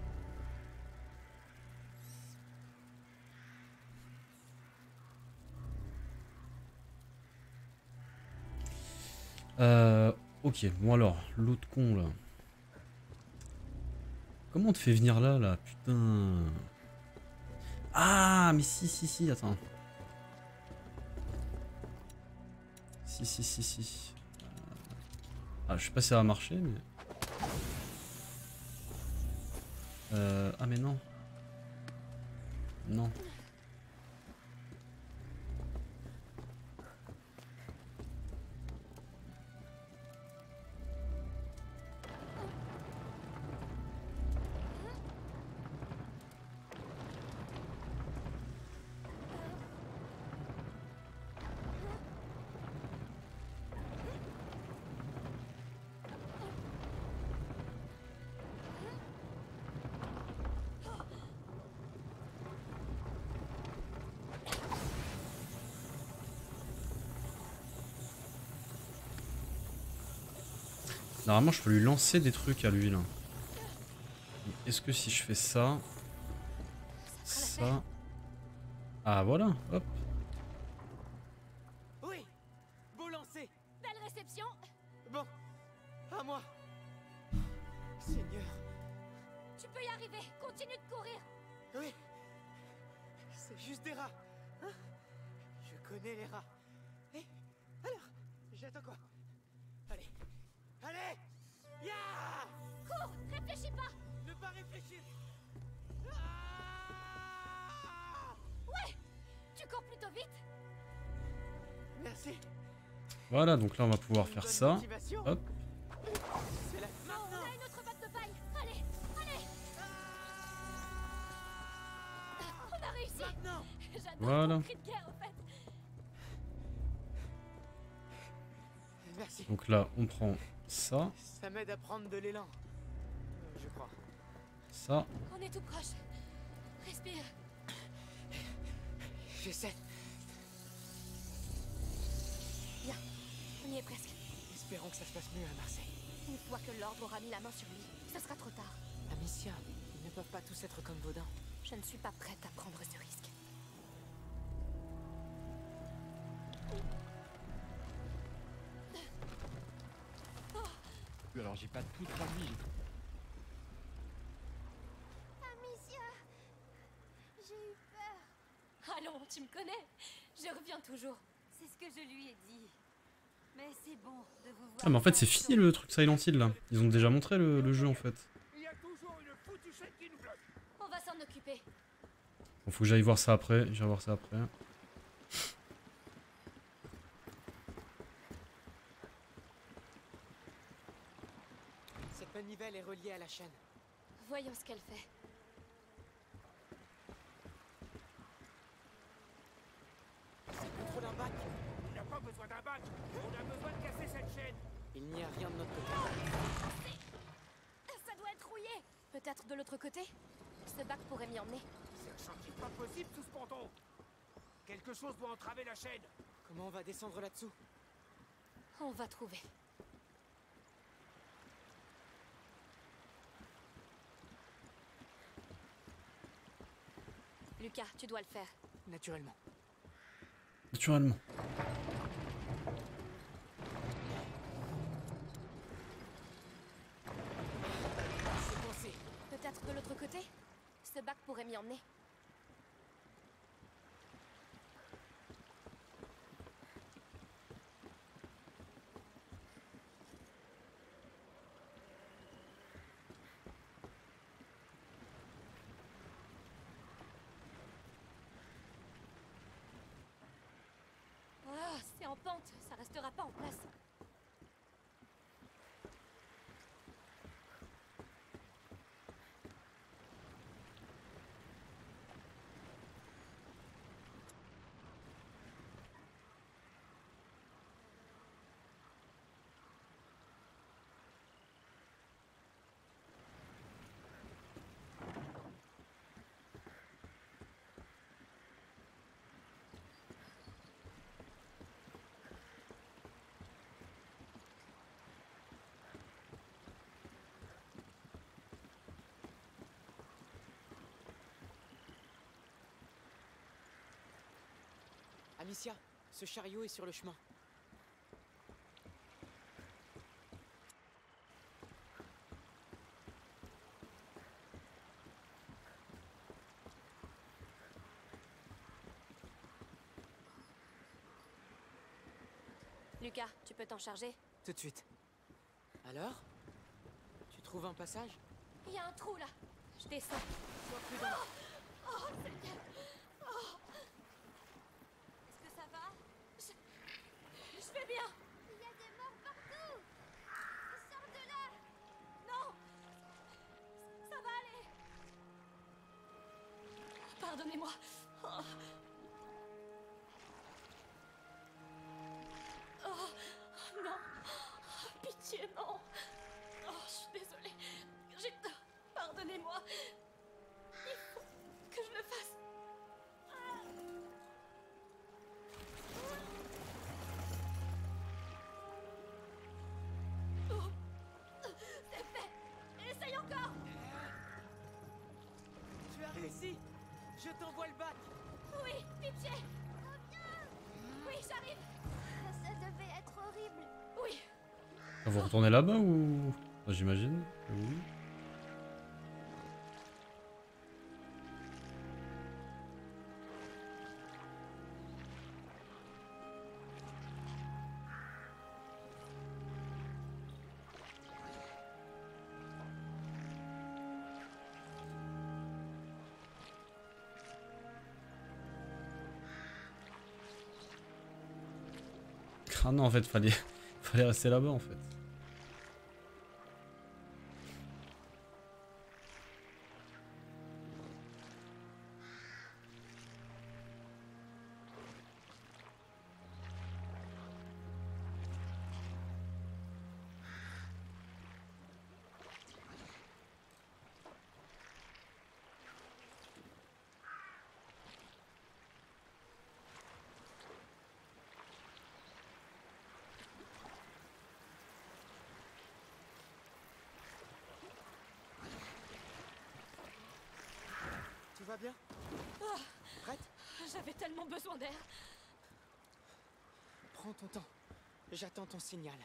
Ok, bon alors, l'autre con, là. Comment on te fait venir là, là? Putain. Ah, mais si, attends. Si. Ah, je sais pas si ça va marcher, mais... Ah mais non. Non. Normalement, je peux lui lancer des trucs à lui, là. Est-ce que si je fais ça... Ça... Ah, voilà, hop. Oui. Beau lancer. Belle réception. Bon. À moi. Seigneur. Tu peux y arriver. Continue de courir. Oui. C'est juste des rats. Hein? Je connais les rats. Et alors, j'attends quoi? Allez. Allez. Ya! Cours. Réfléchis pas. Ne pas réfléchir. Ouais. Tu cours plutôt vite. Merci. Voilà, donc là, on va pouvoir faire ça. Hop. C'est la Non, on a une autre batte de paille. Allez, allez. On a réussi. Maintenant. J'adore Voilà. ton cri de guerre, en fait. Merci. Donc là, on prend ça, Ça m'aide à prendre de l'élan. Je crois. ça. On est tout proche. Respire. J'essaie. Bien. On y est presque. Espérons que ça se passe mieux à Marseille. Une fois que l'ordre aura mis la main sur lui, ce sera trop tard. Amicia, ils ne peuvent pas tous être comme Vaudin. Je ne suis pas prête à prendre ce risque. Alors j'ai pas tout traduit. Amicia, j'ai eu peur. Allons, tu me connais. Je reviens toujours. C'est ce que je lui ai dit. Mais c'est bon de vous voir. Ah, mais en fait, c'est fini le truc Silent Hill, là. Ils ont déjà montré le jeu, en fait. Il y a toujours une foutue chaîne qui nous bloque. On va s'en occuper. Bon, faut que j'aille voir ça après. J'irai voir ça après. Cette manivelle est reliée à la chaîne. Voyons ce qu'elle fait. Ça contrôle un bac. On n'a pas besoin d'un bac. On a besoin de casser cette chaîne. Il n'y a rien de notre côté. Ça doit être rouillé. Peut-être de l'autre côté. Ce bac pourrait m'y emmener. C'est un chantier pas possible sous ce ponton. Quelque chose doit entraver la chaîne. Comment on va descendre là-dessous? On va trouver. Lucas, tu dois le faire. Naturellement. Naturellement. C'est coincé. Peut-être de l'autre côté. Ce bac pourrait m'y emmener. Ah, c'est en pente, ça restera pas en place. Amicia, ce chariot est sur le chemin. Lucas, tu peux t'en charger? Tout de suite. Alors? Tu trouves un passage? Il y a un trou là. Je descends. Sois prudent. Oh, Seigneur. Oh. Est-ce que ça va? Je vais bien. Il y a des morts partout. Sors de là. Non. Ça va aller. Pardonnez-moi. Oh. Oh, non. Pitié, non. Oh, je suis désolée. Pardonnez-moi. Il faut que je le fasse. Oh. Je t'envoie le bac. Oui, pitié. Oui, j'arrive. Ça devait être horrible. Oui. Vous retournez là-bas ou... J'imagine. Oui. Ah non, en fait, fallait rester là-bas, en fait. Tu vas bien? Oh, Prête? j'avais tellement besoin d'air. Prends ton temps. J'attends ton signal.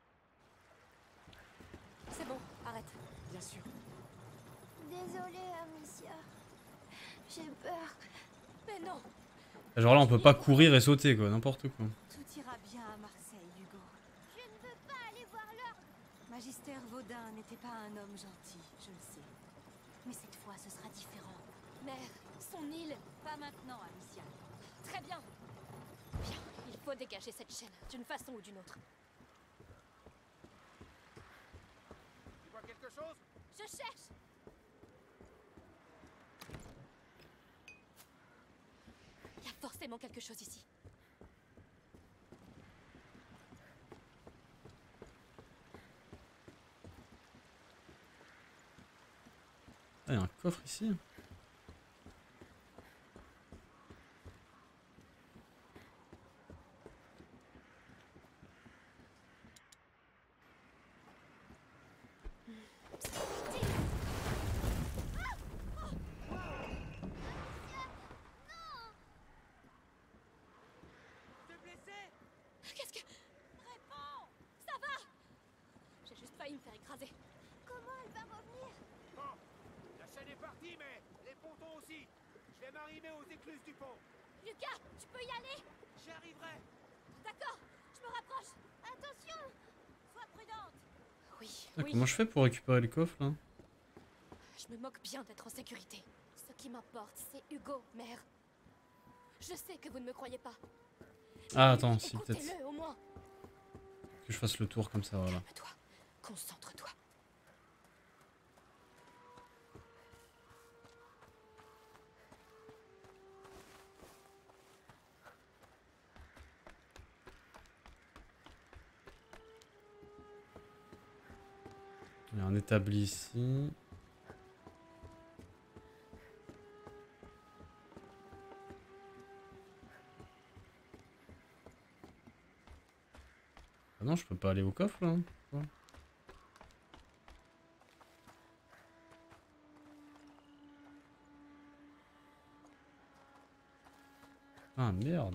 C'est bon, arrête. Bien sûr. Désolée, Amicia. J'ai peur. Mais non. Genre là, on peut pas courir et sauter, quoi. N'importe quoi. Tout ira bien à Marseille, Hugo. Je ne veux pas aller voir l'ordre. Magister Vaudin n'était pas un homme gentil, je le sais. Mais cette fois, ce sera différent. Mère, son île. Pas maintenant, Amicia. Très bien. Bien, il faut dégager cette chaîne, d'une façon ou d'une autre. Tu vois quelque chose? Je cherche. Il y a forcément quelque chose ici. Ah, il y a un coffre ici. T'es blessé? Qu'est-ce que... Réponds! Ça va? J'ai juste failli me faire écraser. Comment elle va revenir? Bon, la chaîne est partie, mais les pontons aussi. Je vais m'arrimer aux écluses du pont. Lucas, tu peux y aller? J'y arriverai. D'accord, je me rapproche. Attention! Sois prudente. Oui, Ah, oui. comment je fais pour récupérer le coffre, là? Je me moque bien d'être en sécurité. Ce qui m'importe, c'est Hugo, mère. Je sais que vous ne me croyez pas. Ah, attends, si, peut-être. Écoutez-le au moins. Que je fasse le tour comme ça, voilà. Calme-toi. Concentre-toi. Il y a un établi ici. Ah non, je peux pas aller au coffre là. Ouais. Ah merde.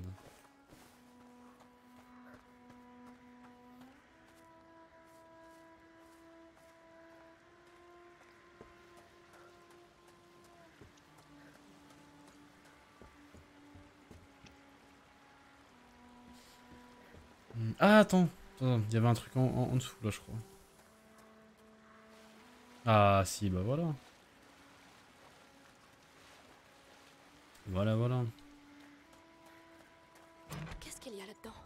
Ah attends, il y avait un truc en dessous là je crois. Ah si bah voilà. Voilà. Qu'est-ce qu'il y a là-dedans?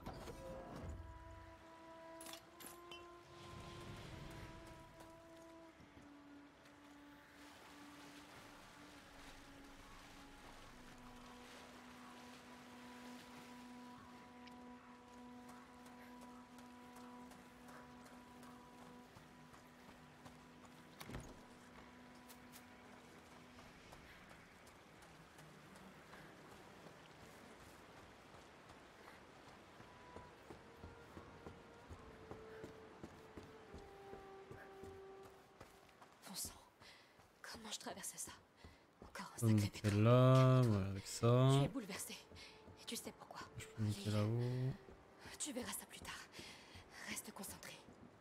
Bon sang, comment je traversais ça? Encore un Je peux sacré monter là, voilà, avec ça. Tu es bouleversé. Et tu sais pourquoi. Je peux monter là-haut. Tu verras ça plus tard. Reste concentré.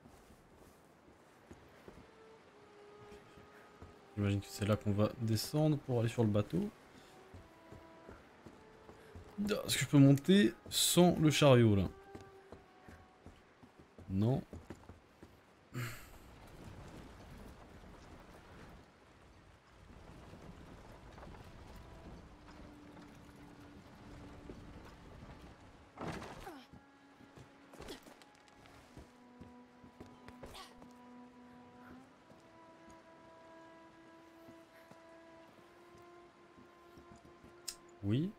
J'imagine que c'est là qu'on va descendre pour aller sur le bateau. Est-ce que je peux monter sans le chariot là? Non. Oui.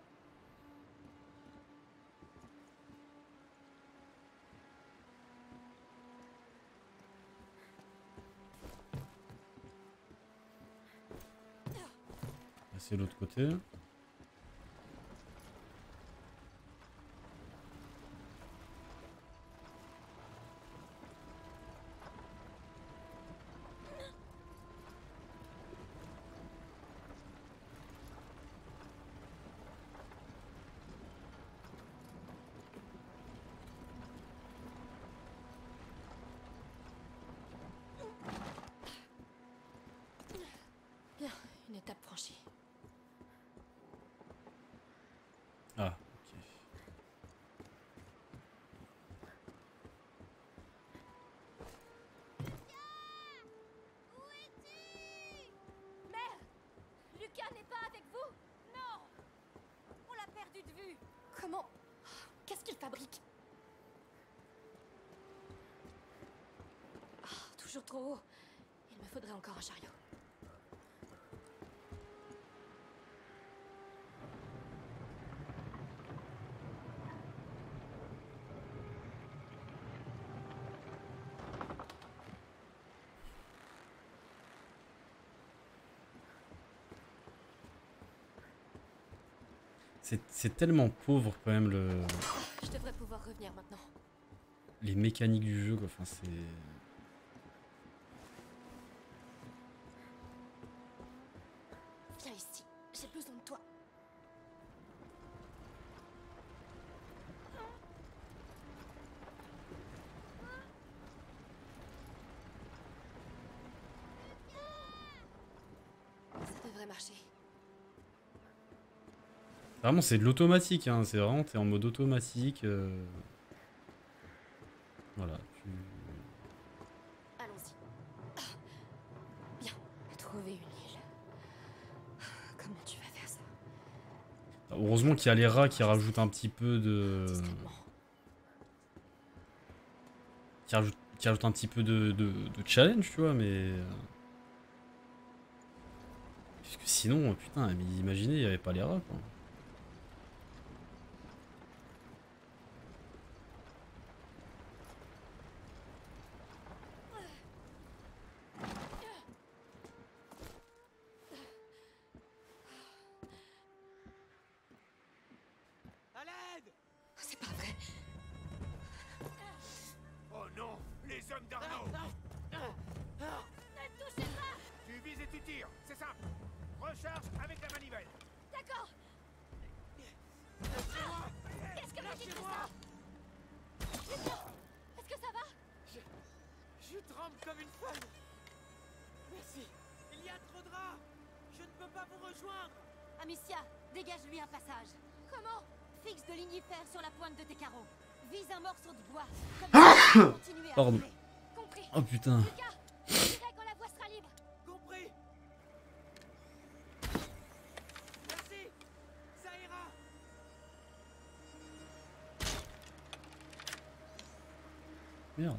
C'est l'autre côté. Bien, une étape franchie. Ah, ok. Mère, Lucas n'est pas avec vous? Non. On l'a perdu de vue. Comment? Qu'est-ce qu'il fabrique? Toujours trop haut. Il me faudrait encore un chariot. C'est tellement pauvre quand même Je devrais pouvoir revenir maintenant. les mécaniques du jeu quoi. Enfin c'est. Viens ici, j'ai besoin de toi. Ça devrait marcher. Vraiment c'est de l'automatique hein. C'est vraiment t'es en mode automatique. Voilà. Allons-y. Bien, trouver une île. Comment tu vas faire ça? Heureusement qu'il y a les rats qui rajoutent un petit peu de. Discrètement. Qui rajoutent un petit peu de challenge, tu vois, mais. Parce que sinon, putain, mais imaginez, il n'y avait pas les rats, quoi. À l'aide! C'est pas vrai. Oh non, les hommes d'Arnaud! Ne touchez pas! Tu vises et tu tires, c'est simple. Recharge avec la manivelle. D'accord. Qu'est-ce que vous dites de ça? Est-ce que ça va? Je tremble comme une folle. Merci. Il y a trop de rats. Je ne peux pas vous rejoindre. Amicia, dégage-lui un passage. Comment? Fixe de lignifère sur la pointe de tes carreaux. Vise un morceau de bois. Comme ça, continuez à Pardon. rouler. Compris. Oh putain. Lucas, je dirai quand la voie sera libre. Compris. Merci. Ça ira. Merde.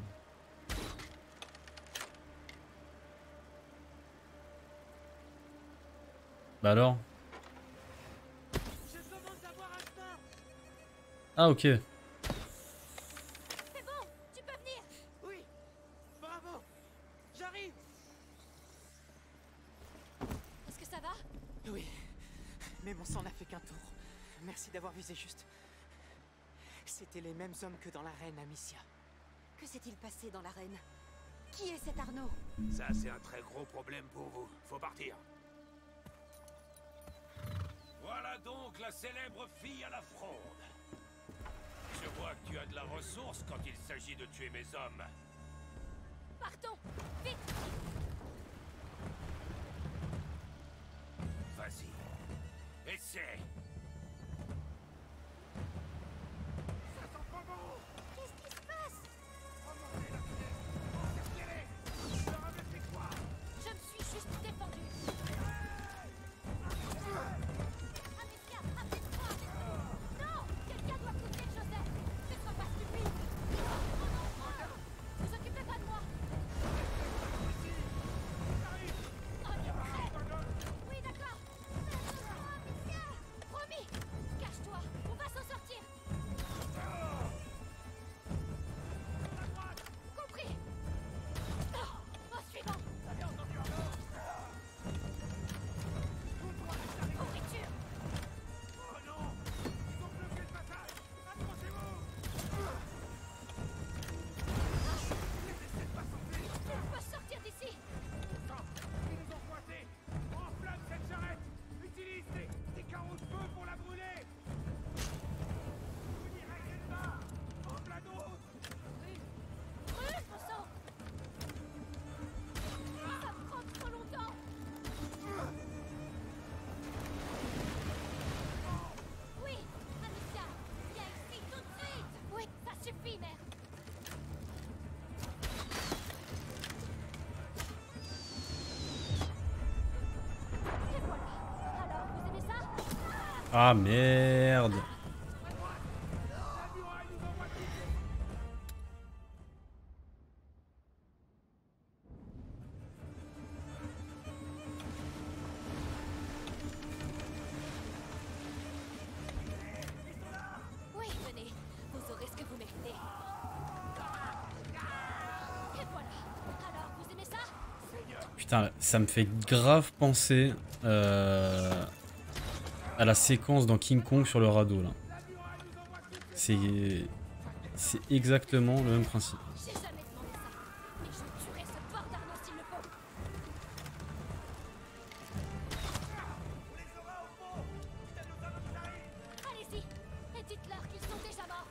Bah alors? Je commence à voir un chemin. Ah ok. C'est bon, tu peux venir. Oui. Bravo. J'arrive. Est-ce que ça va? Oui. Mais mon sang n'a fait qu'un tour. Merci d'avoir visé juste. C'était les mêmes hommes que dans l'arène, Amicia. Que s'est-il passé dans l'arène? Qui est cet Arnaud? Ça, c'est un très gros problème pour vous. Faut partir. Voilà donc la célèbre fille à la fronde. Je vois que tu as de la ressource quand il s'agit de tuer mes hommes. Partons! Vite! Vas-y. Essaie. Ça sent pas bon! Qu'est-ce qui se passe? Remontez la fenêtre! Encerclez-les! Je leur avais fait quoi? Je me suis juste défendu. Amicia, appelle-moi! Non! Quelqu'un doit couvrir Joseph! Ne sois pas stupide! Vous occupez pas de moi! Oh, il est prêt! Oui, d'accord! Amicia! Promis! Cache-toi! On va s'en sortir! Compris! Au suivant! Pourriture! Oh non! Ils ont bloqué le passage! Approchez-vous! Laissez pas sortir! On peut sortir d'ici! Sang! Ils nous ont pointés! Enflamme cette charrette! Utilise des carreaux de feu pour la brûler! Vous n'y réglez pas! En plein d'autres! Brûle, mon sang! Ça prend trop longtemps! Oui, Amicia! Viens ici tout de suite! Oui, ça suffit, mère! Et voilà! Alors, vous aimez ça? Ah merde. La muraille nous envoie quitter! Oui, venez. Vous aurez ce que vous méritez. Et voilà. Alors, vous aimez ça? Putain, ça me fait grave penser à la séquence dans King Kong sur le radeau là. C'est exactement le même principe. J'ai jamais demandé ça. Mais je tuerai ce bord d'Arnaud s'il le faut. Allez-y. Et dites-leur qu'ils sont déjà morts.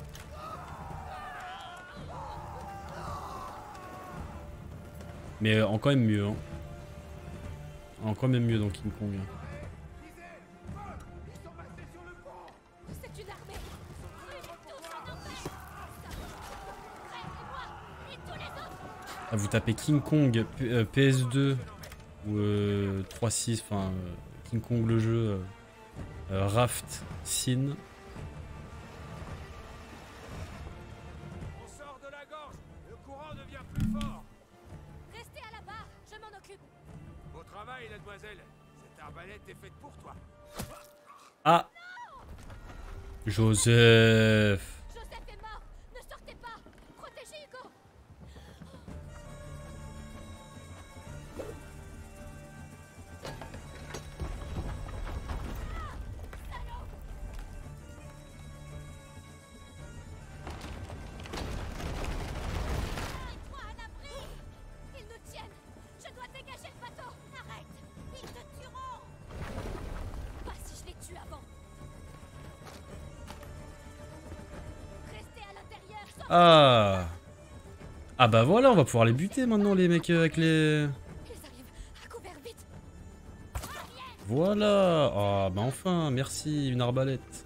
Mais encore même mieux. Hein. Encore même mieux dans King Kong. C'est une armée. Brûlez tous en enfer. Crève et moi. Et tous les autres. Ah, vous tapez King Kong PS2 ou 3.6, enfin King Kong le jeu, Raft, Sin. On sort de la gorge! Le courant devient plus fort! Restez à la barre. Je m'en occupe. Beau travail, mademoiselle! Cette arbalète est faite pour toi! Ah, Joseph. Joseph est mort. Ne sortez pas. Protégez Hugo. Mets-toi à l'abri. Ils nous tiennent. Je dois dégager le bateau. Arrête. Ils te tueront. Pas si je les tue avant. Restez à l'intérieur. Ah. Ah bah voilà, on va pouvoir les buter maintenant les mecs avec les... Ils arrivent. À couvert, vite. Voilà. Ah bah enfin, merci, une arbalète.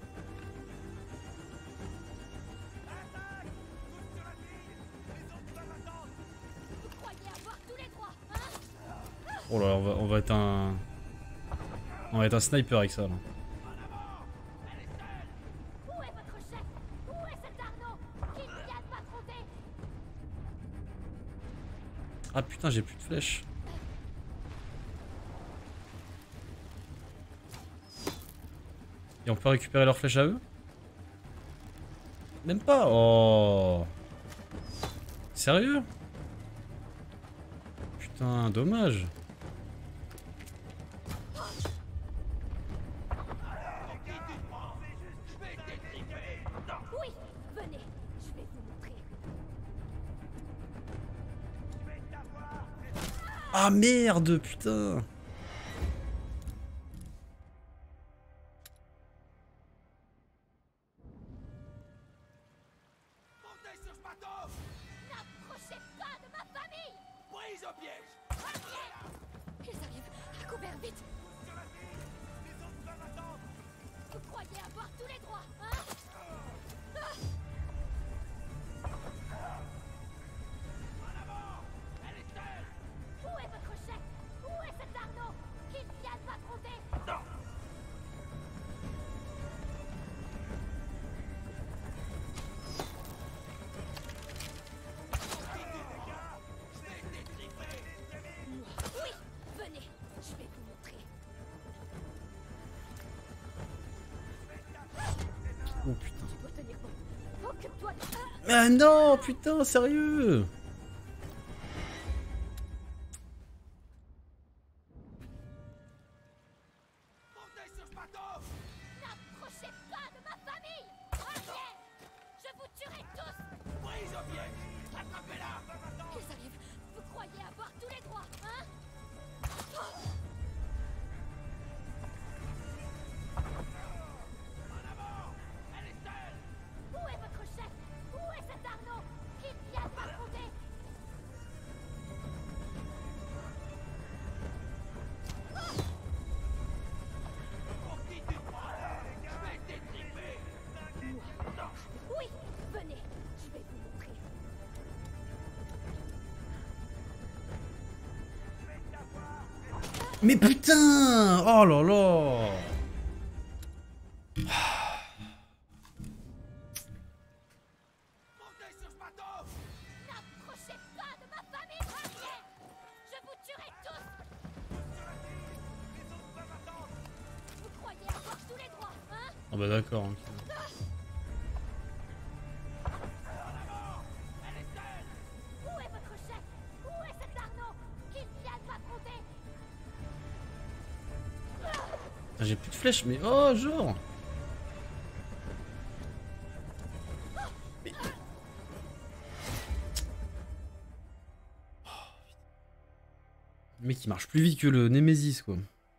Vous croyez avoir tous les droits, hein? Oh là là, on va être un... On va être un sniper avec ça là. Où est votre chef? Où est cet Arnaud? Qui vient de m'affronter? Ah putain, j'ai plus de flèches. Et on peut récupérer leurs flèches à eux? Même pas. Oh. Sérieux? Putain, dommage. Oui, venez, je vais vous montrer. Ah merde, putain. N'approchez pas de ma famille! Prise au piège! Ils arrivent! Couvert, vite! Sur la fille! Les autres doivent attendre! Vous croyez avoir tous les droits, hein? En avant! Elle est seule! Où est votre chef? Où est cet Arnaud? Qu'il vienne m'affronter! Non! Oui, venez, je vais vous montrer. Oh putain. Tu dois tenir bon. Occupe-toi de... Ah non, putain, sérieux. Montez sur ce bateau! N'approchez pas de ma famille! Arrière! Je vous tuerai tous! Prise au piège! Attrapez-la! Ils arrivent! Vous croyez avoir tous les droits, hein? En avant! Elle est seule! Où est votre chef? Où est cet Arnaud? Qu'il vienne m'affronter! Pour qui tu crois? Je vais t'étriper! Oui, venez, je vais vous montrer. Mais putain. Oh là là. Montez sur ce bateau! N'approchez pas de ma famille! Arrière! Je vous tuerai tous! Les autres doivent attendre! Vous croyez avoir tous les droits, hein? Ah bah d'accord. Ok. Elle est seule! Où est votre chef? Où est cet Arnaud? Qu'il vienne m'affronter! Putain, j'ai plus de flèches, mais oh genre. Mais... Le mec il marche plus vite que le Nemesis quoi.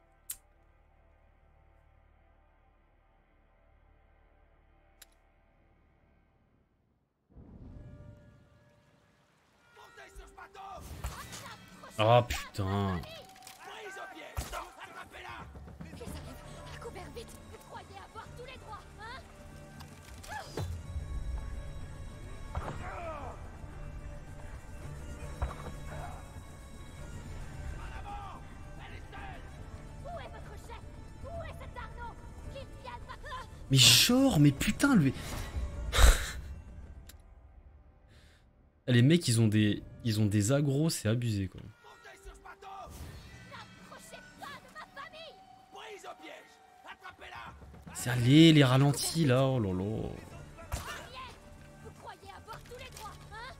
Montez sur ce bateau! Ah putain. Prise au piège! Attrapez-la! Ils arrivent! Couvert, vite! Vous croyez avoir tous les droits, hein? En avant! Elle est seule! Où est votre chef? Où est cet Arnaud? Qu'il vienne m'affronter! Mais genre, mais putain lui. Les mecs ils ont des agros, c'est abusé quoi. Montez sur ce bateau! N'approchez pas de ma famille! Prise au piège! Attrapez-la! C'est allé les ralentis là, oh lolo. Arrière! Vous croyez avoir tous les droits, hein?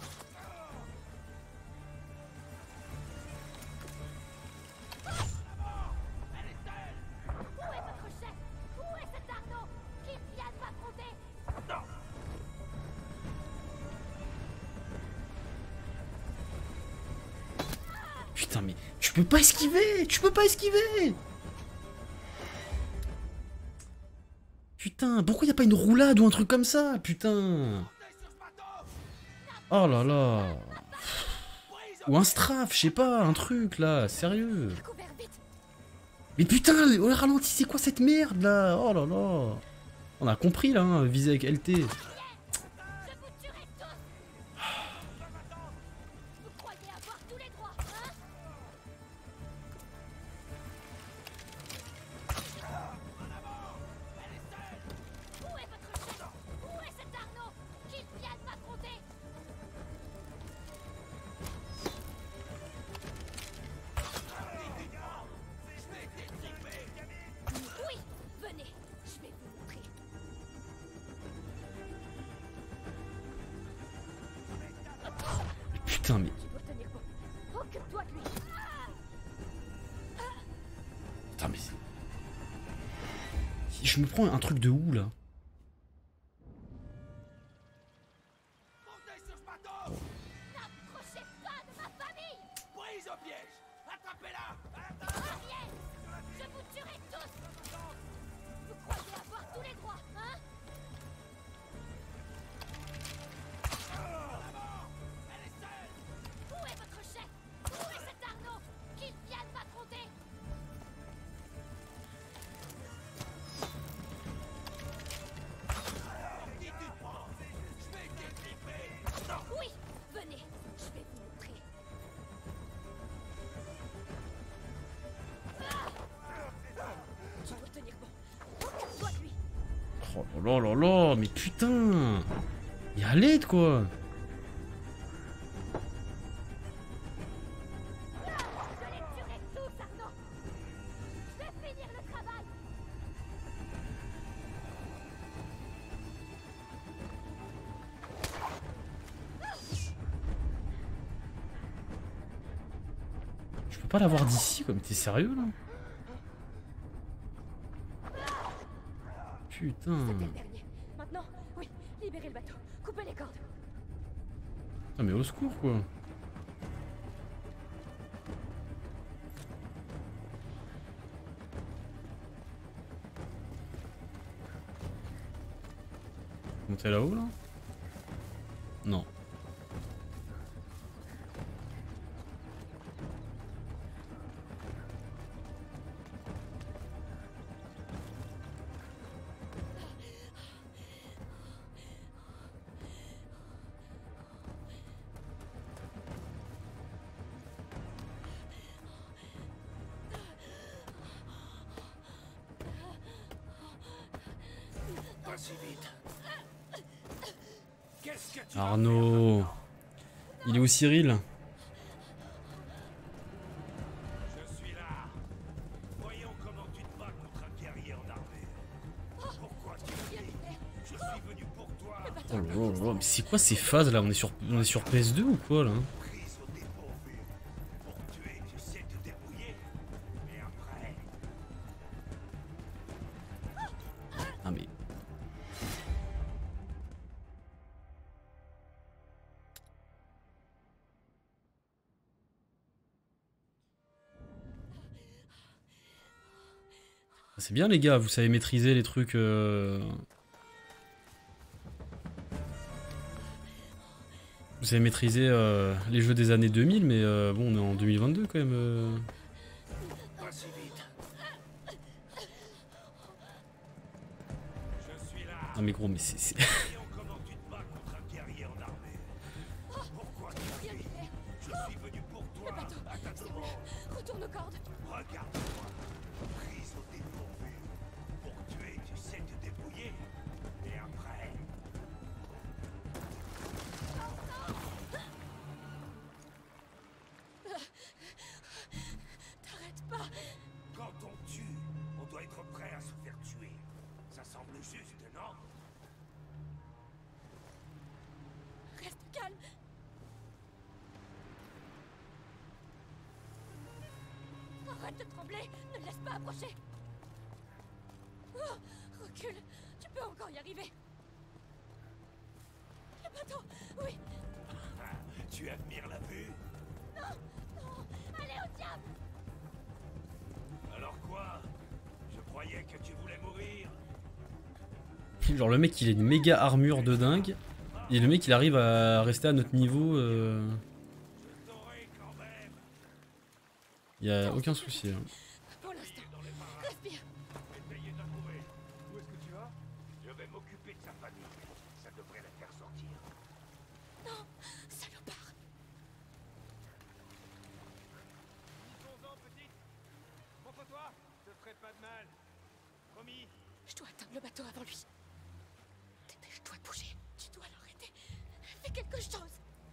Elle est seule! Où est votre chef? Où est cet Arnaud? Qu'il vienne m'affronter! Putain mais tu peux pas esquiver, tu peux pas esquiver. Putain, pourquoi y a pas une roulade ou un truc comme ça, putain. Oh là là. Ou un strafe, je sais pas, un truc là, sérieux. Couvert, vite! Mais putain, le ralenti, c'est quoi cette merde là? Oh là là. On a compris là, hein, viser avec LT. Je vous tuerai tous! Vous croyez avoir tous les droits, hein? Où est votre chef? Où est cet Arnaud? Qu'il vienne m'affronter! Oui, venez, je vais vous montrer. Putain mais... Tu dois tenir bon. Occupe-toi de lui. Putain mais... Je me prends un truc de où là? Montez sur ce bateau! N'approchez pas de ma famille! Prise au piège! Attrapez-la! Arrière! Je vous tuerai tous! Vous croyez avoir tous les droits, hein? là là là, mais putain! Y'a l'aide quoi! Je peux pas l'avoir d'ici, comme t'es sérieux là? Putain. Maintenant, oui, libérez le bateau. Coupez les cordes. Ah mais au secours quoi. Monter là-haut là? Non. Pas si vite. Qu'est-ce que tu Arnaud. Il est où Cyril? Je suis là. Voyons comment tu te bats contre un guerrier en armure. Pourquoi tu fuis? Je suis venu pour toi. Oh là là là, mais c'est quoi ces phases là? On est sur PS2 ou quoi là? Prise au dépourvu. Pour tuer, tu sais te débrouiller. Mais après... Ah mais... C'est bien les gars, vous savez maîtriser les trucs... Vous savez maîtriser les jeux des années 2000, mais bon, on est en 2022 quand même. Pas si vite. Je suis là. Ah mais gros, mais c'est... Voyons comment tu te bats contre un guerrier en armure. Pourquoi tu fuis? Je suis venu pour toi. À ta demande. Retourne aux cordes. Regarde-moi. Prise au dépourvu. Pour tuer, tu sais te débrouiller. Et après... T'arrêtes pas. Quand on tue, on doit être prêt à se faire tuer. Ça semble juste, non? Reste calme. Arrête de trembler. Ne le laisse pas approcher. Oh, recule. Tu peux encore y arriver. Le bateau. Oui. Tu admires la vue? Non. Non. Allez au diable. Alors quoi? Je croyais que tu voulais mourir. Genre le mec il a une méga armure de dingue, et le mec il arrive à rester à notre niveau. Y a aucun souci. Hein. Pour l'instant. Respire. Essayez de la trouver. Où est-ce que tu vas? Je vais m'occuper de sa famille. Ça devrait la faire sortir. Non. Salopard. Monte-en, petite. Montre-toi. Je te ferai pas de mal. Promis. Je dois atteindre le bateau avant lui. Dépêche-toi de bouger. Tu dois l'arrêter. Fais quelque chose.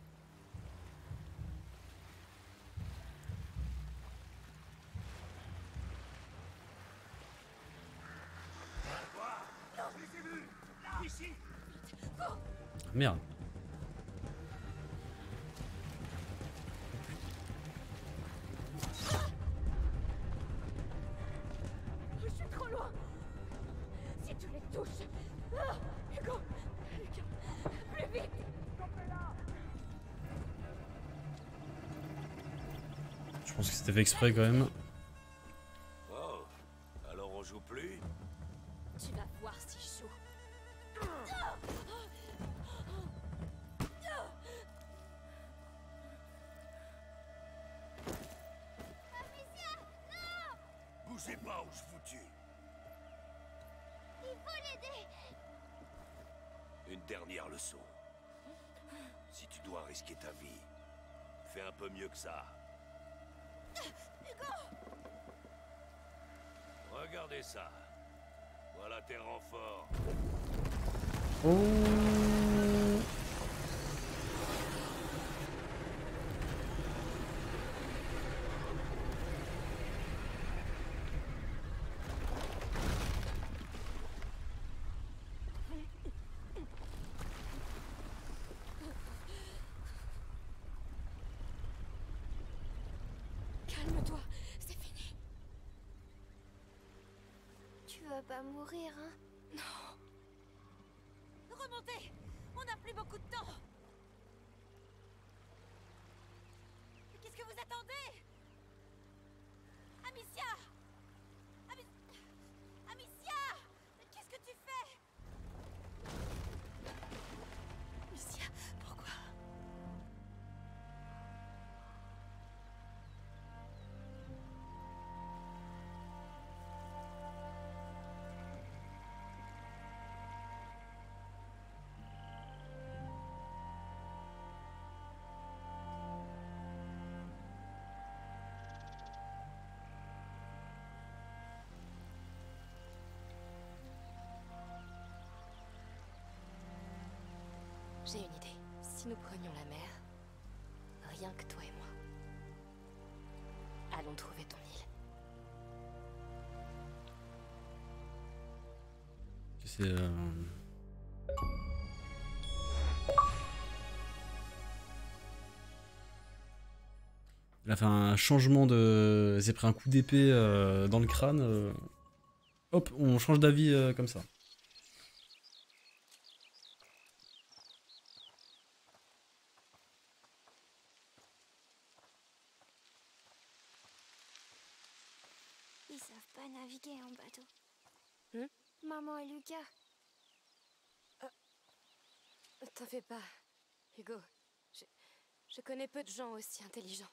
Ici. Merde. Je suis trop loin. Si tu les touches. Ah, Hugo. Lucas. Plus vite. Je pense que c'était fait exprès quand même. Oh. Alors on joue plus? Tu vas voir si je joue. Bougez pas ou je vous tue. Il faut l'aider. Une dernière leçon. Si tu dois risquer ta vie, fais un peu mieux que ça. Hugo. Regardez ça. Voilà tes renforts. Oh. Calme-toi, c'est fini. Tu vas pas mourir, hein? Remontez! On n'a plus beaucoup de temps! Qu'est-ce que vous attendez? Amicia! Amicia! Qu'est-ce que tu fais? Amicia, pourquoi? J'ai une idée. Si nous prenions la mer, rien que toi et moi, allons trouver ton île. C'est Il a fait un changement de... Il s'est pris un coup d'épée dans le crâne. Hop, on change d'avis comme ça. Ils savent pas naviguer en bateau. Hmm? Maman et Lucas. T'en fais pas, Hugo. Je connais peu de gens aussi intelligents.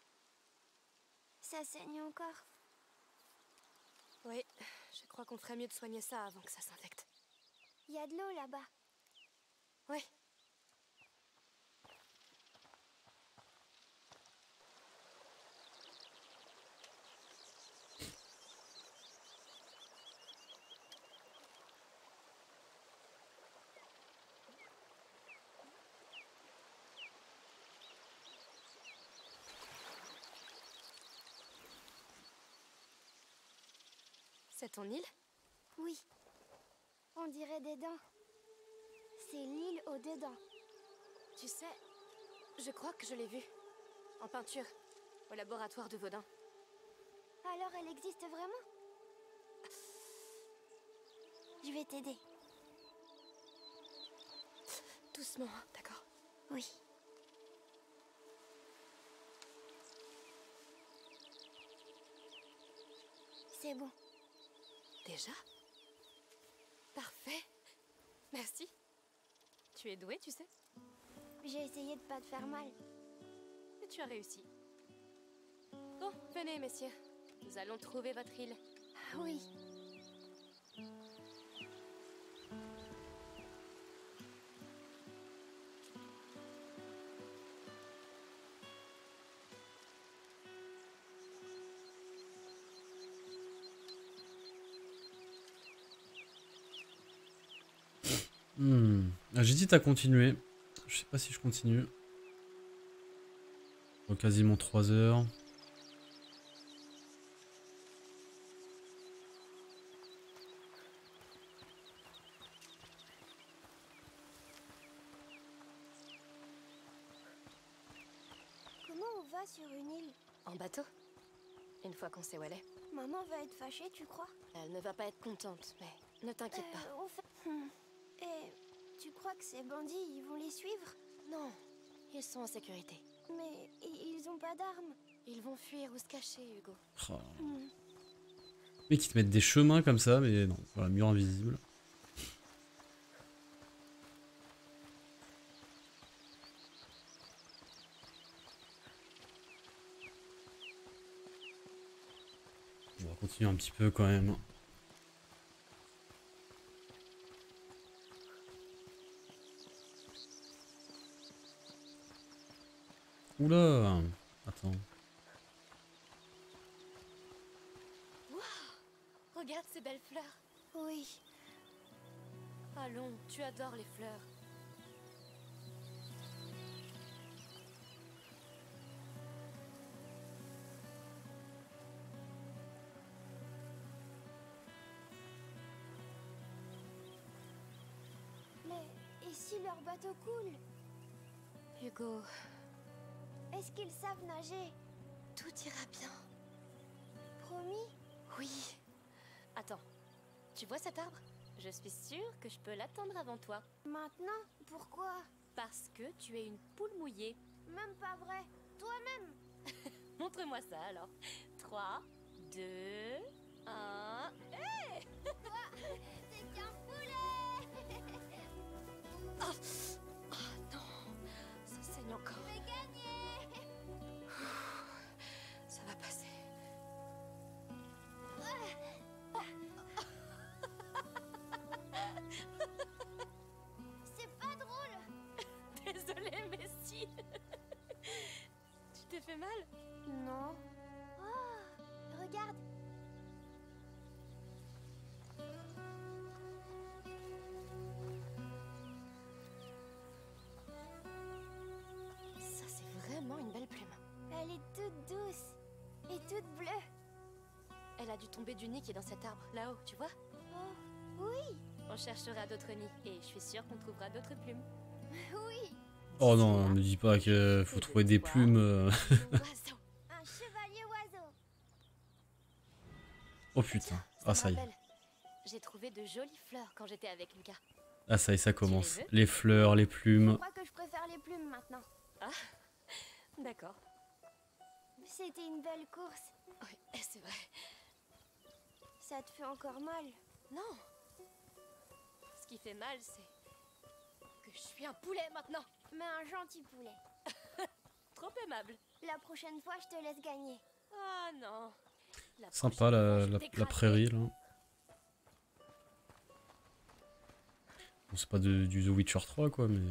Ça saigne encore. Oui, je crois qu'on ferait mieux de soigner ça avant que ça s'infecte. Il y a de l'eau là-bas. Oui. C'est ton île? Oui. On dirait des dents. C'est l'île aux deux dents. Tu sais, je crois que je l'ai vue. En peinture, au laboratoire de Vaudin. Alors elle existe vraiment? Je vais t'aider. Doucement, hein, d'accord? Oui. C'est bon. Déjà? Parfait. Merci. Tu es doué, tu sais. J'ai essayé de pas te faire mal. Et tu as réussi. Bon, venez, messieurs. Nous allons trouver votre île. Oui. J'hésite à continuer. Je sais pas si je continue. Bon, quasiment 3 heures. Comment on va sur une île? En bateau? Une fois qu'on sait où elle est. Maman va être fâchée, tu crois? Elle ne va pas être contente, mais ne t'inquiète pas. On fait... Et tu crois que ces bandits, ils vont les suivre? Non, ils sont en sécurité. Mais ils ont pas d'armes. Ils vont fuir ou se cacher, Hugo. Oh. Mais qui te mettent des chemins comme ça, mais non, voilà, mur invisible. On va continuer un petit peu quand même. Oula! Attends. Waouh! Regarde ces belles fleurs. Oui. Allons, tu adores les fleurs. Mais et si leur bateau coule? Hugo, Est-ce qu'ils savent nager? tout ira bien. Promis? Oui. Attends, tu vois cet arbre? Je suis sûre que je peux l'atteindre avant toi. Maintenant? Pourquoi? Parce que tu es une poule mouillée. Même pas vrai. Toi-même? Montre-moi ça alors. 3, 2, 1... Hé! C'est qu'un poulet! Oh non, ça saigne encore. J'ai gagné! Ça va passer. C'est pas drôle! Désolée, mais si. Tu t'es fait mal? Non. Oh, regarde! Ça, c'est vraiment une belle plume. Elle est toute douce et toute bleue. Elle a dû tomber du nid qui est dans cet arbre, là-haut, tu vois? Oh, oui! On cherchera d'autres nids et je suis sûre qu'on trouvera d'autres plumes. Oui! Oh non, me dis pas qu'il faut trouver des plumes. Oiseau. Un chevalier oiseau! Oh putain. Ah ça y est. me rappelle. J'ai trouvé de jolies fleurs quand j'étais avec Lucas. Ah ça y est, ça commence. veux Les fleurs, les Je plumes. crois que je préfère les plumes maintenant. Ah, d'accord. C'était une belle course. Oui, c'est vrai. Ça te fait encore mal? Non. Ce qui fait mal, c'est que je suis un poulet maintenant. Mais un gentil poulet. Trop aimable. La prochaine fois, je te laisse gagner. Ah non. La Sympa prochaine fois, la, je la t'écraserai. prairie là. Bon, c'est pas du The Witcher 3 quoi, mais.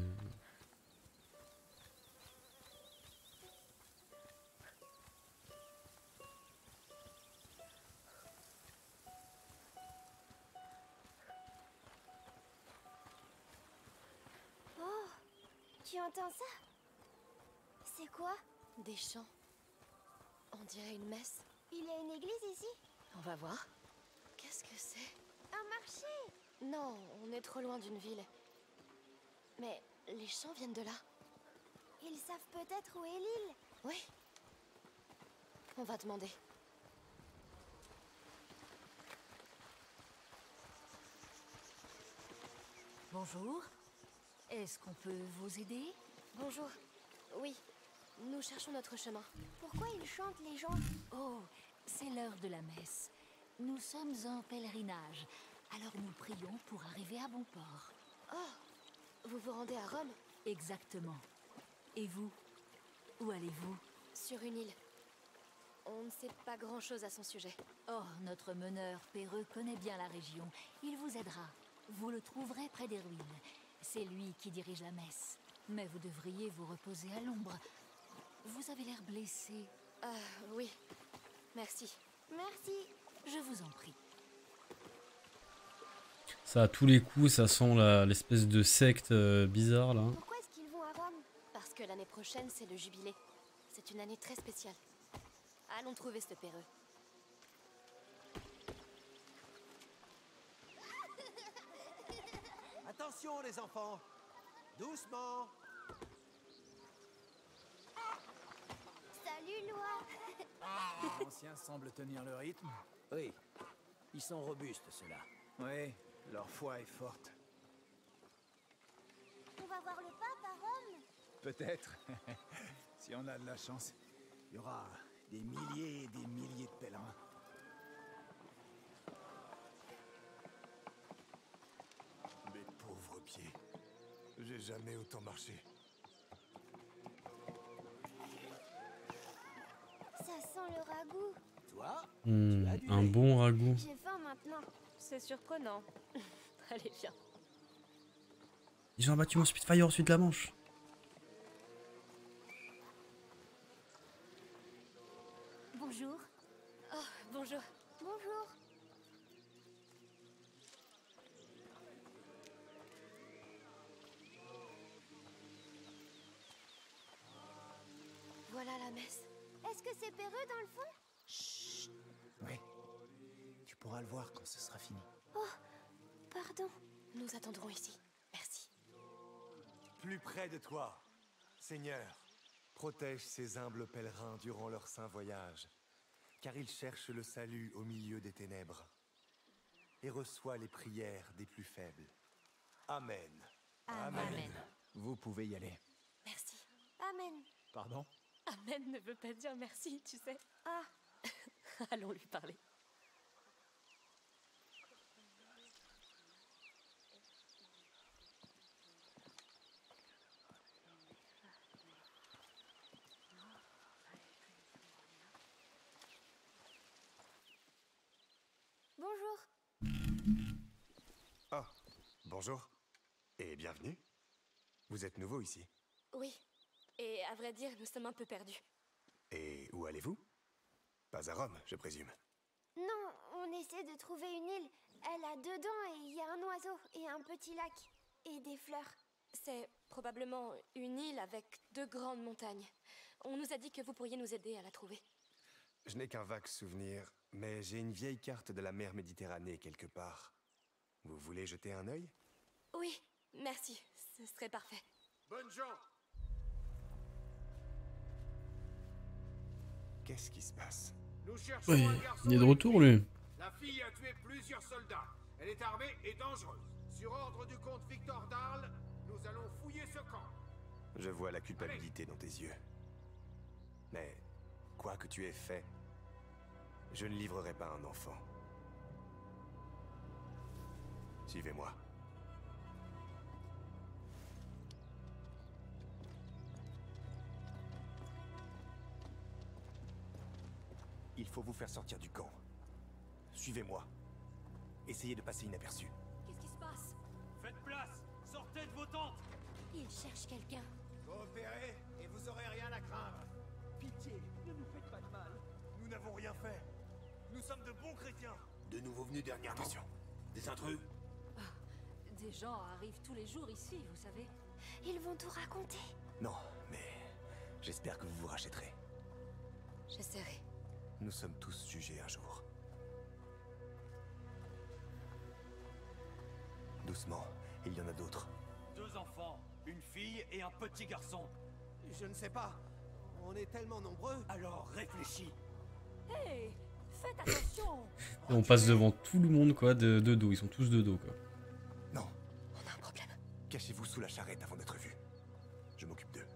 Oh, tu entends ça? C'est quoi? Des chants. On dirait une messe. Il y a une église ici? On va voir. Qu'est-ce que c'est? Un marché! Non, on est trop loin d'une ville. Mais les chants viennent de là. Ils savent peut-être où est l'île. Oui. On va demander. Bonjour. Est-ce qu'on peut vous aider? Bonjour. Oui, nous cherchons notre chemin. Pourquoi ils chantent les gens? Oh, c'est l'heure de la messe. Nous sommes en pèlerinage, alors nous prions pour arriver à bon port. Oh, vous vous rendez à Rome? Exactement. Et vous? Où allez-vous? Sur une île. On ne sait pas grand-chose à son sujet. Oh, notre meneur Péreux connaît bien la région. Il vous aidera. Vous le trouverez près des ruines. C'est lui qui dirige la messe. Mais vous devriez vous reposer à l'ombre. Vous avez l'air blessé. Oui. Merci. Merci. Je vous en prie. Ça à tous les coups, ça sent l'espèce de secte bizarre là. Pourquoi est-ce qu'ils vont à Rome? Parce que l'année prochaine, c'est le jubilé. C'est une année très spéciale. Allons trouver ce Péreux. Attention les enfants! Doucement! Salut, Loi! Les anciens semblent tenir le rythme. Oui. Ils sont robustes, ceux-là. Oui, leur foi est forte. On va voir le pape à Rome? Peut-être. Si on a de la chance, il y aura des milliers et des milliers de pèlerins. Mes pauvres pieds. J'ai jamais autant marché. Ça sent le ragoût. Toi, Un bon ragoût. J'ai faim maintenant. C'est surprenant. Allez, viens. Ils ont abattu mon Spitfire au sud de la Manche. Bonjour. Oh, bonjour. Bonjour. voilà la messe. Est-ce que c'est Perreux dans le fond? Chut. Oui. Tu pourras le voir quand ce sera fini. Oh, pardon. Nous attendrons ici. Merci. Plus près de toi, Seigneur, protège ces humbles pèlerins durant leur saint voyage, car ils cherchent le salut au milieu des ténèbres, et reçoit les prières des plus faibles. Amen. Amen. Vous pouvez y aller. Merci. Amen. Pardon? Amen ne veut pas dire merci, tu sais. Ah. Allons lui parler. Bonjour. Ah, bonjour. Et bienvenue. Vous êtes nouveau ici. Oui. Et à vrai dire, nous sommes un peu perdus. Et où allez-vous? Pas à Rome, je présume. Non, on essaie de trouver une île. Elle a 2 dents et il y a un oiseau et un petit lac. Et des fleurs. C'est probablement une île avec 2 grandes montagnes. On nous a dit que vous pourriez nous aider à la trouver. Je n'ai qu'un vague souvenir, mais j'ai une vieille carte de la mer Méditerranée quelque part. Vous voulez jeter un œil? Oui, merci. Ce serait parfait. Bonnes gens! Qu'est-ce qui se passe? Nous cherchons Oui, un garçon. il est de retour, lui. La fille a tué plusieurs soldats. Elle est armée et dangereuse. Sur ordre du comte Victor d'Arles, nous allons fouiller ce camp. Je vois la culpabilité dans tes yeux. Mais, quoi que tu aies fait, je ne livrerai pas un enfant. Suivez-moi. Il faut vous faire sortir du camp. Suivez-moi. Essayez de passer inaperçu. Qu'est-ce qui se passe? Faites place! Sortez de vos tentes! Il cherche quelqu'un. Coopérez et vous aurez rien à craindre. Pitié, ne nous faites pas de mal. Nous n'avons rien fait. Nous sommes de bons chrétiens. De nouveau venus dernièrement. Attention. Des intrus? Des gens arrivent tous les jours ici, vous savez. Ils vont tout raconter. Non, mais j'espère que vous vous rachèterez. J'essaierai. Nous sommes tous jugés un jour. Doucement, il y en a d'autres. 2 enfants, une fille et un petit garçon. Je ne sais pas. On est tellement nombreux. Alors réfléchis. Hé, faites attention. Et on passe devant tout le monde, quoi, de dos. Ils sont tous de dos, quoi. Non, On a un problème. cachez-vous sous la charrette avant d'être vus. Je m'occupe d'eux.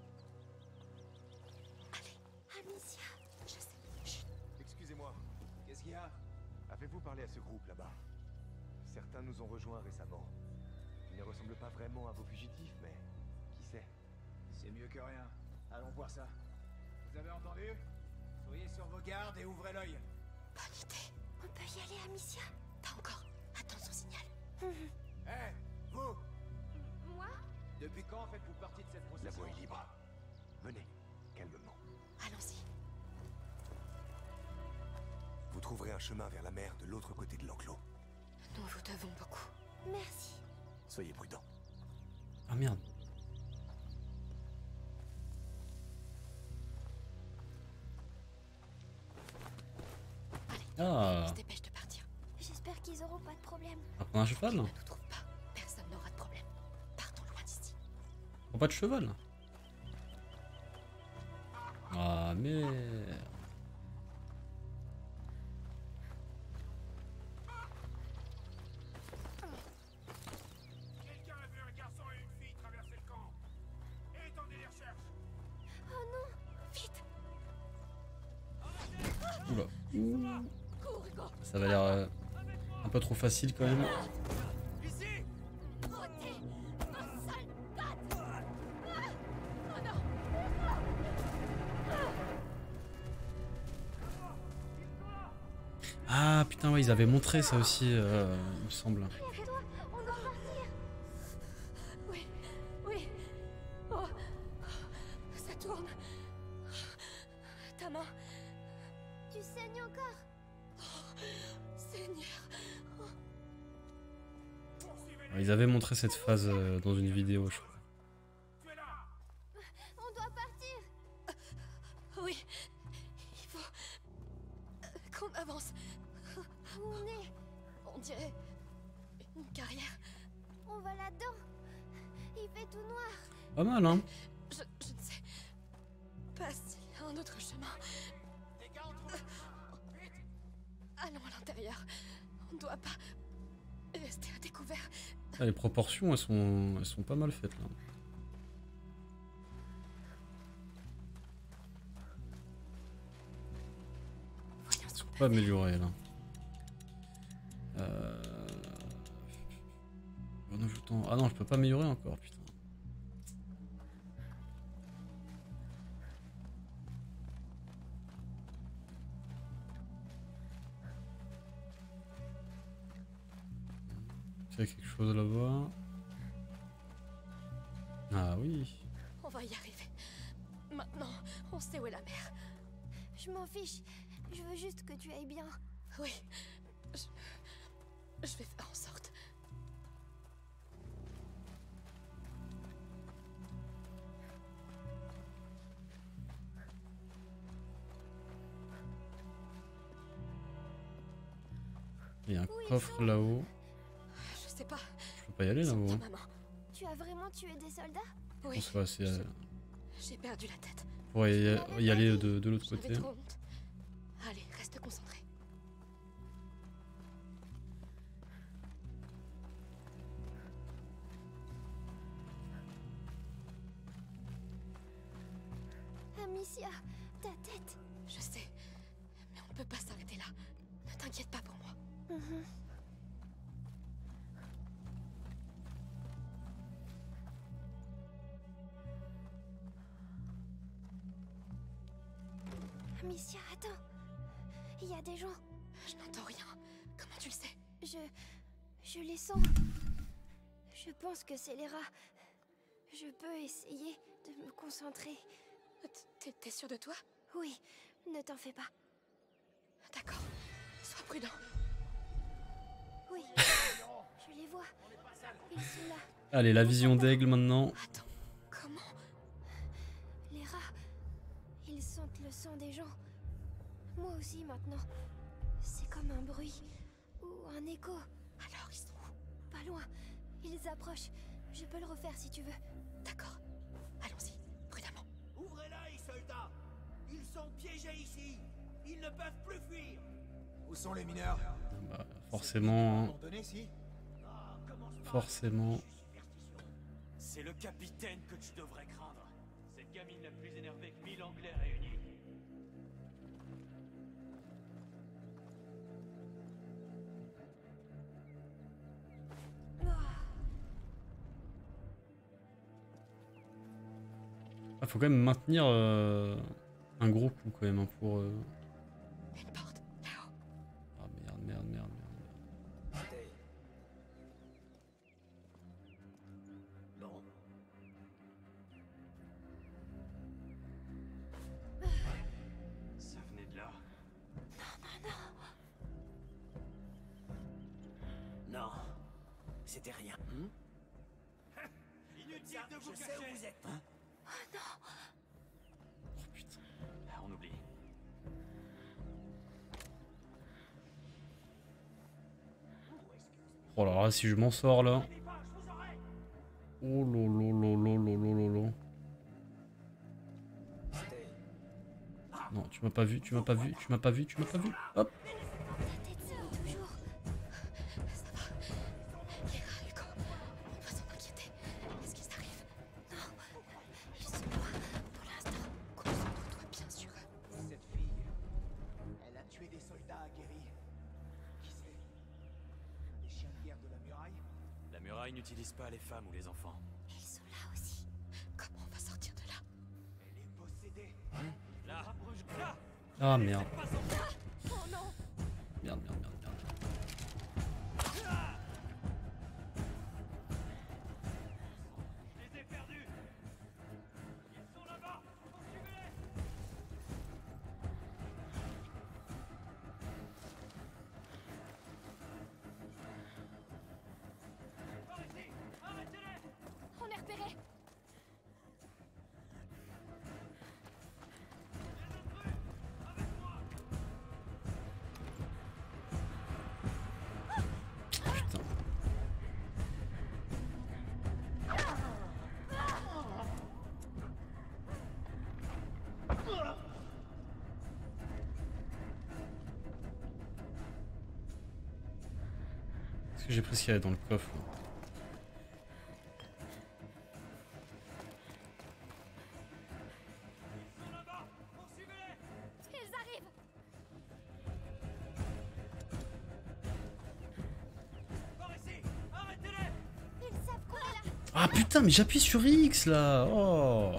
Amicia. Je sais. Chut. Excusez-moi, Qu'est-ce qu'il y a? avez-vous parlé à ce groupe là-bas? Certains nous ont rejoints récemment. Ils ne ressemblent pas vraiment à vos fugitifs, mais qui sait? C'est mieux que rien. Allons voir ça. Vous avez entendu? Soyez sur vos gardes et ouvrez l'œil. Bonne idée. On peut y aller, Amicia. Pas encore. Attends son signal. Hé, vous! Moi? Depuis quand faites-vous partie de cette La procession? voie est libre. Venez, calmement. Allons-y. Vous trouverez un chemin vers la mer de l'autre côté de l'enclos. Nous vous devons beaucoup. Merci. Soyez prudents. Ah merde. Allez, Ah. on se dépêche de partir. J'espère qu'ils auront pas de problème. On va prendre un cheval? Ne nous trouve pas. Personne n'aura de problème. Partons loin d'ici. On prend pas de cheval? Ah merde. Quelqu'un a vu un garçon et une fille traverser le camp. Étendez les recherches. Oh non! Vite. Oula. Ouh. Cours, Hugo. Ça va l'air un peu trop facile quand même. Ici! Ôtez vos sales pattes. Oh non. Ah putain, ouais, ils avaient montré ça aussi, il me semble. Lève-toi, on doit partir. Oui, oui. Oh, ça tourne. Ta main. Tu saignes encore? Seigneur. Ils avaient montré cette phase dans une vidéo, je crois. On doit partir. Oui. Oui, il faut qu'on avance. Où on est? On dirait une carrière. On va là-dedans. Il fait tout noir. Pas mal, hein. Je ne sais pas s'il y a un autre chemin. Allons à l'intérieur. On ne doit pas rester à découvert. Ah, les proportions, elles sont pas mal faites là. Voyons Pas amélioré là. En ajoutant... Ah non, je peux pas améliorer encore, putain. Il y a quelque chose là-bas. Ah oui. On va y arriver. Maintenant, on sait où est la mer. Je m'en fiche. Je veux juste que tu ailles bien. Oui. Je vais faire en sorte. Il y a un coffre là-haut. Je sais pas. Je peux pas y aller là-haut. Maman. Tu as vraiment tué des soldats? Oui. Je pense que c'est... J'ai perdu la tête. Pour y aller de l'autre côté. J'avais trop honte. Allez, reste concentré. Amicia, ta tête. Je sais, mais on ne peut pas s'arrêter là. Ne t'inquiète pas pour moi. Amicia, attends. Il y a des gens. Je n'entends rien. Comment tu le sais? Je les sens. Je pense que c'est les rats. Je peux essayer de me concentrer. T'es sûr de toi? Oui, ne t'en fais pas. D'accord. Sois prudent. Oui, je les vois. Ils sont là. Allez, la vision d'aigle maintenant. Attends, comment? Les rats, ils sentent le sang des gens. Moi aussi maintenant. C'est comme un bruit ou un écho. Alors ils sont où? Pas loin. Ils approchent. Je peux le refaire si tu veux. D'accord. Allons-y, prudemment. Ouvrez-l'œil, soldats. Ils sont piégés ici. Ils ne peuvent plus fuir. Où sont les mineurs? Bah, forcément. Hein. Forcément. C'est le capitaine que tu devrais craindre. Cette gamine la plus énervée que 1000 Anglais réunis. Ah, faut quand même maintenir un gros coup quand même hein, pour... Une porte, là-haut. Ah merde. Non. Ça venait de là. Non. C'était rien. Inutile de vous Je sais cacher. où vous êtes. Oh putain. Ah, on oublie. Oh là là, si je m'en sors là. Oh lolo. Non, tu m'as pas vu. Hop. Ta tête sort toujours. Ça va. Les rats, Hugo. On doit s'en inquiéter. Est-ce qu'ils arrivent? Non, ils sont loin pour l'instant. Concentre-toi bien sur eux. Cette fille, elle a tué des soldats aguerris. Qui c'est? Des chiens de guerre de la muraille? La muraille n'utilise pas les femmes ou les enfants. Ils sont là aussi. Comment on va sortir de là? Elle est possédée. Là, là. Ah merde. Oh non! Merde. Je les ai perdus. Ils sont là-bas. Poursuivez-les. Par ici. Arrêtez-les. On est repérés! que j'ai pris ce qu'il y avait dans le coffre là? Ils arrivent. Par ici. Arrêtez-les. Ils savent qu'on est là. Ah putain, mais j'appuie sur X là. Oh.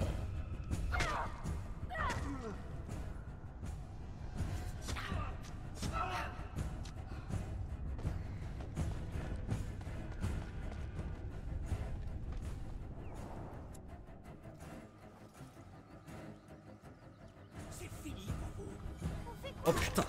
C'est fini pour vous. Oh putain.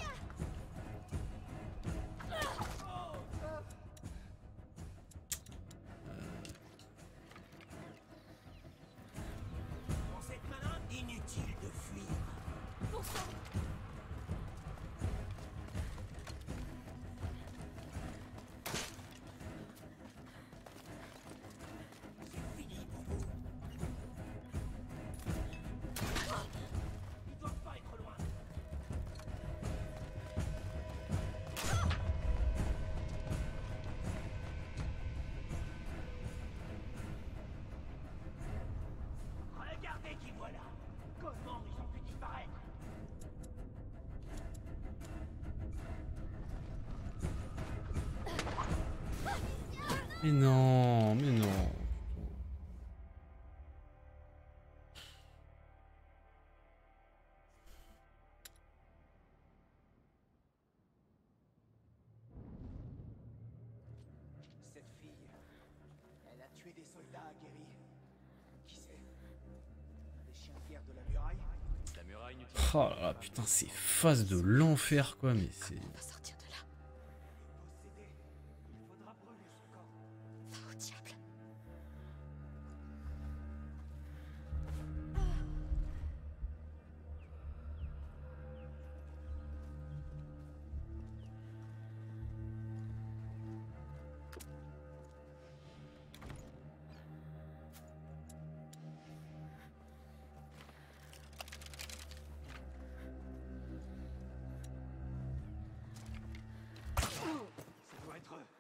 Pensez être malin, inutile de fuir. Bon sang. C'est fini pour vous. Ils doivent pas être loin. Regardez qui voilà. Comment ils ont pu disparaître? Mais non, mais non. Cette fille, elle a tué des soldats aguerris. Qui c'est? Des chiens de guerre de la muraille? La muraille n'utilise Oh là là, putain, c'est phase de l'enfer quoi, mais c'est... On va sortir de là. Possédé. Il faudra brûler ce corps. Va au diable. Ça doit être eux.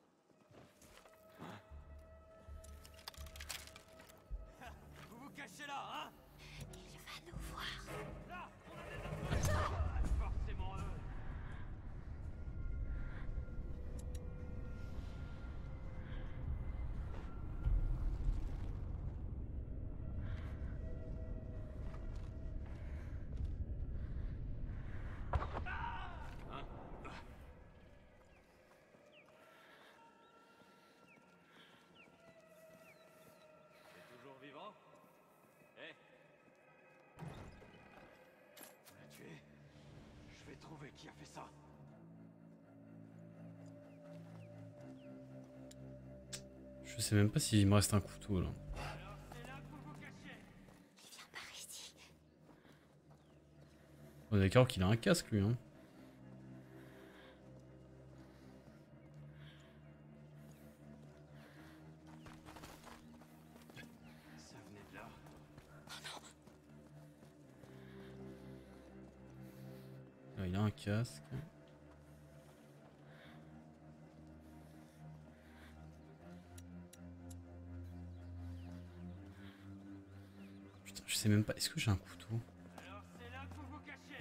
Vous vous cachez là, hein? Il va nous voir. Là, on a des infos. Forcément eux. T'es toujours vivant? Eh? On l'a tué? Je vais trouver qui a fait ça. Je sais même pas s'il me reste un couteau là. Alors c'est là que vous vous cachez. Il vient par ici. On est d'accord qu'il a un casque lui hein. Ça venait de là. Là, il a un casque. Putain, je sais même pas. Est-ce que j'ai un couteau? Alors c'est là que vous vous cachez.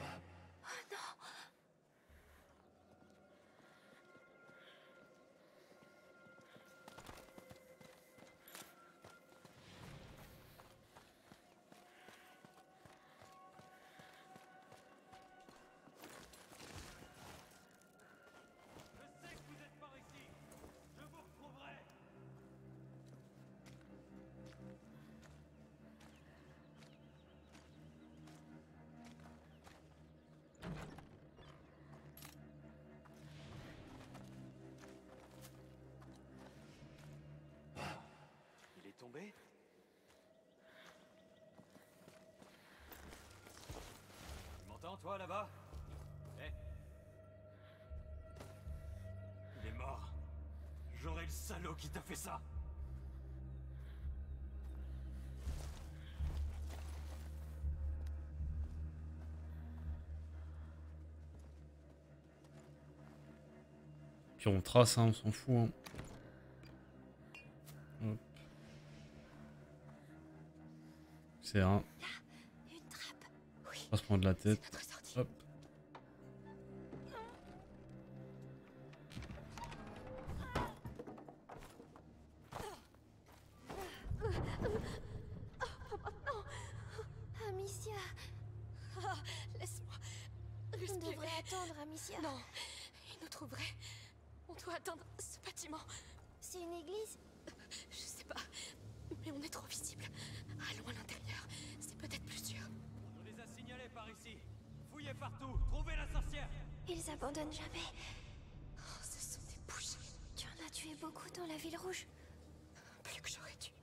Je sais que vous êtes par ici. Je vous retrouverai. Il est tombé? Tu m'entends, toi, là-bas? Eh? Il est mort. J'aurai le salaud qui t'a fait ça. Puis on trace, hein, on s'en fout. Hein. Hop. C'est un. Une trappe. Oui. On va se prendre la tête. Hop. Amicia. Ah, laisse-moi On respirer. devrait attendre, Amicia. Non, il nous trouverait. On doit atteindre ce bâtiment. C'est une église? Je sais pas, mais on est trop visible. Allons à l'intérieur, c'est peut-être plus sûr. On les a signalés par ici. Fouillez partout, trouvez la sorcière. Ils abandonnent jamais. Oh, ce sont des bouches. Tu en as tué beaucoup dans la ville rouge? Plus que j'aurais dû.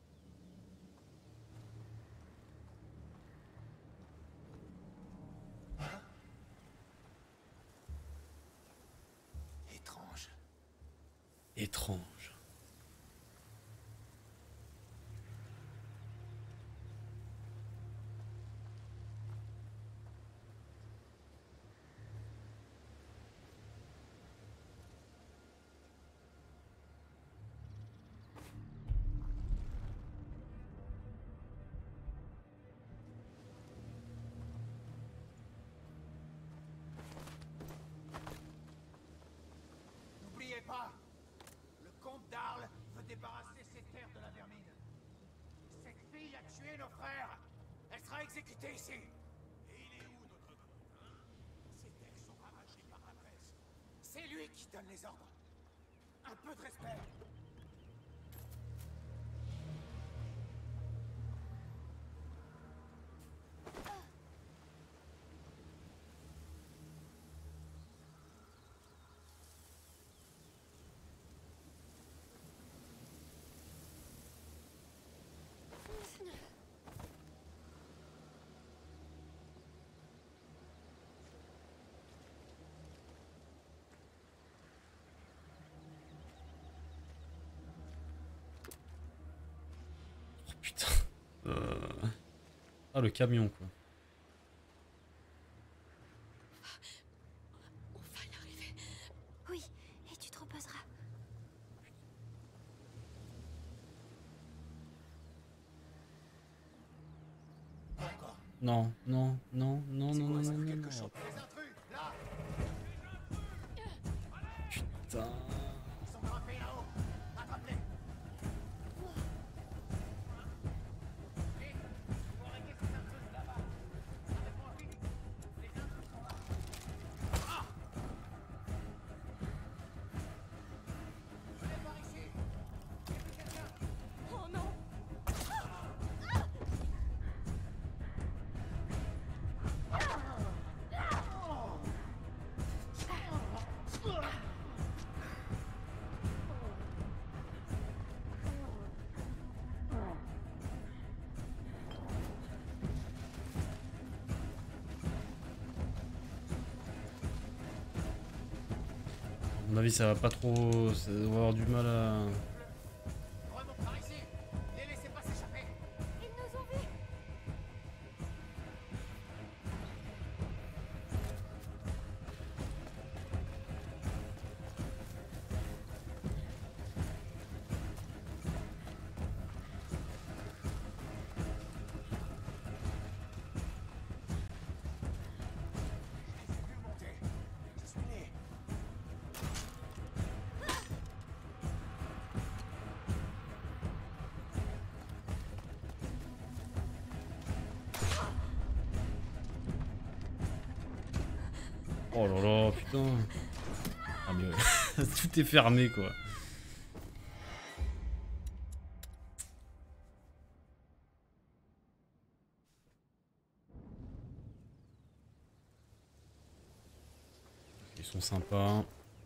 Étrange. Étrange. N'oubliez pas, le comte d'Arles veut débarrasser ses terres de la vermine. Cette fille a tué nos frères. Elle sera exécutée ici. Et il est où notre comte, hein? Ces terres sont ravagées par la presse. C'est lui qui donne les ordres. Un peu de respect. Oh putain. Ah, le camion, quoi. On va y arriver. Oui, et tu te reposeras. Non, non, non, non, non, non, non, non, non. Les intrus, là. Putain. Ils sont grimpés là-haut. Attrape-les. Vite, faut arrêter ces intrus là-bas. Arrête-moi vite. Les intrus sont là. Ah! Venez par ici. Y'a plus quelqu'un. Oh non! À mon avis, ça va pas trop. Ça va avoir du mal à. Remonte par ici. Les laissez pas s'échapper. Ils nous ont vus. Je les ai vus monter. Je suis né. Oh là là, putain. Ah mais ouais. Tout est fermé, quoi. Ils sont sympas.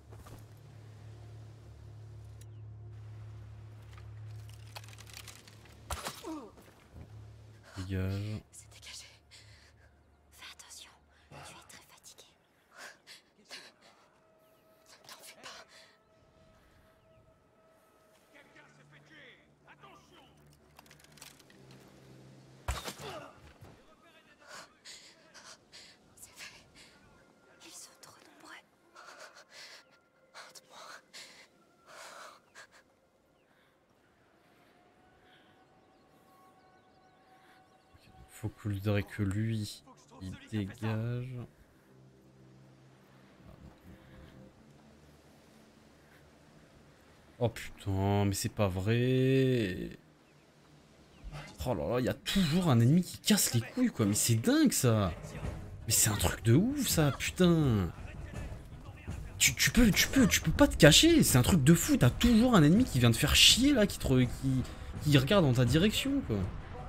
Dégage. C'est dégagé. Fais attention, tu es très fatigué. N'en fais pas. Quelqu'un s'est fait tuer. Attention. C'est fait. Ils sont trop nombreux. faudrait que lui, il dégage. Oh putain, mais c'est pas vrai. Oh là là, il y a toujours un ennemi qui casse les couilles quoi, mais c'est dingue ça. Mais c'est un truc de ouf ça, putain. Tu peux pas te cacher, c'est un truc de fou, t'as toujours un ennemi qui vient te faire chier là, qui regarde dans ta direction quoi.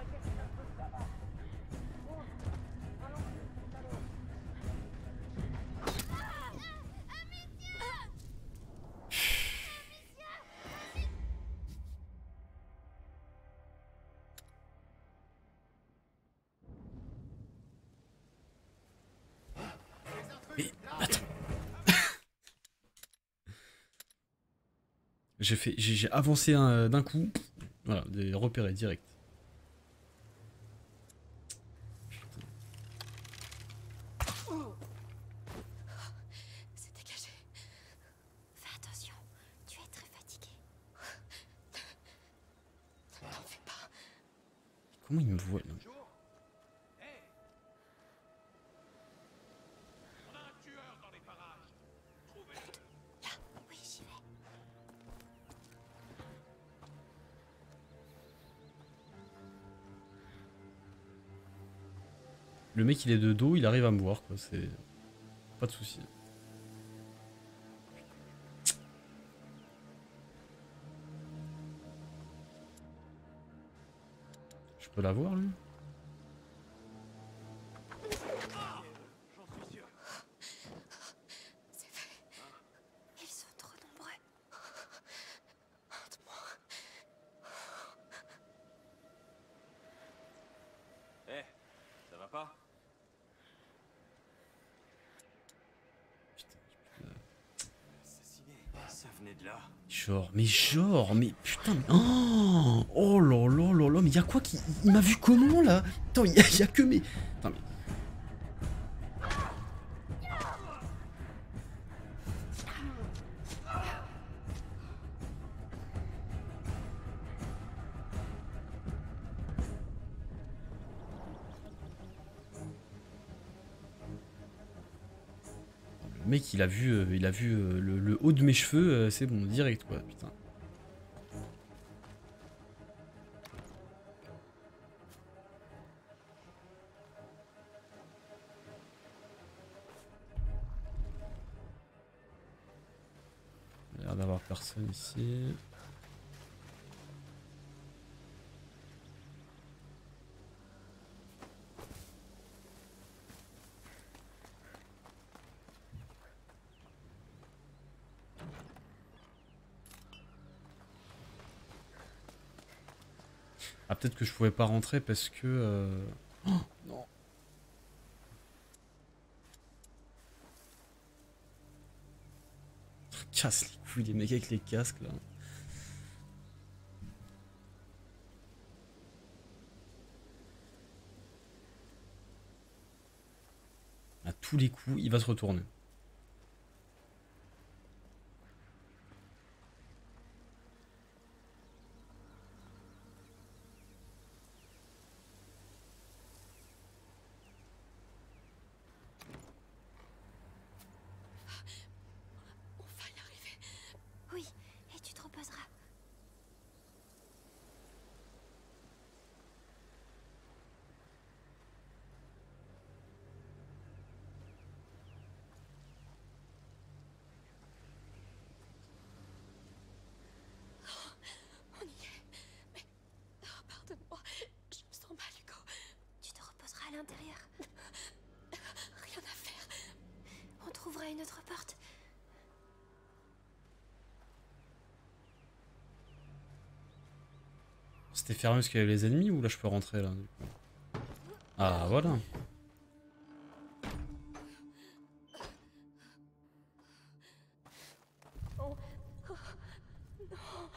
Mais attends. J'ai avancé d'un coup. Voilà, repéré direct. C'est dégagé. Fais attention, tu es très fatigué. Ne t'en fais pas. Comment il me voit là? Là, oui, j'y vais. Le mec il est de dos, il arrive à me voir quoi, c'est... Pas de soucis. Je peux l'avoir lui? C'est fait. Ils sont trop nombreux. Hâte-moi. Eh, ça va pas? Ça venait de là. Mais putain, oh là là là là, mais y'a quoi qui... Il m'a vu comment là? Attends, y a que mes... Attends, mais... Le mec il a vu, le haut de mes cheveux, c'est bon, direct quoi, putain. Il a l'air d'avoir personne ici. Ah, peut-être que je pouvais pas rentrer parce que... Oh, non. Casse les couilles les mecs avec les casques là. À tous les coups, il va se retourner. On va y arriver. Oui, et tu te reposeras. On y est. Mais... oh, pardonne-moi. Je me sens mal, Hugo. Tu te reposeras à l'intérieur. Rien à faire. On trouvera une autre porte. C'était fermé parce qu'il y avait les ennemis ou là je peux rentrer là? Ah voilà. Oh. Oh. Non.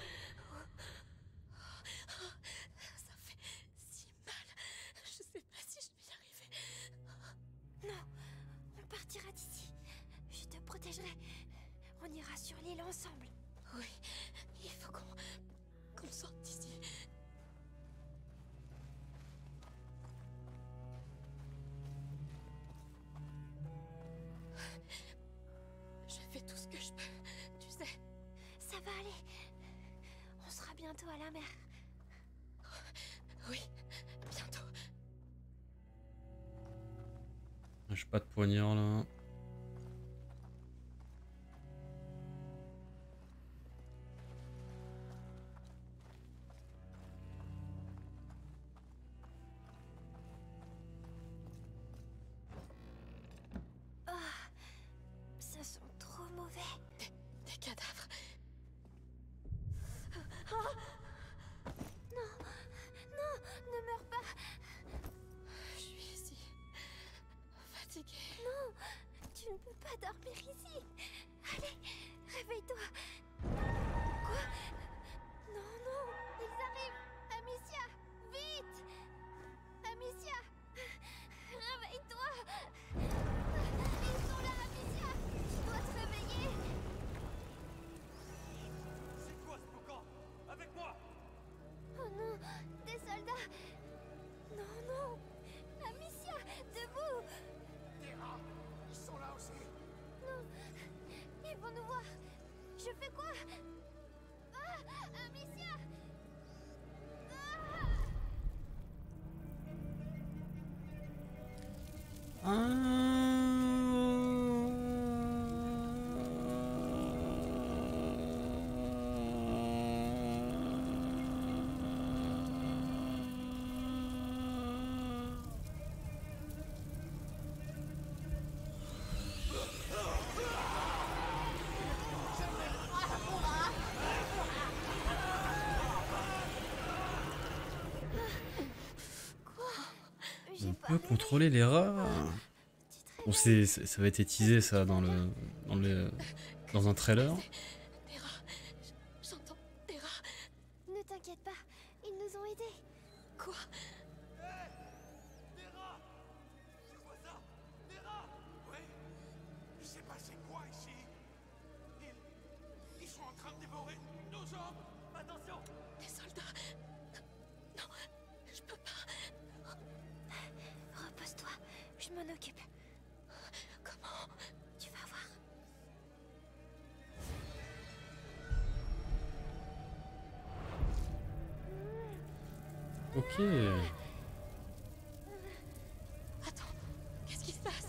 Ça fait si mal. Je sais pas si je vais y arriver. Non, on partira d'ici. Je te protégerai. On ira sur l'île ensemble. Oui, il faut qu'on sorte d'ici. va aller. On sera bientôt à la mer. Oui, bientôt. J'ai pas de poignard là. Ça sent trop mauvais. Des cadavres. Non, non, ne meurs pas. Je suis ici, fatiguée. Non, tu ne peux pas dormir ici. Allez, réveille-toi. Quoi? Non, non, ils arrivent. Amicia, vite. Amicia, réveille-toi. Ils sont là, Amicia. Tu dois te réveiller. C'est quoi ce boucan? Avec moi! Oh non, des soldats. Non, non. Amicia, debout. Des rats! Ils sont là aussi! Non, ils vont nous voir. Je fais quoi? Ah, Amicia. On peut contrôler les rats. Bon, ça va être teasé ça dans un trailer. Des rats. J'entends des rats. Ne t'inquiète pas, ils nous ont aidés. Quoi? Des rats! Tu vois ça? Des rats! Oui? Il s'est passé quoi ici? Ils sont en train de dévorer nos hommes! Attention! Des soldats. Non, je peux pas. Repose-toi, je m'en occupe. Comment? Tu vas voir. Ok. Attends, qu'est-ce qui se passe?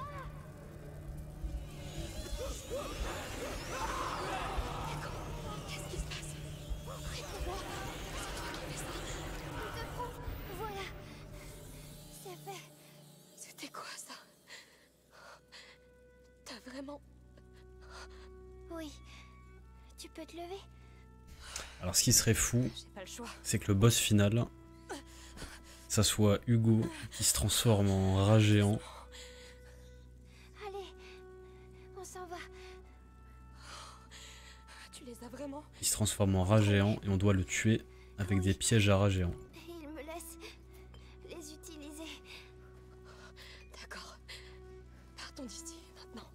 Qu'est-ce qui se passe? Réponds-moi. C'est toi qui fais ça. Ils te font. Voilà. C'est fait. C'était quoi ça? T'as vraiment... Oui. Tu peux te lever? Alors ce qui serait fou, J'ai pas le choix. c'est que le boss final, ça soit Hugo qui se transforme en rat géant. Allez, on s'en va. Tu les as vraiment? Il se transforme en rat géant et on doit le tuer avec des pièges à rat géant. Ils me laissent les utiliser. D'accord. Partons d'ici, maintenant.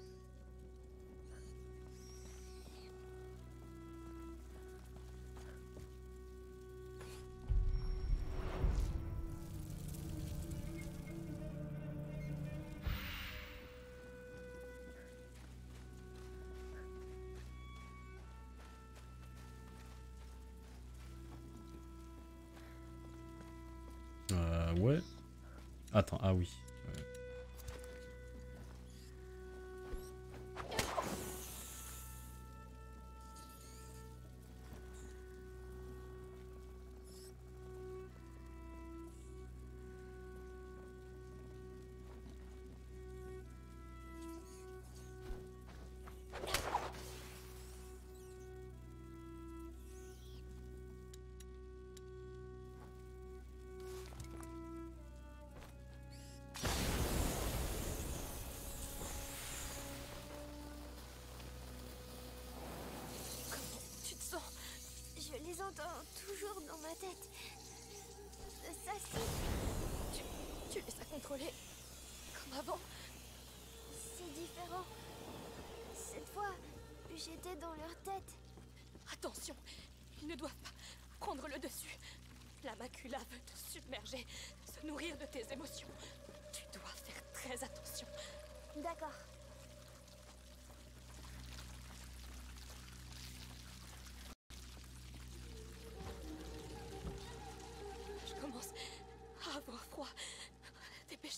Ouais. Attends, ah oui. Tu te sens? Je les entends toujours dans ma tête. Ça, Tu les as contrôlés comme avant? c'est différent. Cette fois, j'étais dans leur tête. Attention, ils ne doivent pas prendre le dessus. La macula veut te submerger, se nourrir de tes émotions. Tu dois faire très attention. D'accord.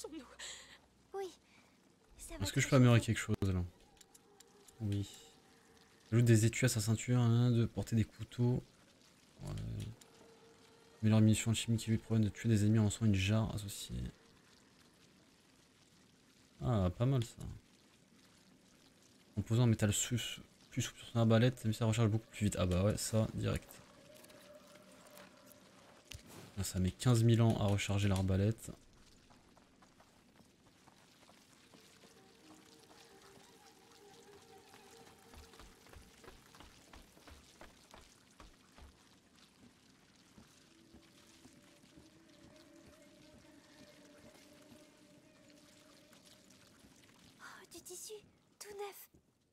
Poussons-nous. Oui. Ça va Est-ce que je te peux améliorer réchauffer. quelque chose là? Oui. Ajoute des étuis à sa ceinture, hein, de porter des couteaux. Ouais. Améliore les munitions chimiques qui lui proviennent de tuer des ennemis en lançant une jarre associée. Ah, pas mal ça. En posant un métal plus souple sur son arbalète, ça recharge beaucoup plus vite. Ah bah ouais, ça, direct. Là, ça met 15 000 ans à recharger l'arbalète. Oh, du tissu, tout neuf.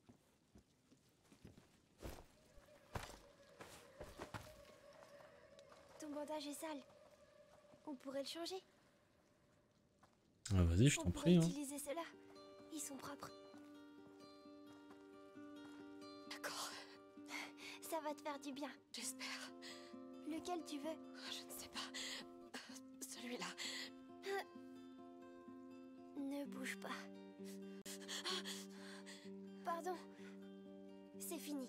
Ton bandage est sale. On pourrait le changer. Ah, vas-y, je t'en On prie. pourrait Hein. utiliser ceux-là. Ils sont propres. D'accord. Ça va te faire du bien. J'espère. Lequel tu veux? Je ne sais pas. Celui-là. Ne bouge pas. Pardon. C'est fini.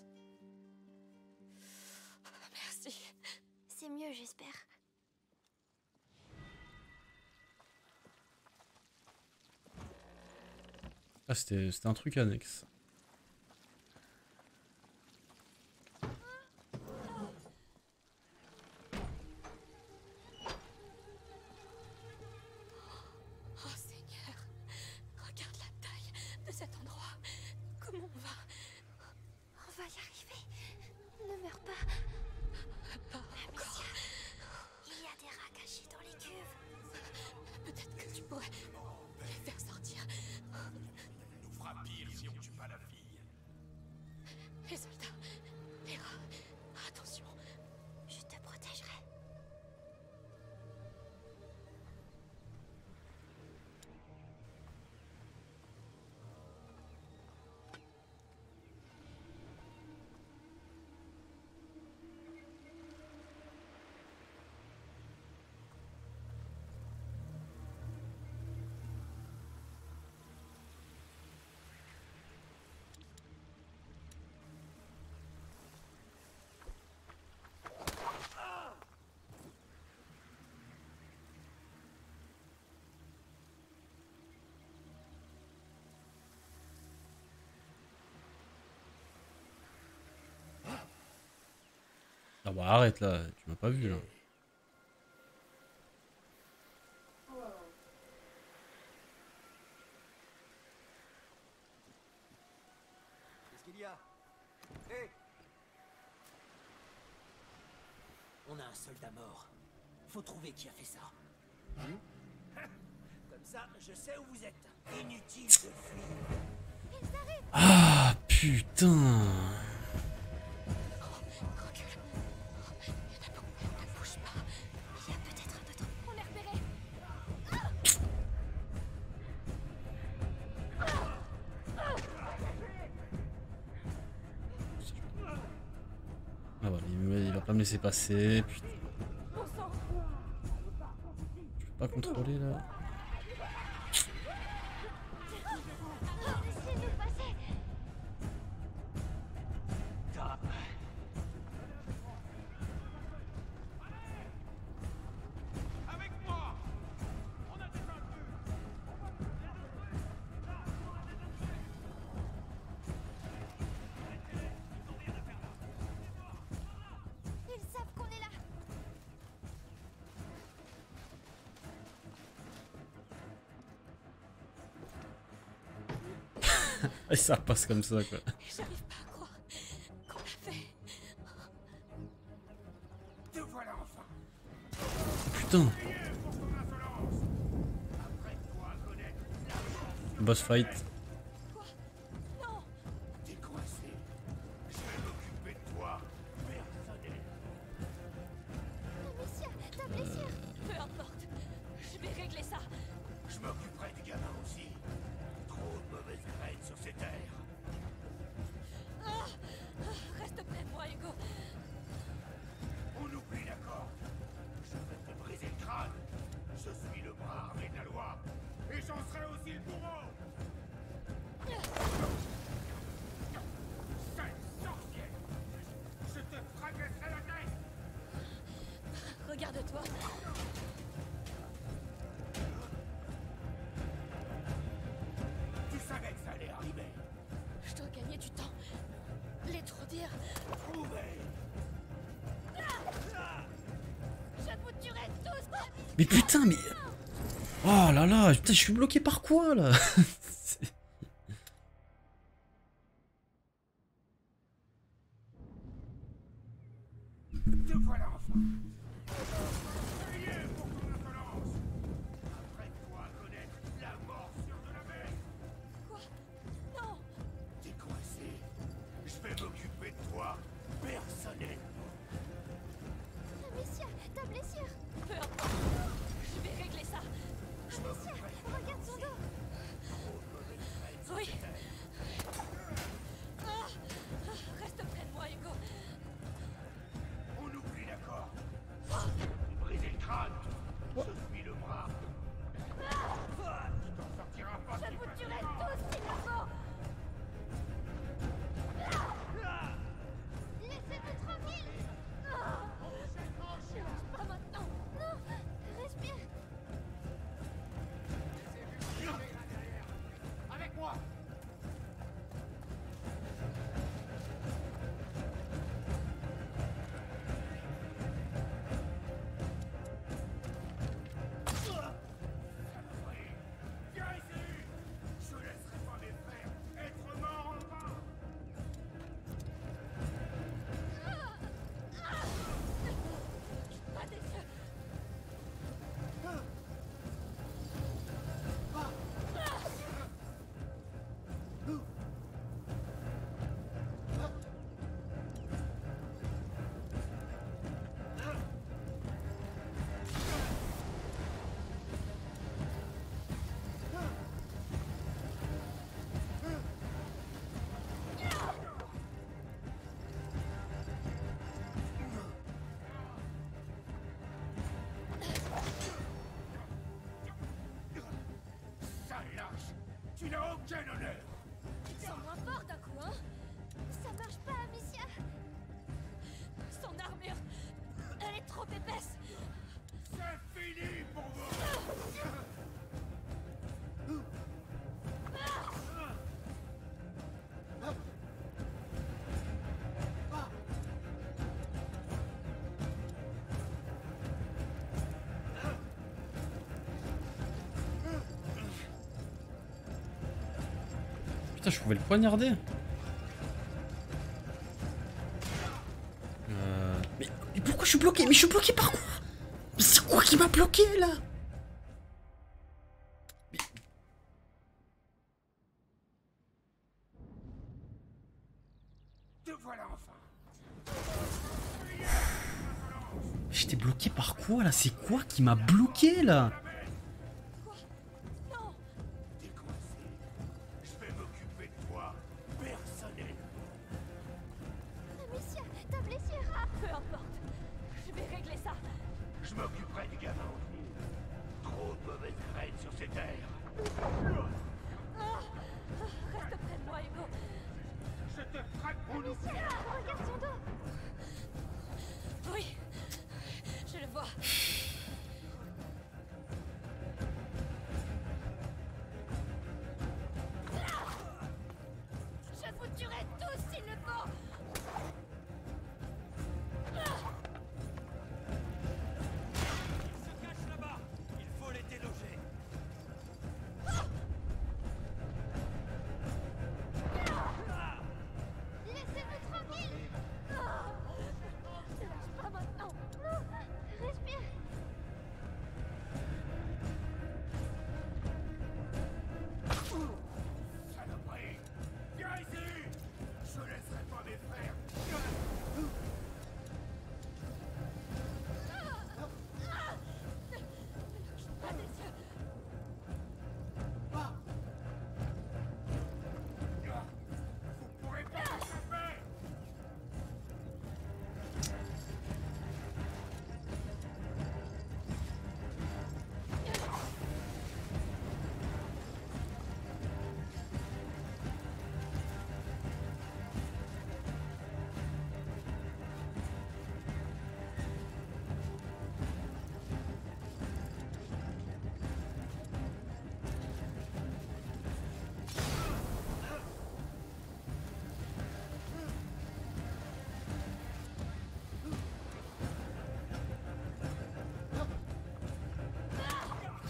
Merci. C'est mieux, j'espère. Ah, c'était un truc annexe. Oh Seigneur, regarde la taille de cet endroit. Comment on va? On va y arriver. Ne meurs pas. Pas encore. Il y a des rats cachés dans les cuves. Peut-être que tu pourrais les faire sortir. Nous fera pire si on tue pas la fille. Les soldats, les rats, attention. Je te protégerai. Ah bah arrête là, tu m'as pas vu là. Qu'est-ce qu'il y a? Hé! On a un soldat mort. Faut trouver qui a fait ça. Comme ça, je sais où vous êtes. Inutile de fuir. Ah putain. Recule. Ne bouge pas. Il y a peut-être un autre. On est repéré. Ah voilà, il va pas me laisser passer. Putain. Bon sang. Je peux pas contrôler là. Laissez-nous passer. Avec moi! On a déjà le but! Ils savent qu'on est là. Et ça passe comme ça quoi. J'arrive pas à croire qu'on l'a fait. Te voilà enfin! Putain. Pour ton insolence! Apprête-toi à connaître la chance. Boss fight. Non. T'es coincé. Je vais m'occuper de toi, personnel. Amicia, ta blessure. Peu importe. Je vais régler ça. Je m'occuperai du gamin aussi. Trop de mauvaise graine sur ces terres. Reste près de moi, Hugo. On oublie d'accord. Je vais te briser le crâne. Je suis le bras armé de la loi. Et Mais putain, mais... Oh là là, putain, je suis bloqué par quoi, là? Te voilà enfin. Priez pour ton insolence. Apprête-toi à connaître la morsure de la bête. Quoi? Non! T'es coincé. Je vais m'occuper de toi, personnellement. Amicia, ta blessure. Peu importe. Je vais régler ça. Amicia, regarde son dos. Oui. Ah, reste près de moi, Hugo. On oublie, d'accord? Briser le crâne. Je suis le bras. Tu t'en sortiras pas. Je vous tuerai tous s'il le faut. Laissez-nous tranquille. Pas maintenant. Non, respire. Avec moi. Viens ici. Je laisserai pas mes frères être morts en vain. Pas des yeux. Sale lâche. Tu n'as aucun honneur. Sens moins fort d'un coup, hein? Ça marche pas, Amicia. Son armure, elle est trop épaisse. C'est fini pour vous. Putain, je pouvais le poignarder. Mais pourquoi je suis bloqué? Mais je suis bloqué par quoi? Mais c'est quoi qui m'a bloqué, là? Te voilà enfin. J'étais bloqué par quoi, là? C'est quoi qui m'a bloqué, là? T'es coincé. Je vais m'occuper de toi, personnellement. Amicia, ta blessure. Peu importe. Je vais régler ça. Je m'occuperai du gamin aussi. Trop de mauvaises graines sur ces terres. Reste près de moi, Hugo. Je te frappe au loup. Amicia, regarde son dos. Oui. Je le vois.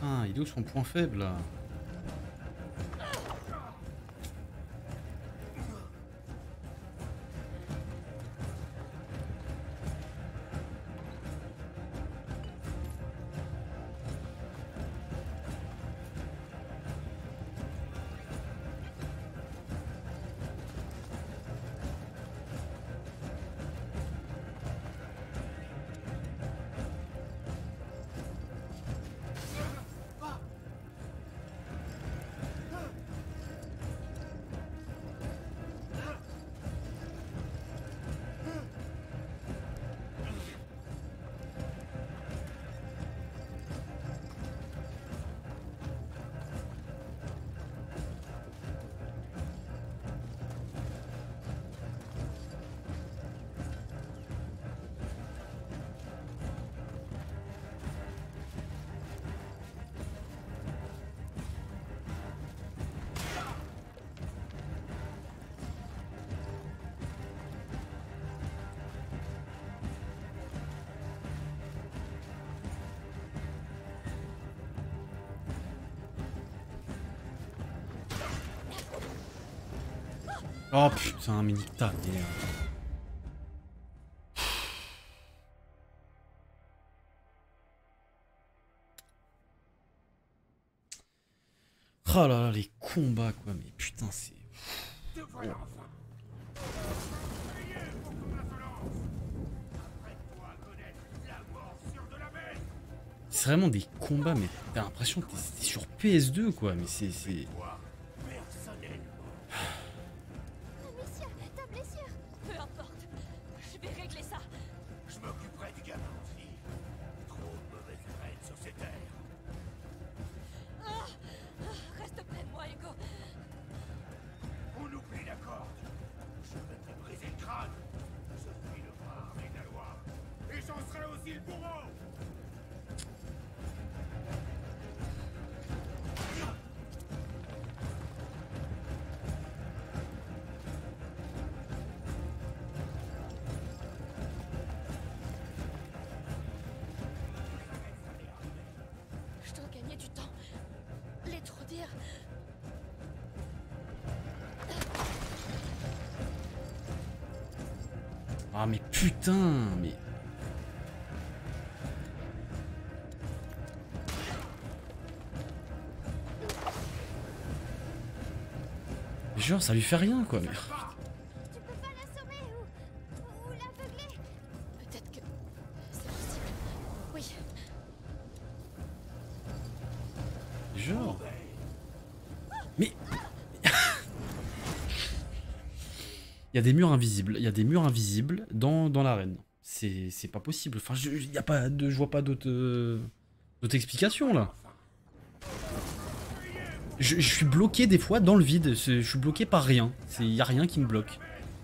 Putain, il est où son point faible là? Oh putain, mais nique ta merde. Oh là là, les combats quoi, mais putain, c'est. C'est vraiment des combats, mais t'as l'impression que t'es sur PS2 quoi, mais c'est. Amicia, ta blessure. Peu importe. Je vais régler ça. Je m'occuperai du gamin aussi. Trop de mauvaises graines sur ces terres. Reste près de moi, Hugo. On oublie la corde. Je vais te briser le crâne. Je suis le bras armé de la loi. Et j'en serai aussi le bourreau. Je dois gagner du temps. Les trop dire. Ah mais putain, mais. Genre ça lui fait rien quoi. Mais... Tu peux pas l'assommer ou l'aveugler. Peut-être que c'est possible. Oui. Genre. Mais. Il y a des murs invisibles. Il y a des murs invisibles dans l'arène. C'est pas possible. Enfin, y a pas de, je vois pas d'autre explication là. Je suis bloqué des fois dans le vide. Je suis bloqué par rien. Y a rien qui me bloque.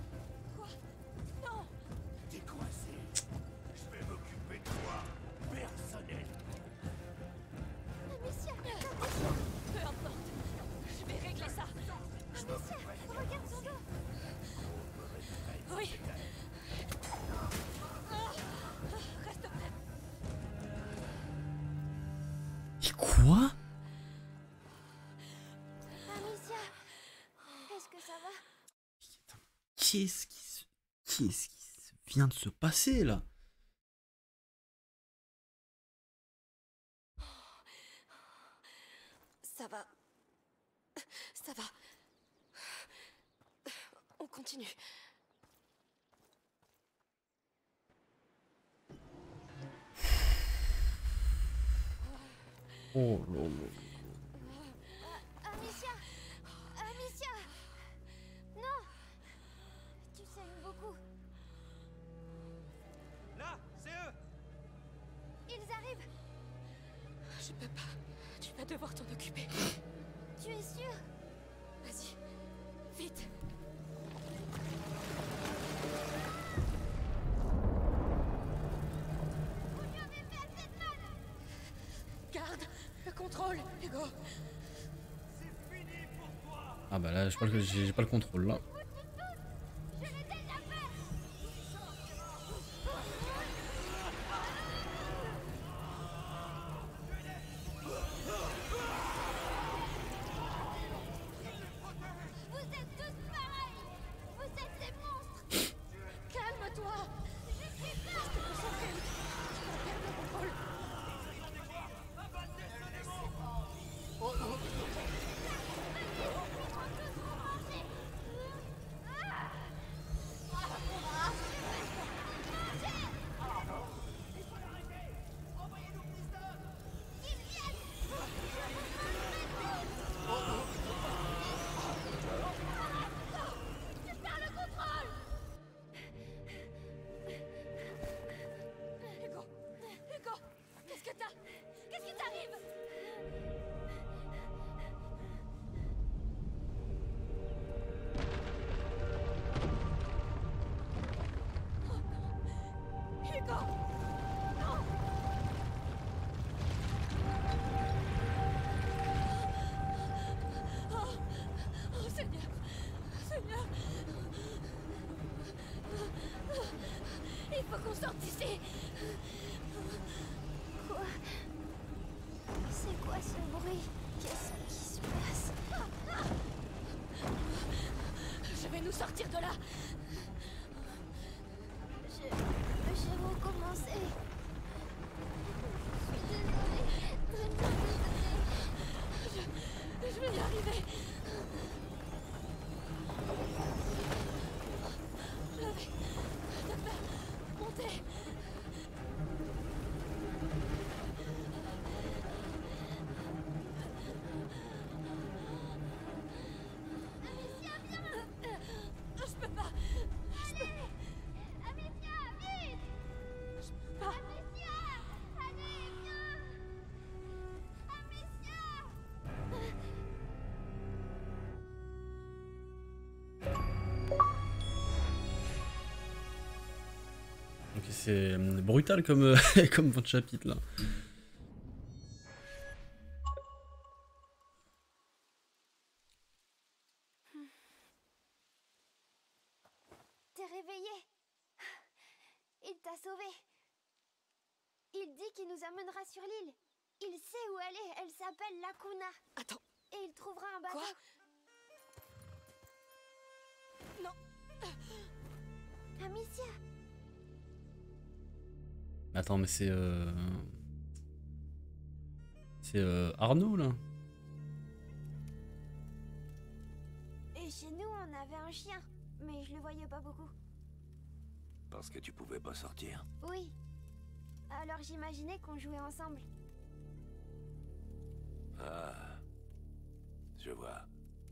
T'es coincé. Je vais m'occuper de toi. Personnellement. Amicia, Peu importe. Je vais régler ça. Amicia, regarde son dos. Oui. Reste près. Et quoi? Amicia, est-ce que ça va? Qu'est-ce qui vient de se passer là? Ça va. Ça va. On continue. Oh là là. Amicia, Amicia, non, tu saignes beaucoup. Là, c'est eux. Ils arrivent. Je peux pas. Tu vas devoir t'en occuper. Tu es sûr? Vas-y. Vite. Vous lui avez fait assez de mal. Garde le contrôle, Hugo. Ah bah là, j'ai pas le contrôle là. Je l'ai déjà fait. sortir de là. J'ai recommencé. Je suis désolée. Vraiment désolée. Je vais y arriver. Je vais te faire monter. Amicia, viens! Je peux pas. Allez! Amicia, vite! Amicia! Allez, viens! Amicia! Ok, c'est brutal comme, comme votre chapitre là. T'es réveillé. Il t'a sauvé. Il dit qu'il nous amènera sur l'île. Il sait où elle est. Elle s'appelle Lacuna. Attends. Et il trouvera un bateau. Quoi? Non. Amicia. Attends, mais c'est Arnaud là. Et chez nous, on avait un chien. Mais je le voyais pas beaucoup. Parce que tu pouvais pas sortir. Oui. Alors j'imaginais qu'on jouait ensemble. Ah. Je vois.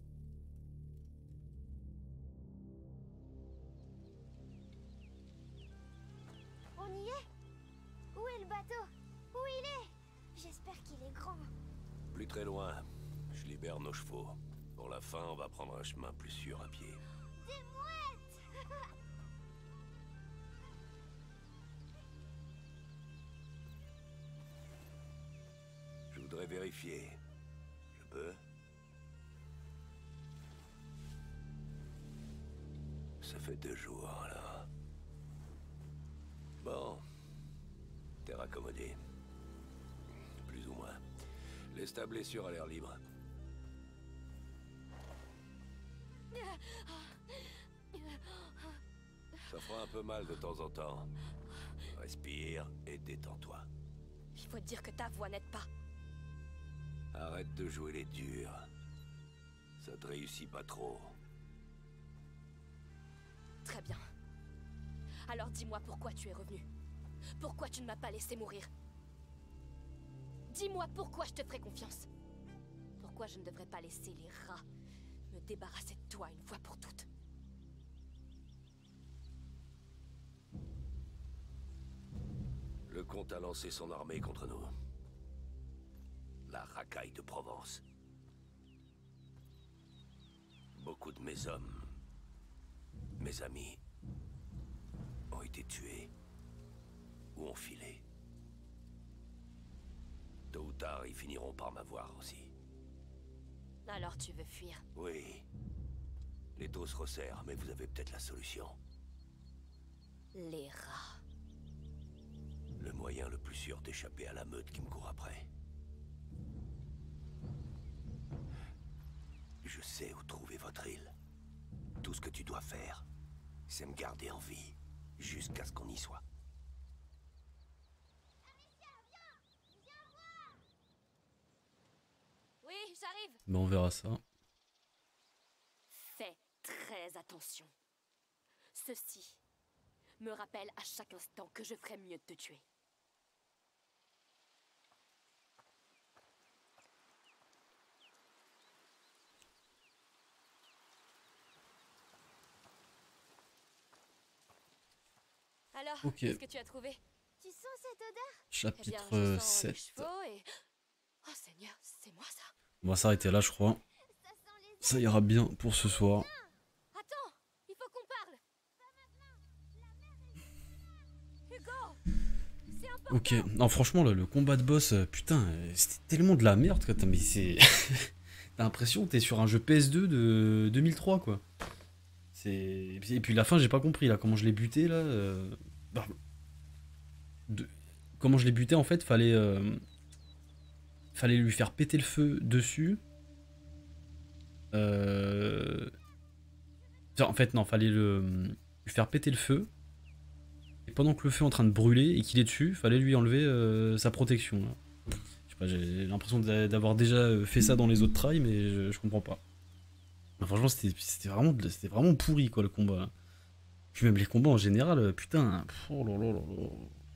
On y est? Où est le bateau? Où il est? J'espère qu'il est grand. Plus très loin. Je libère nos chevaux. Pour la fin, on va prendre un chemin plus sûr à pied. Des mouettes! Je voudrais vérifier. Je peux? Ça fait 2 jours, là. Bon. T'es raccommodé. Plus ou moins. Laisse ta blessure à l'air libre. Ça fera un peu mal de temps en temps. Respire et détends-toi. Il faut te dire que ta voix n'aide pas. Arrête de jouer les durs. Ça te réussit pas trop. Très bien. Alors dis-moi pourquoi tu es revenu. Pourquoi tu ne m'as pas laissé mourir? Dis-moi pourquoi je te ferai confiance. Pourquoi je ne devrais pas laisser les rats me débarrasser de toi une fois pour toutes. Le comte a lancé son armée contre nous. La racaille de Provence. Beaucoup de mes hommes, mes amis, ont été tués ou ont filé. Tôt ou tard, ils finiront par m'avoir aussi. Alors tu veux fuir? Oui. Les taux se resserrent, mais vous avez peut-être la solution. Les rats. Le moyen le plus sûr d'échapper à la meute qui me court après. Je sais où trouver votre île. Tout ce que tu dois faire, c'est me garder en vie, jusqu'à ce qu'on y soit. Amicia, viens! Viens voir! Oui, j'arrive. Ben on verra ça. Fais très attention. Ceci me rappelle à chaque instant que je ferais mieux de te tuer. Alors, Ok. qu'est-ce que tu as trouvé? Tu sens cette odeur? Chapitre Eh bien, je sens 7. les chevaux et... Oh Seigneur, c'est moi ça. On va s'arrêter là, je crois. Ça sent les Ça ira bien pour ce soir. Attends, il faut qu'on parle. Hugo, c'est important. Ok, non franchement le combat de boss, putain, c'était tellement de la merde quoi, mais c'est... T'as l'impression que t'es sur un jeu PS2 de 2003 quoi. Et puis la fin j'ai pas compris là, comment je l'ai buté là. Comment je l'ai buté en fait, fallait lui faire péter le feu dessus. En fait, non, fallait lui faire péter le feu. Et pendant que le feu est en train de brûler et qu'il est dessus, fallait lui enlever sa protection. Là. Je sais pas, j'ai l'impression d'avoir déjà fait ça dans les autres trails, mais je comprends pas. Bah, franchement, c'était vraiment pourri, quoi, le combat. Là. Puis même les combats en général, putain. Oh là là là là.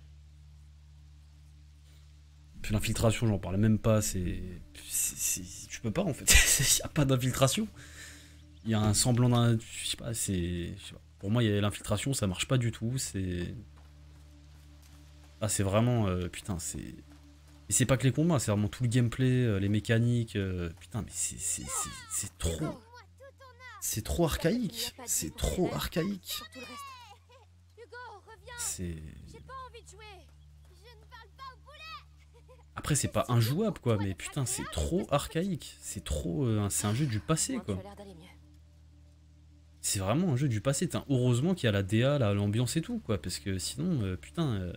Puis l'infiltration, j'en parle même pas. Tu peux pas, en fait. Il n'y a pas d'infiltration. Il y a un semblant d'un... Je sais pas, pour moi, l'infiltration, ça marche pas du tout. C'est... Ah, c'est vraiment... putain, c'est... Et c'est pas que les combats, c'est vraiment tout le gameplay, les mécaniques. Putain, mais c'est trop... C'est trop archaïque. C'est trop archaïque. C'est... Après, c'est pas injouable, quoi, mais putain, c'est trop archaïque. C'est trop... c'est un jeu du passé, quoi. C'est vraiment un jeu du passé. Heureusement qu'il y a la DA, l'ambiance et tout, quoi, parce que sinon, putain...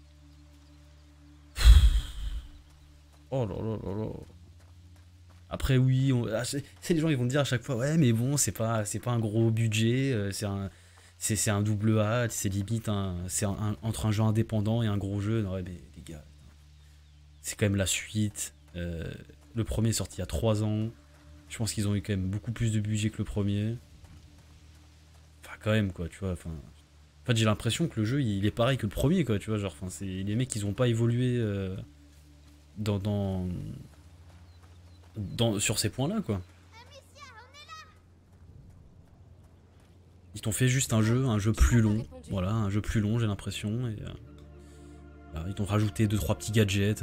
Oh là là là là. Après, oui, les gens ils vont te dire à chaque fois, ouais, mais bon, c'est pas un gros budget, c'est un double A, c'est limite entre un jeu indépendant et un gros jeu. Non, ouais, mais les gars, c'est quand même la suite. Le premier est sorti il y a 3 ans. Je pense qu'ils ont eu quand même beaucoup plus de budget que le premier. Enfin, quand même, quoi, tu vois. Enfin, en fait, j'ai l'impression que le jeu il est pareil que le premier, quoi, tu vois. Genre, enfin, les mecs, ils ont pas évolué sur ces points-là, quoi. Ils t'ont fait juste un jeu plus long. Voilà, un jeu plus long, j'ai l'impression. Et ils t'ont rajouté 2-3 petits gadgets.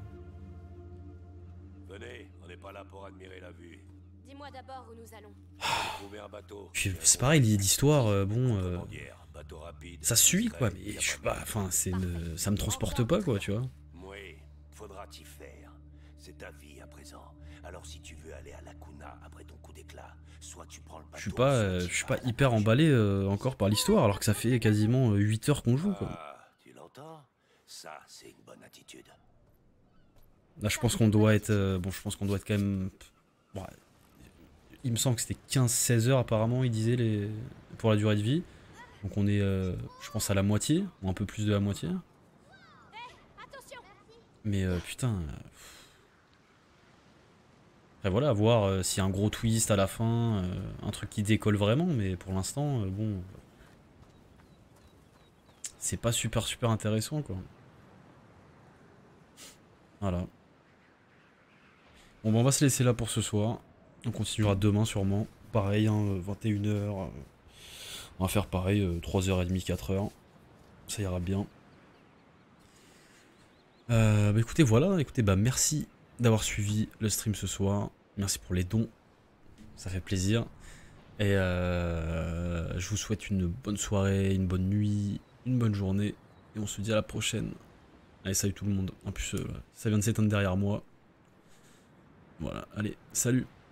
Venez, on n'est pas là pour admirer la vue. Dis-moi d'abord où nous allons. Trouver un bateau. C'est pareil, l'histoire, bon... ça suit, quoi, mais je sais pas... Enfin, ça me transporte pas, quoi, tu vois. Oui, faudra t'y faire. C'est ta vie à présent. Alors si tu veux aller à Lacuna après ton coup d'éclat, soit tu prends le bateau... Je suis pas hyper emballé encore par l'histoire, alors que ça fait quasiment 8 heures qu'on joue, quoi. Tu l'entends? Ça, c'est une bonne attitude. Là, je pense qu'on doit être... je pense qu'on doit être quand même... Bon, il me semble que c'était 15-16 heures, apparemment, il disait, pour la durée de vie. Donc on est, je pense, à la moitié, ou un peu plus de la moitié. Mais putain... Après voilà, à voir s'il y a un gros twist à la fin, un truc qui décolle vraiment, mais pour l'instant, bon... C'est pas super intéressant, quoi. Voilà. Bon, bah, on va se laisser là pour ce soir. On continuera demain, sûrement. Pareil, hein, 21h. On va faire pareil, 3h30, 4h. Ça ira bien. Bah écoutez, voilà. Écoutez, bah merci d'avoir suivi le stream ce soir. Merci pour les dons. Ça fait plaisir. Et je vous souhaite une bonne soirée, une bonne nuit, une bonne journée. Et on se dit à la prochaine. Allez, salut tout le monde. En plus, ça vient de s'éteindre derrière moi. Voilà, allez, salut.